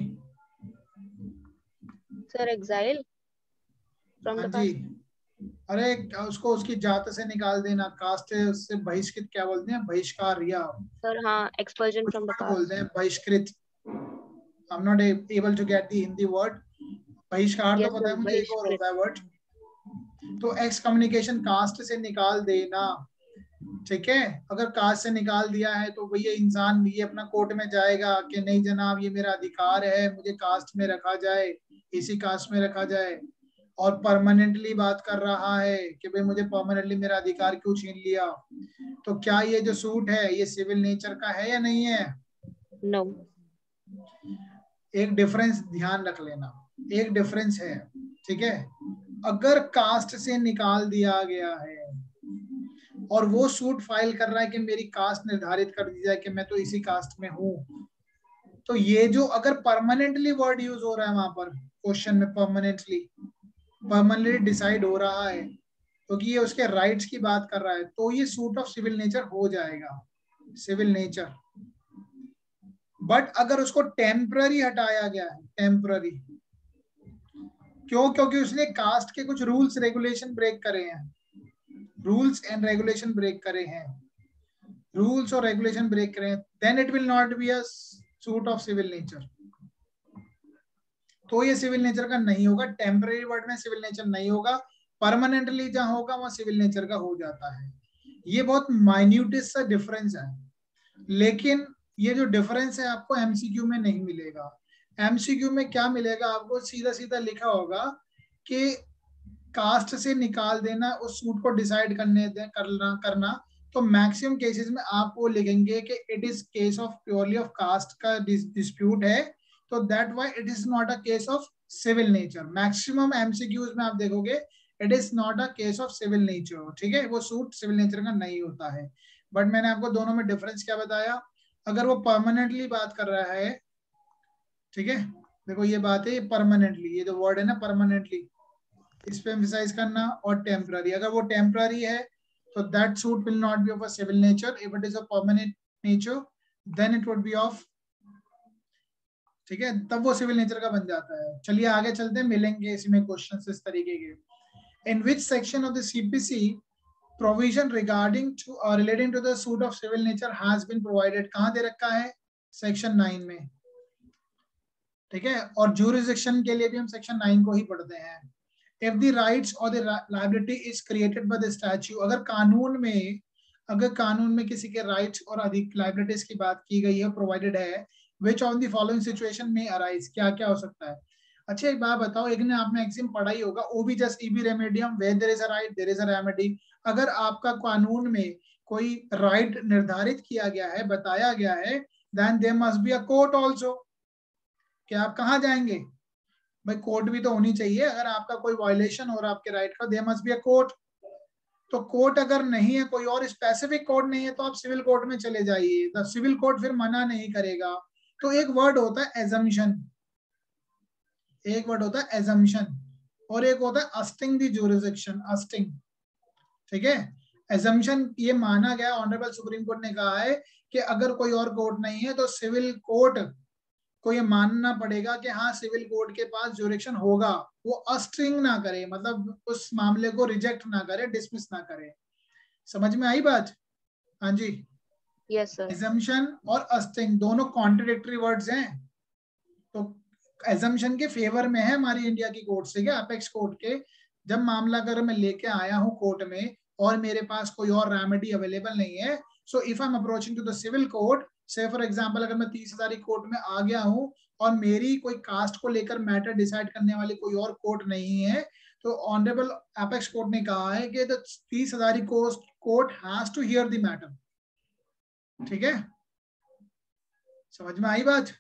Sir, exile from हाँ the जी, caste. अरे उसको उसकी जात से निकाल देना, कास्ट से बहिष्कृत, क्या बोलते हैं, बहिष्कार, या Sir, हाँ, expulsion from the caste. बोलते हैं बहिष्कृत। I'm not able to get the Hindi word. बहिष्कार तो पता है मुझे, एक और होता है वर्ड। तो एक्स कम्युनिकेशन, कास्ट से निकाल देना, ठीक है? अगर कास्ट से निकाल दिया है तो भैया इंसान ये अपना कोर्ट में जाएगा कि नहीं जनाब ये मेरा अधिकार है, मुझे कास्ट में रखा जाए, इसी कास्ट में रखा जाए, और परमानेंटली बात कर रहा है कि भाई मुझे परमानेंटली मेरा अधिकार क्यों छीन लिया। तो क्या ये जो सूट है ये सिविल नेचर का है या नहीं है? No. एक डिफरेंस ध्यान रख लेना, एक डिफरेंस है, ठीक है? अगर कास्ट से निकाल दिया गया है और वो सूट फाइल कर रहा है कि मेरी कास्ट निर्धारित कर दी जाए कि मैं तो इसी कास्ट में हूं, तो ये जो अगर परमानेंटली वर्ड यूज हो रहा है वहां पर क्वेश्चन में, परमानेंटली डिसाइड हो रहा है, क्योंकि ये उसके राइट्स की बात कर रहा है, तो ये सूट ऑफ सिविल नेचर हो जाएगा, सिविल नेचर। बट अगर उसको टेम्पररी हटाया गया है, टेम्पररी क्यों? क्योंकि उसने कास्ट के कुछ रूल्स रेगुलेशन ब्रेक करे हैं, रूल्स एंड रेगुलेशन ब्रेक करे हैं, रूल्स और रेगुलेशन ब्रेक करे हैं, then it will not be a suit of civil nature. तो ये सिविल नेचर का नहीं होगा, टेम्पररी वर्ड में सिविल नेचर नहीं होगा, परमानेंटली जहां होगा वहां सिविल नेचर का हो जाता है। ये बहुत माइन्यूटेस्ट सा डिफरेंस है, लेकिन ये जो डिफरेंस है आपको एमसीक्यू में नहीं मिलेगा। एमसीक्यू में क्या मिलेगा आपको, सीधा सीधा लिखा होगा कि कास्ट से निकाल देना, उस सूट को डिसाइड करना। तो मैक्सिमम केसेस में आप वो लिखेंगे कि it is case of purely of caste का डिस्प्यूट है, तो that why it is not a case of civil nature. Maximum MCQs में आप देखोगे it is not a case of civil nature, ठीक है? वो सूट सिविल नेचर का नहीं होता है। बट मैंने आपको दोनों में डिफरेंस क्या बताया, अगर वो परमानेंटली बात कर रहा है, ठीक है, देखो ये बात है परमानेंटली, ये जो वर्ड है ना परमानेंटली, इस पे एम्फसाइज करना, और टेम्पररी, अगर वो टेम्पररी है तो that suit will not be of a civil nature, if it is a permanent nature then it would be of, ठीक है, तब वो सिविल नेचर का बन जाता है। चलिए आगे चलते हैं, मिलेंगे इसमें क्वेश्चन इस तरीके के। In which section of the CPC provision regarding to relating to the suit of civil nature has been provided, कहां दे रखा है, सेक्शन 9 में, ठीक है। और ज्यूरिसडिक्शन के लिए भी हम सेक्शन 9 को ही पढ़ते हैं। इफ द राइट्स और the liability is created by the statute, अगर कानून में किसी के राइट्स और अधिक लायबिलिटीज की बात की गई है, प्रोवाइडेड है, which of the following situation में अराइज, क्या क्या हो सकता है। अच्छा एक बात बताओ, एक ने आपने एक्सिम पढ़ा ही होगा, ओबी जस्ट ईबी रेमेडियम, where there is a right there is a remedy. अगर आपका कानून में कोई राइट निर्धारित किया गया है, बताया गया है, then there must be a court also, कि आप कहाँ जाएंगे भाई, कोर्ट भी तो होनी चाहिए। अगर आपका कोई वायलेशन हो रहा है आपके राइट का, there must be a court. तो कोर्ट अगर नहीं है, कोई और स्पेसिफिक कोर्ट नहीं है, तो आप सिविल कोर्ट में चले जाइए, द सिविल कोर्ट फिर मना नहीं करेगा। तो एक वर्ड होता है एजम्पशन, एक वर्ड होता है एजम्पशन, और एक होता है अस्टिंग द ज्यूरिसडिक्शन, अस्टिंग, ठीक है। एजम्पशन ये माना गया, ऑनरेबल सुप्रीम कोर्ट ने कहा है कि अगर कोई और कोर्ट नहीं है तो सिविल कोर्ट को ये मानना पड़ेगा कि हाँ सिविल कोर्ट के पास ज्यूरिसडिक्शन होगा, वो अस्ट्रिंग ना करे, मतलब उस मामले को रिजेक्ट ना करे, डिसमिस ना करे। समझ में आई बात? हाँ जी, यस सर। एजम्पशन और अस्ट्रिंग दोनों कॉन्ट्रडिक्टरी वर्ड्स हैं। तो एजम्पशन के फेवर में है हमारी इंडिया की कोर्ट से, क्या अपेक्स कोर्ट के, जब मामला अगर मैं लेके आया हूँ कोर्ट में और मेरे पास कोई और रेमेडी अवेलेबल नहीं है, so if I am approaching to the civil court, say for example अगर मैं 30,000 कोर्ट में आ गया हूँ और मेरी कोई कास्ट को लेकर मैटर डिसाइड करने वाली कोई और कोर्ट नहीं है, तो ऑनरेबल एपेक्स कोर्ट ने कहा है कि the 30,000 court has to hear the matter, ठीक है। समझ में आई बात?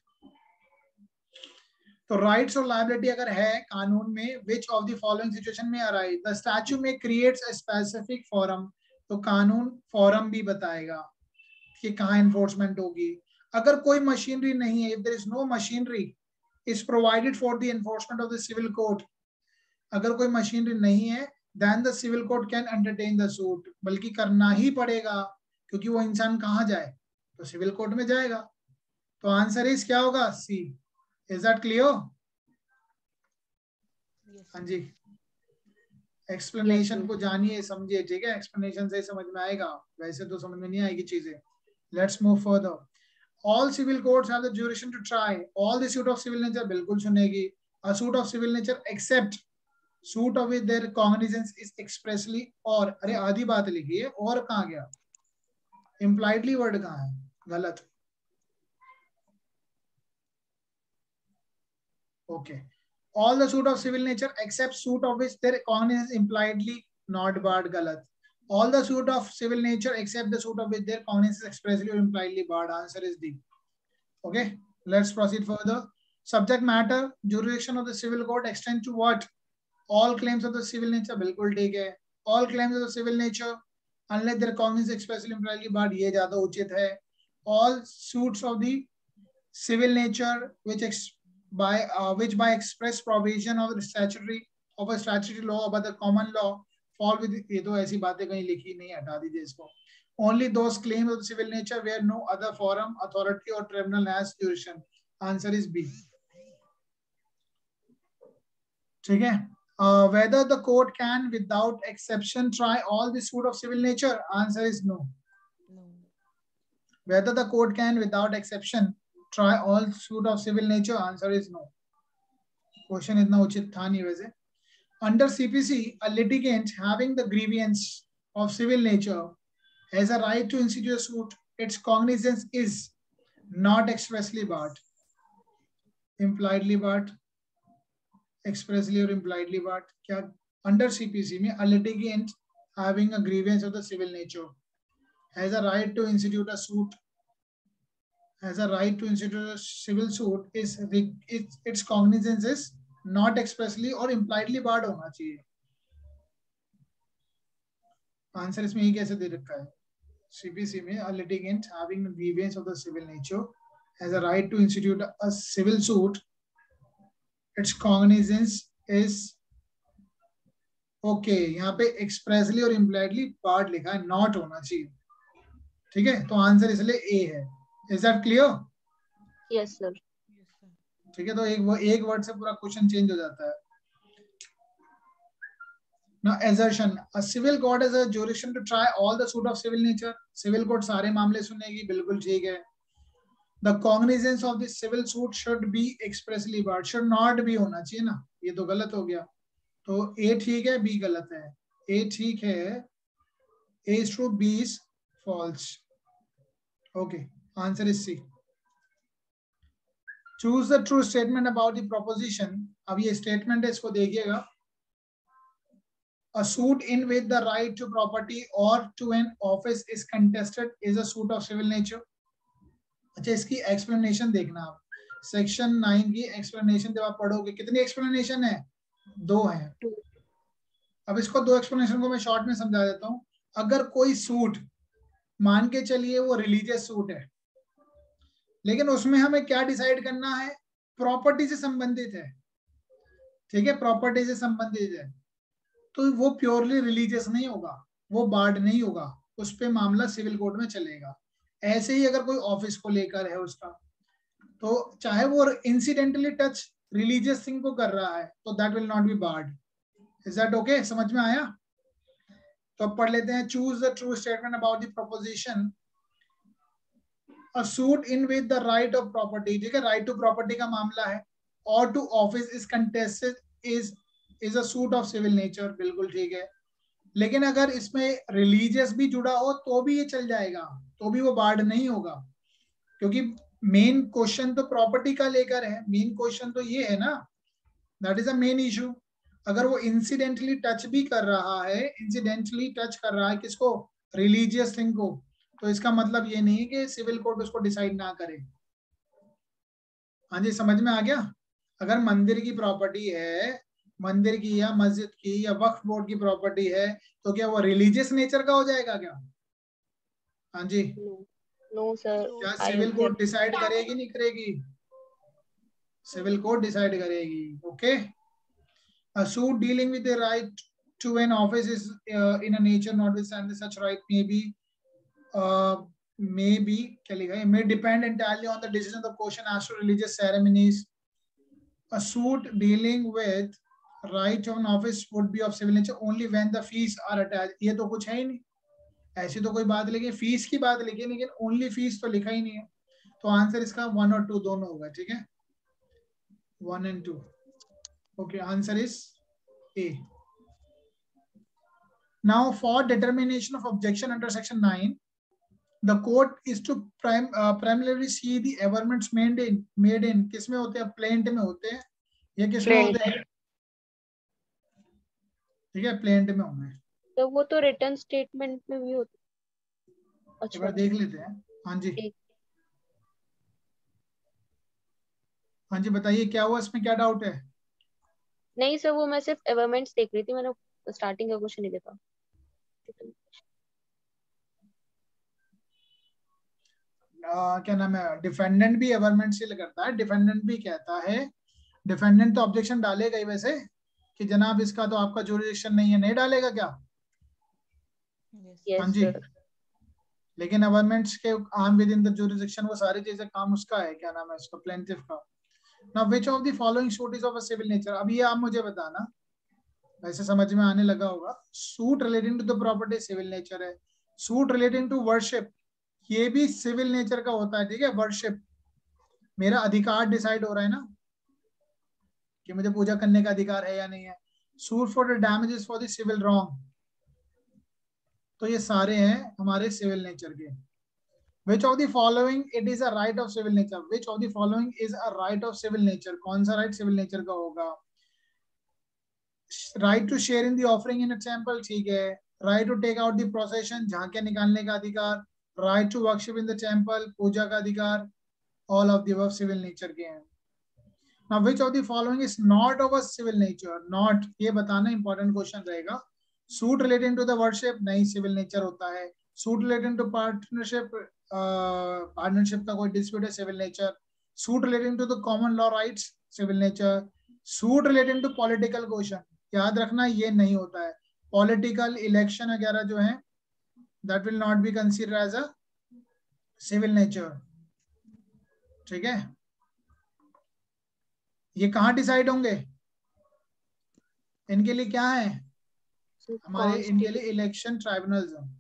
तो राइट्स और लायबिलिटी अगर है कानून में, which of the following situation में अराइज, द स्टैच्यू में क्रिएट्स अ स्पेसिफिक फॉरम, तो कानून फॉरम भी बताएगा कि कहाँ एनफोर्समेंट होगी। अगर कोई मशीनरी नहीं है, if there is no machinery is provided for the enforcement of the civil court, अगर कोई मशीनरी नहीं है, then the civil court can entertain the suit, बल्कि करना ही पड़ेगा, क्योंकि वो इंसान कहाँ जाए, तो सिविल कोर्ट में जाएगा। तो आंसर इज क्या होगा, सी। Is that clear? हाँ जी, एक्सप्लेनेशन को जानिए समझिए, ठीक है, एक्सप्लेनेशन से समझ में आएगा, वैसे तो समझ में नहीं आएगी चीजें। Let's move further. All civil courts have the jurisdiction to try all the suit of civil nature, बिल्कुल सुनेगी, a suit of civil nature except suit of which their cognizance is expressly, और अरे आधी बात लिखी है, और कहाँ गया, इम्प्लाइडली वर्ड कहाँ है, गलत, okay. All the suit of civil nature except suit of which their cognizance is impliedly not barred, galat. All the suit of civil nature except the suit of which their cognizance is expressly or impliedly barred. Answer is D. Okay, let's proceed further. Subject matter, jurisdiction of the civil court extend to what? All claims of the civil nature, बिल्कुल ठीक है। All claims of the civil nature unless their cognizance is expressly impliedly barred, ये ज्यादा उचित है। All suits of the civil nature which by express provision of a statutory law or by the common law fall with, ये तो ऐसी बातें कहीं लिखी नहीं, हटा दीजिए इसको। Only those claims of civil nature where no other forum, authority or tribunal has jurisdiction. Answer is B. ठीक है। Whether the court can without exception try all the suit of civil nature. Answer is no. Whether the court can without exception try all suit of civil nature. Answer is no. Question इतना उचित था नहीं वैसे। Under CPC, a litigant having the grievance of civil nature has a right to institute a suit. Its cognizance is not expressly barred, impliedly barred, expressly or impliedly barred. क्या under CPC में a litigant having a grievance of the civil nature has a right to institute a suit, has a right to institute a civil suit, is its cognizance is not expressly or impliedly barred होना चाहिए। आंसर इसमें ही कैसे दे रखा है, CPC में a litigant having a grievance of the civil nature has a right to institute a civil suit, its cognizance is okay यहाँ पे एक्सप्रेसली और इम्प्लाइडली पार्ट लिखा है, नॉट होना चाहिए, ठीक है, तो आंसर इसलिए ए है। Is that clear? Yes sir. ठीक है, तो एक वर्ड से पूरा क्वेश्चन चेंज हो जाता है। Now assertion, a civil court has a jurisdiction to try all the suit of civil nature. Civil court सारे मामले सुनेगी, बिल्कुल ठीक है। The cognizance of the civil suit should be expressly barred, should not be होना चाहिए ना, ये तो गलत हो गया, तो A ठीक है, B गलत है। A ठीक है, A is true, B is false. Okay, answer is C. Choose the true statement about the proposition. अब ये statement है, इसको देखिएगा। A suit in which the right to property or to an office is contested is a suit of civil nature. अच्छा, इसकी explanation देखना आप, सेक्शन 9 की explanation जब आप पढ़ोगे, कितनी explanation है? 2 है। अब इसको 2 explanation को मैं शॉर्ट में समझा देता हूँ। अगर कोई सूट, मान के चलिए वो रिलीजियस सूट है, लेकिन उसमें हमें क्या डिसाइड करना है? प्रॉपर्टी से संबंधित है, ठीक है, प्रॉपर्टी से संबंधित है, तो वो प्योरली रिलीजियस नहीं होगा, वो बार्ड नहीं होगा, उस पे मामला सिविल कोर्ट में चलेगा। ऐसे ही अगर कोई ऑफिस को लेकर है उसका, तो चाहे वो इंसिडेंटली टच रिलीजियस थिंग को कर रहा है, तो that will not be barred. Is that okay? समझ में आया? तो अब पढ़ लेते हैं। Choose the true statement about the proposition. A suit in with the right of property, ठीक है, राइट टू प्रॉपर्टी का मामला है, और to office is contested is a suit of civil nature, बिल्कुल ठीक है। लेकिन अगर इसमें रिलीजियस भी जुड़ा हो तो भी ये चल जाएगा, तो भी वो बार्ड नहीं होगा, क्योंकि मेन क्वेश्चन तो प्रॉपर्टी का लेकर है, मेन क्वेश्चन तो ये है ना, that is a main issue. अगर वो इंसिडेंटली टच भी कर रहा है, इंसिडेंटली टच कर रहा है किसको? रिलीजियस थिंग को, तो इसका मतलब ये नहीं कि सिविल कोर्ट उसको डिसाइड ना करे। हाँ जी, समझ में आ गया? अगर मंदिर की प्रॉपर्टी है, मंदिर की या मस्जिद की या वक्फ बोर्ड की प्रॉपर्टी है, तो क्या वो रिलीजियस नेचर का हो जाएगा क्या? हाँ जी, नो सर। क्या सिविल कोर्ट डिसाइड करेगी? नहीं करेगी? सिविल कोर्ट डिसाइड करेगी। Okay. A suit dealing with the right to an office is in a nature notwithstanding such right may be क्या लिखा है? May depend entirely on the decision of the question as to religious ceremonies. A suit dealing with right to an office would be of civil nature only when the fees are attached. ये तो कुछ है ही नहीं, ऐसी तो कोई बात लिखी, फीस की बात लिखी, लेकिन ओनली फीस तो लिखा ही नहीं है, तो आंसर इसका 1 और 2 दोनों होगा, ठीक है, 1 and 2। Okay, answer is A. Now, for determination of objection under section 9, the court is to primarily see the averments made in किसमें होते हैं? plaint में होते हैं, ये किसमें होते हैं? ठीक है, plaint में होंगे। तो वो तो रिटर्न स्टेटमेंट में भी होता है। अच्छा, एक बार देख लेते हैं। हाँ जी, हाँ जी, बताइए क्या हुआ, इसमें क्या डाउट है? नहीं सर, वो मैं सिर्फ एवरमेंट्स देख रही थी, मैंने स्टार्टिंग का क्वेश्चन नहीं देखा। क्या नाम है, डिफेंडेंट भी एवरमेंट से करता है, डिफेंडेंट भी कहता है, डिफेंडेंट तो ऑब्जेक्शन डालेगा ही वैसे कि जनाब इसका तो आपका जुरिडिक्शन नहीं है, नहीं डालेगा क्या? हाँ जी, लेकिन एवरमेंट्स के arm within the jurisdiction, वो सारी चीजें काम उसका है, क्या नाम है इसका, प्लेंटिफ का। Now which of the following suit is of a civil nature? अब ये आप मुझे बताना, वैसे समझ में आने लगा होगा। Suit relating to the property civil nature है, सूट रिलेटिंग टू वर्शिप ये भी सिविल नेचर का होता है, ठीक है। वर्शिप, मेरा अधिकार डिसाइड हो रहा है ना कि मुझे पूजा करने का अधिकार है या नहीं है। Suit for the damages for the civil wrong, तो ये सारे हैं हमारे सिविल नेचर के। Which of the following it is a right of civil nature? Which of the following is a right of civil nature? कौन सा right civil nature का होगा? Right to share in the offering in a temple, ठीक है। Right to take out the procession, झांकियां निकालने का अधिकार। Right to worship in the temple, पूजा का अधिकार। All of the above civil nature के हैं। Now which of the following is not of a civil nature? Not, ये बताना important question रहेगा। Suit relating to the worship नहीं civil nature होता है। Suit relating to partnership, partnership का कोई डिस्प्यूट है, civil nature. Suit relating to the common law rights, civil nature. Suit relating to political question, याद रखना ये नहीं होता है। पॉलिटिकल इलेक्शन वगैरह जो है that will not be consider as a civil nature, ठीक है। ये कहाँ डिसाइड होंगे, इनके लिए क्या है हमारे, इनके लिए इलेक्शन ट्राइब्यूनल्स हैं,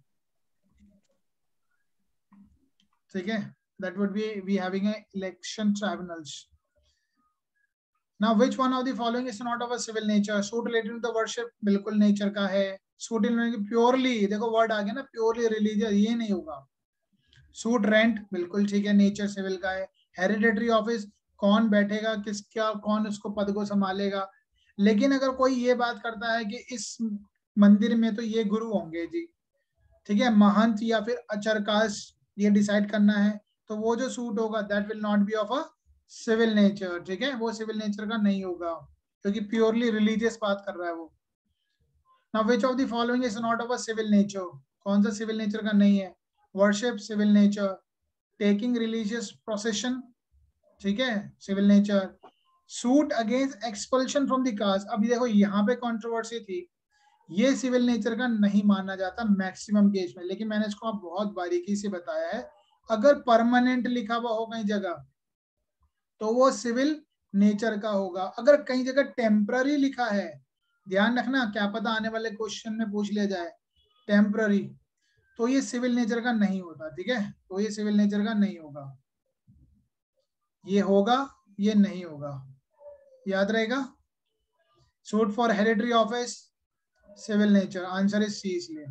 ठीक है। That would be we having a election tribunals. Now which one of the following is not of a civil nature? Suit related to the worship बिल्कुल नेचर का है। सूट इन प्योरली, देखो वर्ड आ गया ना, प्योरली रिलीजियस, ये नहीं होगा। सूट रेंट बिल्कुल ठीक है, नेचर सिविल का है। हेरिडेटरी ऑफिस, कौन बैठेगा किसका, कौन उसको पद को संभालेगा। लेकिन अगर कोई ये बात करता है कि इस मंदिर में तो ये गुरु होंगे जी, ठीक है, महंत या फिर अचरकाश, ये डिसाइड करना है, तो वो जो सूट होगा that will not be of a civil nature, ठीक है, वो सिविल नेचर का नहीं होगा क्योंकि प्योरली रिलीजियस बात कर रहा है वो। Now which of the following is not of a civil nature? कौन सा सिविल नेचर का नहीं है? Worship civil nature, taking religious procession, ठीक है, civil nature. Suit against expulsion from the caste, अभी देखो यहाँ पे कंट्रोवर्सी थी, ये सिविल नेचर का नहीं माना जाता मैक्सिमम केस में, लेकिन मैंने इसको बहुत बारीकी से बताया है। अगर परमानेंट लिखा हुआ हो कहीं जगह तो वो सिविल नेचर का होगा। अगर कहीं जगह टेम्पररी लिखा है, ध्यान रखना, क्या पता आने वाले क्वेश्चन में पूछ लिया जाए, टेम्पररी, तो ये सिविल नेचर का नहीं होता, ठीक है, तो ये सिविल नेचर का नहीं होगा। ये होगा, ये नहीं होगा, याद रहेगा। Suit for hereditary office civil nature, answer is C इसलिए।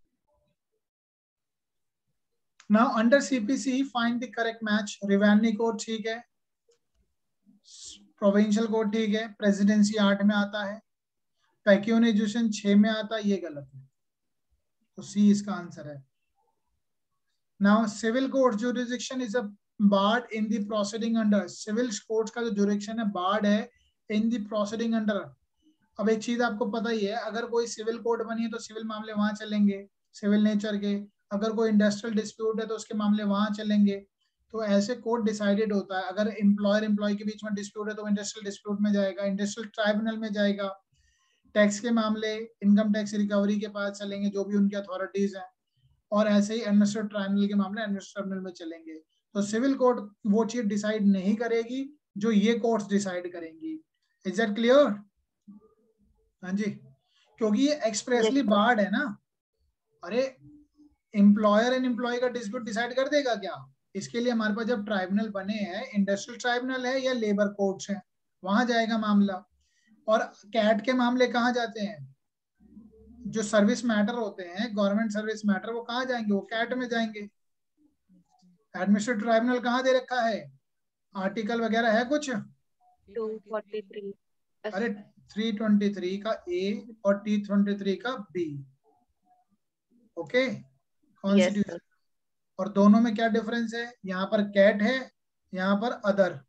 Now under CPC find the correct match. Revenue code ठीक है, प्रोविंशियल कोड ठीक है, प्रेसिडेंसी 8 में आता है, पेक्यूनाइजेशन 6 में आता है, ये गलत है, तो सी इसका आंसर है। Now civil code jurisdiction is a barred in the proceeding under. Civil courts का जो जुरिडिक्शन है बार्ड है इन द प्रोसीडिंग अंडर। अब एक चीज आपको पता ही है, अगर कोई सिविल कोर्ट बनी है तो सिविल मामले वहां चलेंगे सिविल नेचर के, अगर कोई इंडस्ट्रियल डिस्प्यूट है तो उसके मामले वहां चलेंगे। तो ऐसे कोर्ट डिसाइडेड होता है, अगर एम्प्लॉयर एम्प्लॉय के बीच में डिस्प्यूट है तो इंडस्ट्रियल डिस्प्यूट में जाएगा, इंडस्ट्रियल ट्राइब्यूनल में जाएगा। टैक्स के मामले इनकम टैक्स रिकवरी के पास चलेंगे, जो भी उनकी अथॉरिटीज हैं, और ऐसे ही एडमिनिस्ट्रेटिव ट्राइब्यूनल के मामले एडमिनिस्ट्रेटिव ट्राइब्यूनल में चलेंगे। तो सिविल कोर्ट वो चीज डिसाइड नहीं करेगी जो ये कोर्ट्स डिसाइड करेंगी। Is that clear? हाँ जी, क्योंकि ये एक्सप्रेसली बार्ड है ना। अरे एम्प्लॉयर एंड एम्प्लॉय का डिस्प्यूट डिसाइड कर देगा क्या? इसके लिए हमारे पास जब ट्राइब्यूनल बने हैं, इंडस्ट्रियल ट्राइब्यूनल है या लेबर कोर्ट्स है, वहां जाएगा मामला। और कैट के मामले कहाँ जाते हैं? जो सर्विस मैटर होते हैं, गवर्नमेंट सर्विस मैटर, वो कहाँ जाएंगे? वो कैट में जाएंगे। एडमिनिस्ट्रेटिव ट्राइब्यूनल कहाँ दे रखा है? आर्टिकल वगैरह है कुछ? 243। अरे 323 का ए और 323 का बी, ओके, कॉन्स्टिट्यूशन। और दोनों में क्या डिफरेंस है? यहाँ पर कैट है, यहाँ पर अदर,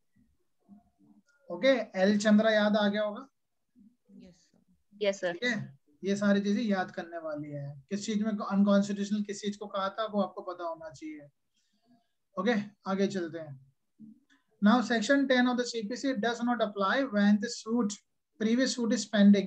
ओके। एल चंद्रा याद आ गया होगा? Yes sir. ठीक है, ये सारी चीजें याद करने वाली है। किस चीज में अनकॉन्स्टिट्यूशनल किस चीज को कहा था वो आपको पता होना चाहिए, ओके। आगे चलते हैं। Now section 10 of the CPC does not apply when the suit, previous suit is pending.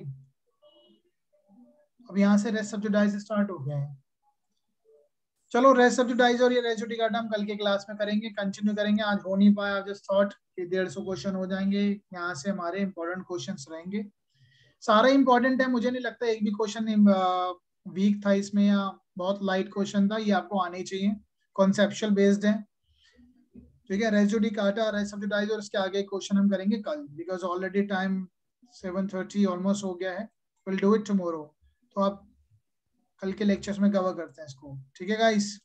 अब यहाँ से रेस्ट सब्जुडाइज स्टार्ट हो गया है। चलो रेस्ट सब्जुडाइज और ये रेस्ट जुडिकाटा हम कल के क्लास में करेंगे, कंटिन्यू करेंगे। आज हो नहीं पाया, जस्ट थॉट कि 150 क्वेश्चन हो जाएंगे। यहाँ से हमारे इंपॉर्टेंट क्वेश्चंस रहेंगे, सारा इंपॉर्टेंट है। मुझे नहीं लगता एक भी क्वेश्चन वीक था इसमें या बहुत लाइट क्वेश्चन था, ये आपको आने चाहिए, कॉन्सेप्चुअल बेस्ड है, ठीक है। रेस्ट जुडिकाटा, रेस्ट सब्जुडाइज और इसके आगे क्वेश्चन हम करेंगे कल, बिकॉज ऑलरेडी टाइम 7:30 ऑलमोस्ट हो गया है। Will do it tomorrow. तो आप कल के लेक्चर्स में कवर करते हैं इसको, ठीक है गाइस।